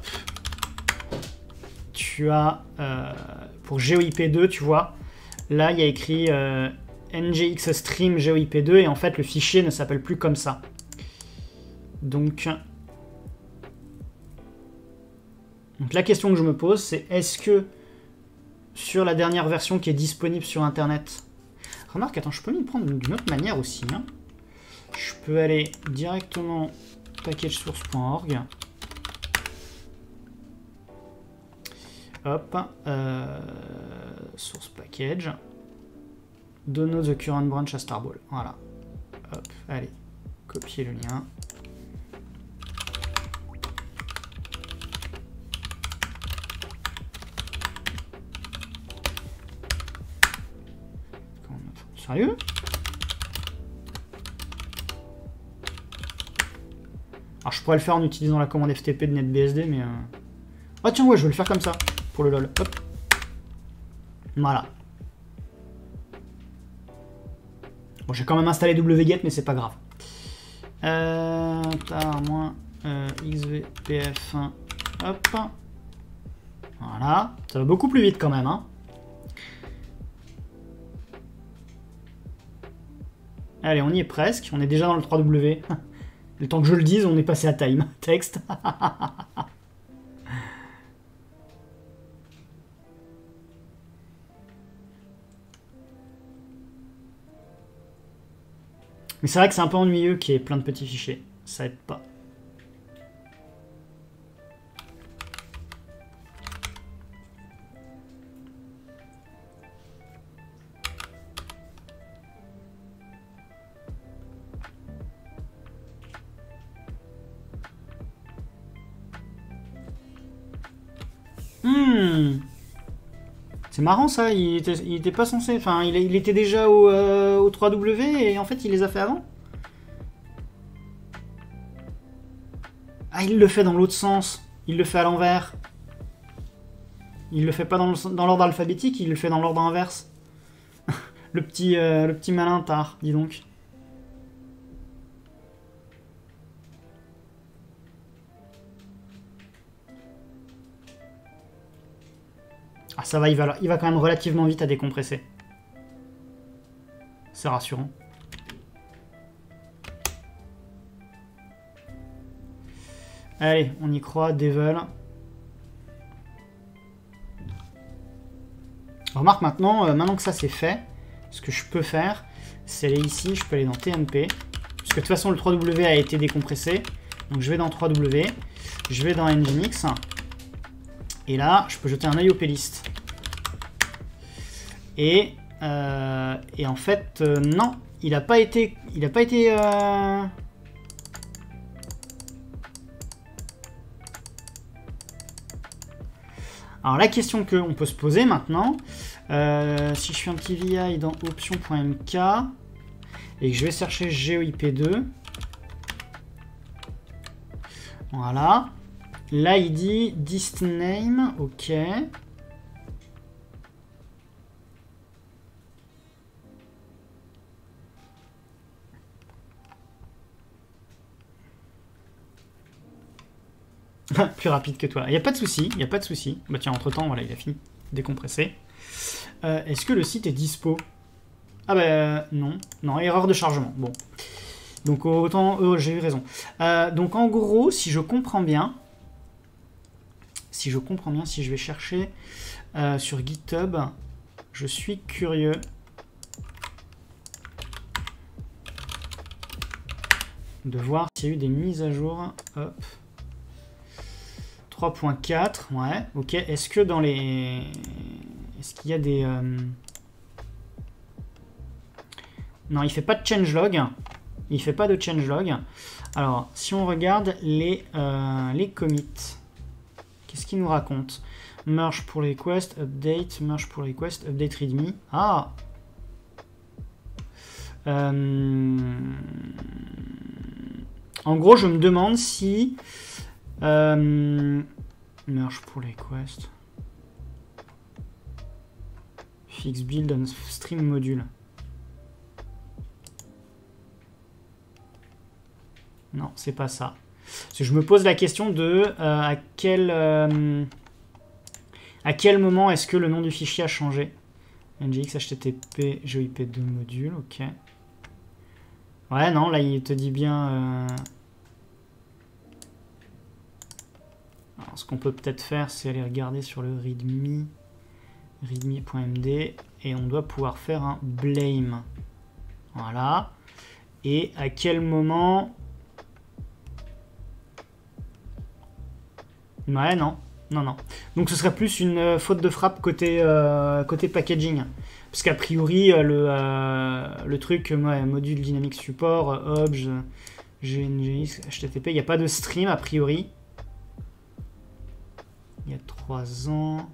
tu as, euh, pour G O I P deux, tu vois, là, il y a écrit euh, N G X stream G O I P deux, et en fait, le fichier ne s'appelle plus comme ça. Donc... Donc la question que je me pose, c'est est-ce que sur la dernière version qui est disponible sur Internet... Remarque, attends, je peux m'y prendre d'une autre manière aussi. Hein. Je peux aller directement packagesource point org. Hop. Euh, source package. Dono the current branch à Starball. Voilà. Hop, allez. Copier le lien. Sérieux? Alors je pourrais le faire en utilisant la commande F T P de NetBSD, mais... Euh... Ah tiens, ouais, je vais le faire comme ça, pour le lol. Hop. Voilà. Bon, j'ai quand même installé wget, mais c'est pas grave. Euh... Tar moins euh, xvpf. Hop. Voilà. Ça va beaucoup plus vite quand même, hein. Allez, on y est presque. On est déjà dans le trois W. Le temps que je le dise, on est passé à time. Texte. Mais c'est vrai que c'est un peu ennuyeux qu'il y ait plein de petits fichiers. Ça aide pas. Hmm. C'est marrant ça, il était, il était pas censé... Enfin, il, il était déjà au, euh, au trois W et en fait il les a fait avant. Ah, il le fait dans l'autre sens. Il le fait à l'envers. Il le fait pas dans l'ordre alphabétique, il le fait dans l'ordre inverse. le, petit, euh, le petit malin tard, dis donc. Ah ça va, il va, il va quand même relativement vite à décompresser. C'est rassurant. Allez, on y croit, Devil. Remarque maintenant, euh, maintenant que ça c'est fait, ce que je peux faire, c'est aller ici, je peux aller dans T M P. Parce que de toute façon le trois W a été décompressé. Donc je vais dans trois W, je vais dans Nginx, et là je peux jeter un œil au plist. Et, euh, et en fait, euh, non, il n'a pas été... Il a pas été euh... Alors la question qu'on peut se poser maintenant, euh, si je fais un petit V I dans option.mk et que je vais chercher G E I P deux, voilà, là il dit dist name, ok. Plus rapide que toi. Il n'y a pas de souci, il n'y a pas de souci. Bah tiens, entre temps, voilà, il a fini de décompresser. Euh, Est-ce que le site est dispo? Ah bah euh, non, non, erreur de chargement. Bon. Donc autant, euh, j'ai eu raison. Euh, donc en gros, si je comprends bien, si je comprends bien, si je vais chercher euh, sur GitHub, je suis curieux. De voir s'il y a eu des mises à jour. Hop. trois point quatre, ouais, ok. Est-ce que dans les... Est-ce qu'il y a des... Euh... Non, il fait pas de changelog. Il fait pas de changelog. Alors, si on regarde les, euh, les commits, qu'est-ce qu'il nous raconte? Merge pour request, update, merge pour request, update readme. Ah euh... En gros, je me demande si... Euh, merge pull request. Fix build on stream module. Non, c'est pas ça. Parce que je me pose la question de euh, à quel euh, à quel moment est-ce que le nom du fichier a changé. Nginx H T T P G E I P deux module, ok. Ouais, non, là il te dit bien. Euh, Alors, ce qu'on peut peut-être faire, c'est aller regarder sur le readme, readme.md, et on doit pouvoir faire un blame. Voilà. Et à quel moment... Ouais, non. Non, non. Donc ce serait plus une faute de frappe côté, euh, côté packaging. Parce qu'a priori, le, euh, le truc, ouais, module dynamic support, obj, Nginx, H T T P, il n'y a pas de stream a priori. Il y a trois ans.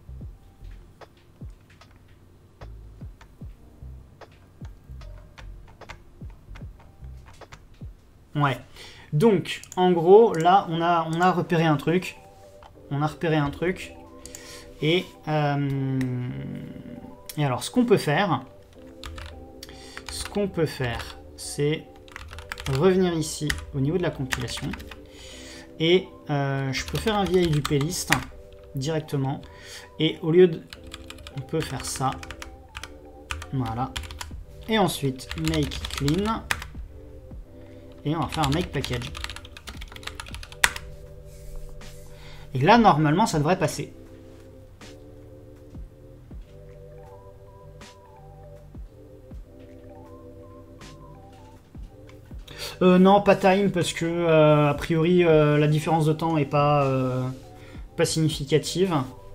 Ouais. Donc, en gros, là, on a, on a repéré un truc. On a repéré un truc. Et, euh, et alors, ce qu'on peut faire, ce qu'on peut faire, c'est revenir ici au niveau de la compilation. Et euh, je peux faire un V I du plist directement. Et au lieu de... On peut faire ça. Voilà. Et ensuite, make clean. Et on va faire un make package. Et là, normalement, ça devrait passer. Euh, non, pas time, parce que, euh, a priori, euh, la différence de temps est pas, euh, pas significative.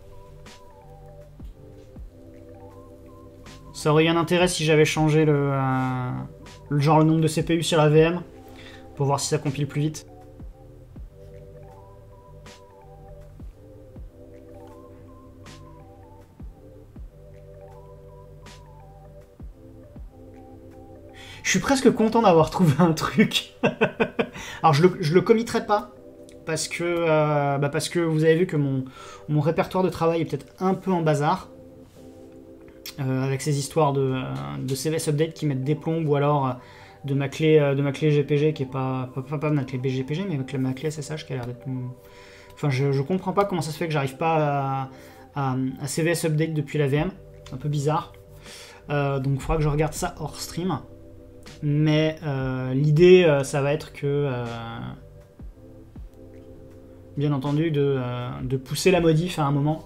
Ça aurait eu un intérêt si j'avais changé le, euh, le genre le nombre de C P U sur la V M, pour voir si ça compile plus vite. Je suis presque content d'avoir trouvé un truc. Alors je le, je le committerai pas, parce que, euh, bah parce que vous avez vu que mon, mon répertoire de travail est peut-être un peu en bazar, euh, avec ces histoires de, euh, de C V S Update qui mettent des plombes, ou alors euh, de, ma clé, euh, de ma clé G P G qui est pas, pas, pas, pas ma clé B G P G, mais avec ma clé S S H qui a l'air d'être... Enfin, je, je comprends pas comment ça se fait que j'arrive pas à, à, à C V S Update depuis la V M, un peu bizarre. Euh, donc il faudra que je regarde ça hors stream. Mais euh, l'idée, euh, ça va être que, euh, bien entendu, de, euh, de pousser la modif à un moment.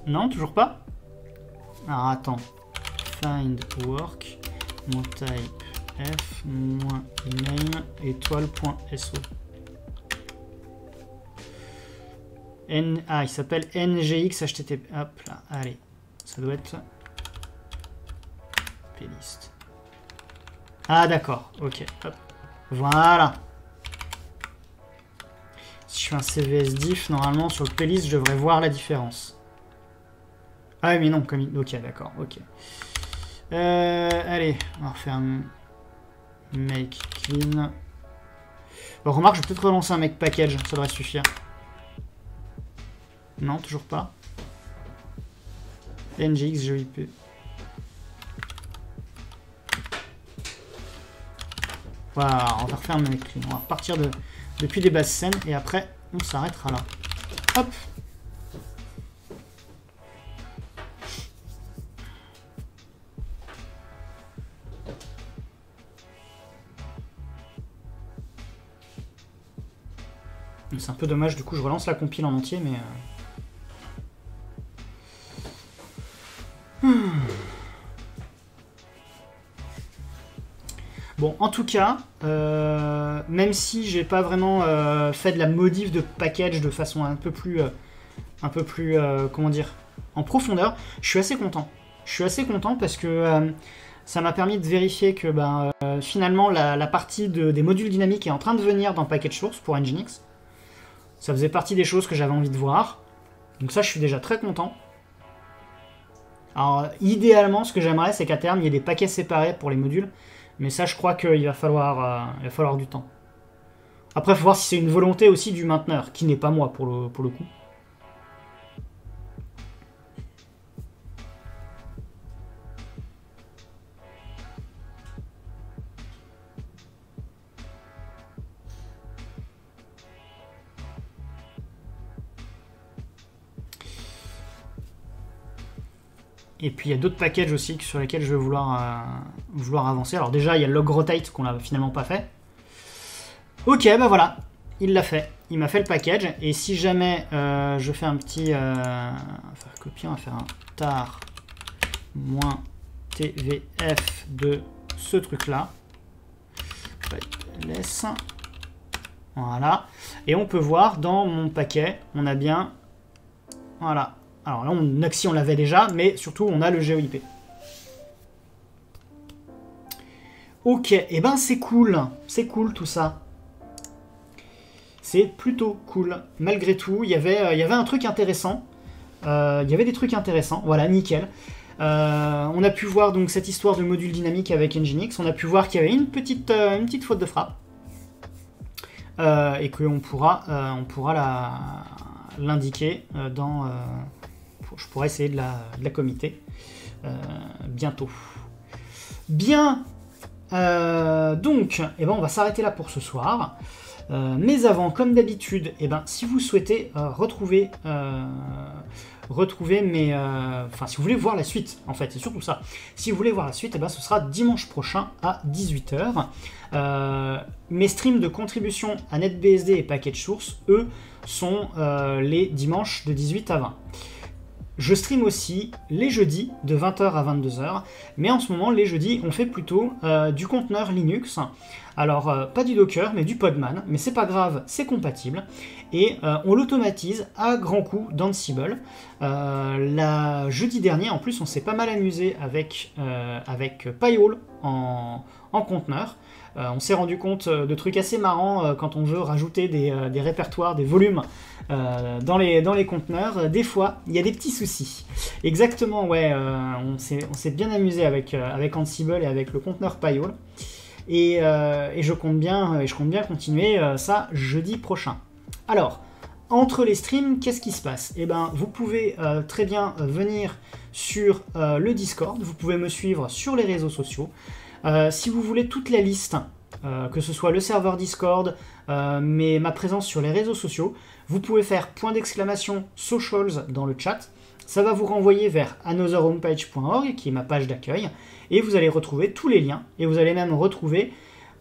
Non, toujours pas. Alors attends. Find work, mon type f, moins name, étoile.so. N... Ah, il s'appelle N G X H T T P. Hop là, allez. Ça doit être... plist. Ah d'accord, ok. Hop. Voilà. Si je fais un C V S diff, normalement sur le playlist, je devrais voir la différence. Ah oui, mais non, comme il... Ok, d'accord, ok. Euh, allez, on va refaire un make clean. Bon, remarque, je vais peut-être relancer un make package, ça devrait suffire. Non, toujours pas. N G X G O I P. Voilà, on va refaire un make clean. On va repartir de, depuis les bases scènes et après, on s'arrêtera là. Hop. C'est un peu dommage, du coup je relance la compile en entier, mais... Euh... Hmm. Bon, en tout cas, euh, même si j'ai pas vraiment euh, fait de la modif de package de façon un peu plus... Euh, un peu plus... Euh, comment dire, en profondeur, je suis assez content. Je suis assez content parce que euh, ça m'a permis de vérifier que ben, euh, finalement la, la partie de, des modules dynamiques est en train de venir dans package source pour Nginx. Ça faisait partie des choses que j'avais envie de voir. Donc ça, je suis déjà très content. Alors, idéalement, ce que j'aimerais, c'est qu'à terme, il y ait des paquets séparés pour les modules. Mais ça, je crois qu'il va falloir, euh, il va falloir du temps. Après, il faut voir si c'est une volonté aussi du mainteneur, qui n'est pas moi, pour le, pour le coup. Et puis il y a d'autres packages aussi sur lesquels je vais vouloir, euh, vouloir avancer. Alors déjà, il y a le log rotate qu'on n'a finalement pas fait. Ok, bah voilà, il l'a fait. Il m'a fait le package. Et si jamais euh, je fais un petit... Euh, on va faire copier, on va faire un tar moins tvf de ce truc-là. Laisse. Voilà. Et on peut voir dans mon paquet, on a bien... Voilà. Alors là, on, Noxy, on l'avait déjà, mais surtout, on a le G O I P. Ok, et eh ben c'est cool. C'est cool tout ça. C'est plutôt cool. Malgré tout, il y avait, euh, il y avait un truc intéressant. Euh, il y avait des trucs intéressants. Voilà, nickel. Euh, on a pu voir donc cette histoire de module dynamique avec Nginx. On a pu voir qu'il y avait une petite, euh, une petite faute de frappe. Euh, et qu'on pourra, euh, on pourra la, l'indiquer euh, dans... Euh, je pourrais essayer de la, de la commiter euh, bientôt. Bien, euh, donc, eh ben, on va s'arrêter là pour ce soir. Euh, mais avant, comme d'habitude, eh ben, si vous souhaitez euh, retrouver, euh, retrouver mes... Euh, enfin, si vous voulez voir la suite, en fait, c'est surtout ça. Si vous voulez voir la suite, eh ben, ce sera dimanche prochain à dix-huit heures. Euh, mes streams de contribution à NetBSD et Package Source, eux, sont euh, les dimanches de dix-huit à vingt. Je stream aussi les jeudis de vingt heures à vingt-deux heures, mais en ce moment, les jeudis, on fait plutôt euh, du conteneur Linux. Alors, euh, pas du Docker, mais du Podman, mais c'est pas grave, c'est compatible. Et euh, on l'automatise à grands coups d'Ansible. Euh, la jeudi dernier, en plus, on s'est pas mal amusé avec, euh, avec Pyhole en, en conteneur. Euh, on s'est rendu compte de trucs assez marrants euh, quand on veut rajouter des, euh, des répertoires, des volumes euh, dans, les, dans les conteneurs. Des fois, il y a des petits soucis. Exactement, ouais, euh, on s'est bien amusé avec, euh, avec Ansible et avec le conteneur Pyhole. Et, euh, et, je compte bien, et je compte bien continuer euh, ça jeudi prochain. Alors, entre les streams, qu'est-ce qui se passe? Eh ben, vous pouvez euh, très bien venir sur euh, le Discord, vous pouvez me suivre sur les réseaux sociaux. Euh, si vous voulez toute la liste, euh, que ce soit le serveur Discord, euh, mais ma présence sur les réseaux sociaux, vous pouvez faire point d'exclamation socials dans le chat. Ça va vous renvoyer vers another homepage point org, qui est ma page d'accueil, et vous allez retrouver tous les liens, et vous allez même retrouver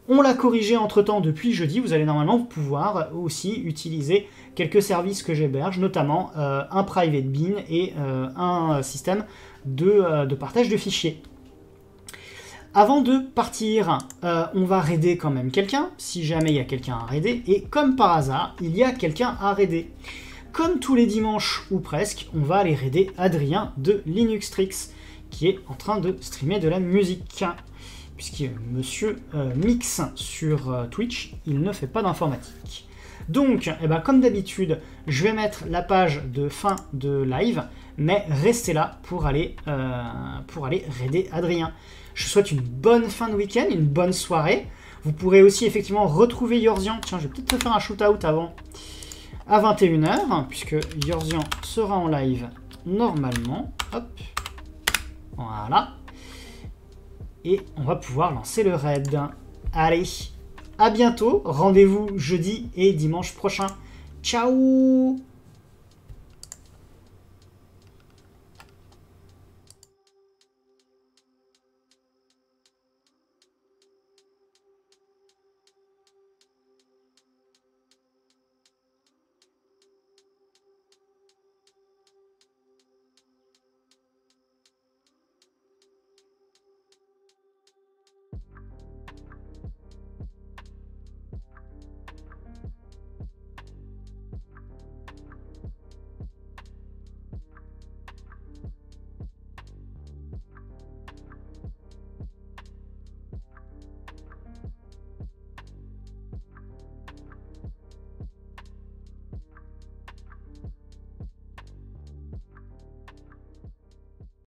On l'a corrigé entre-temps depuis jeudi. Vous allez normalement pouvoir aussi utiliser quelques services que j'héberge, notamment euh, un private bin et euh, un système de, euh, de partage de fichiers. Avant de partir, euh, on va raider quand même quelqu'un, si jamais il y a quelqu'un à raider. Et comme par hasard, il y a quelqu'un à raider. Comme tous les dimanches, ou presque, on va aller raider Adrien de Linuxtrix, qui est en train de streamer de la musique. Puisque monsieur euh, mixe sur euh, Twitch, il ne fait pas d'informatique. Donc, eh ben, comme d'habitude, je vais mettre la page de fin de live, mais restez là pour aller, euh, pour aller raider Adrien. Je vous souhaite une bonne fin de week-end, une bonne soirée. Vous pourrez aussi effectivement retrouver Yorzian. Tiens, je vais peut-être te faire un shoot-out avant, à vingt et une heures, puisque Yorzian sera en live normalement. Hop, voilà. Et on va pouvoir lancer le raid. Allez, à bientôt. Rendez-vous jeudi et dimanche prochain. Ciao!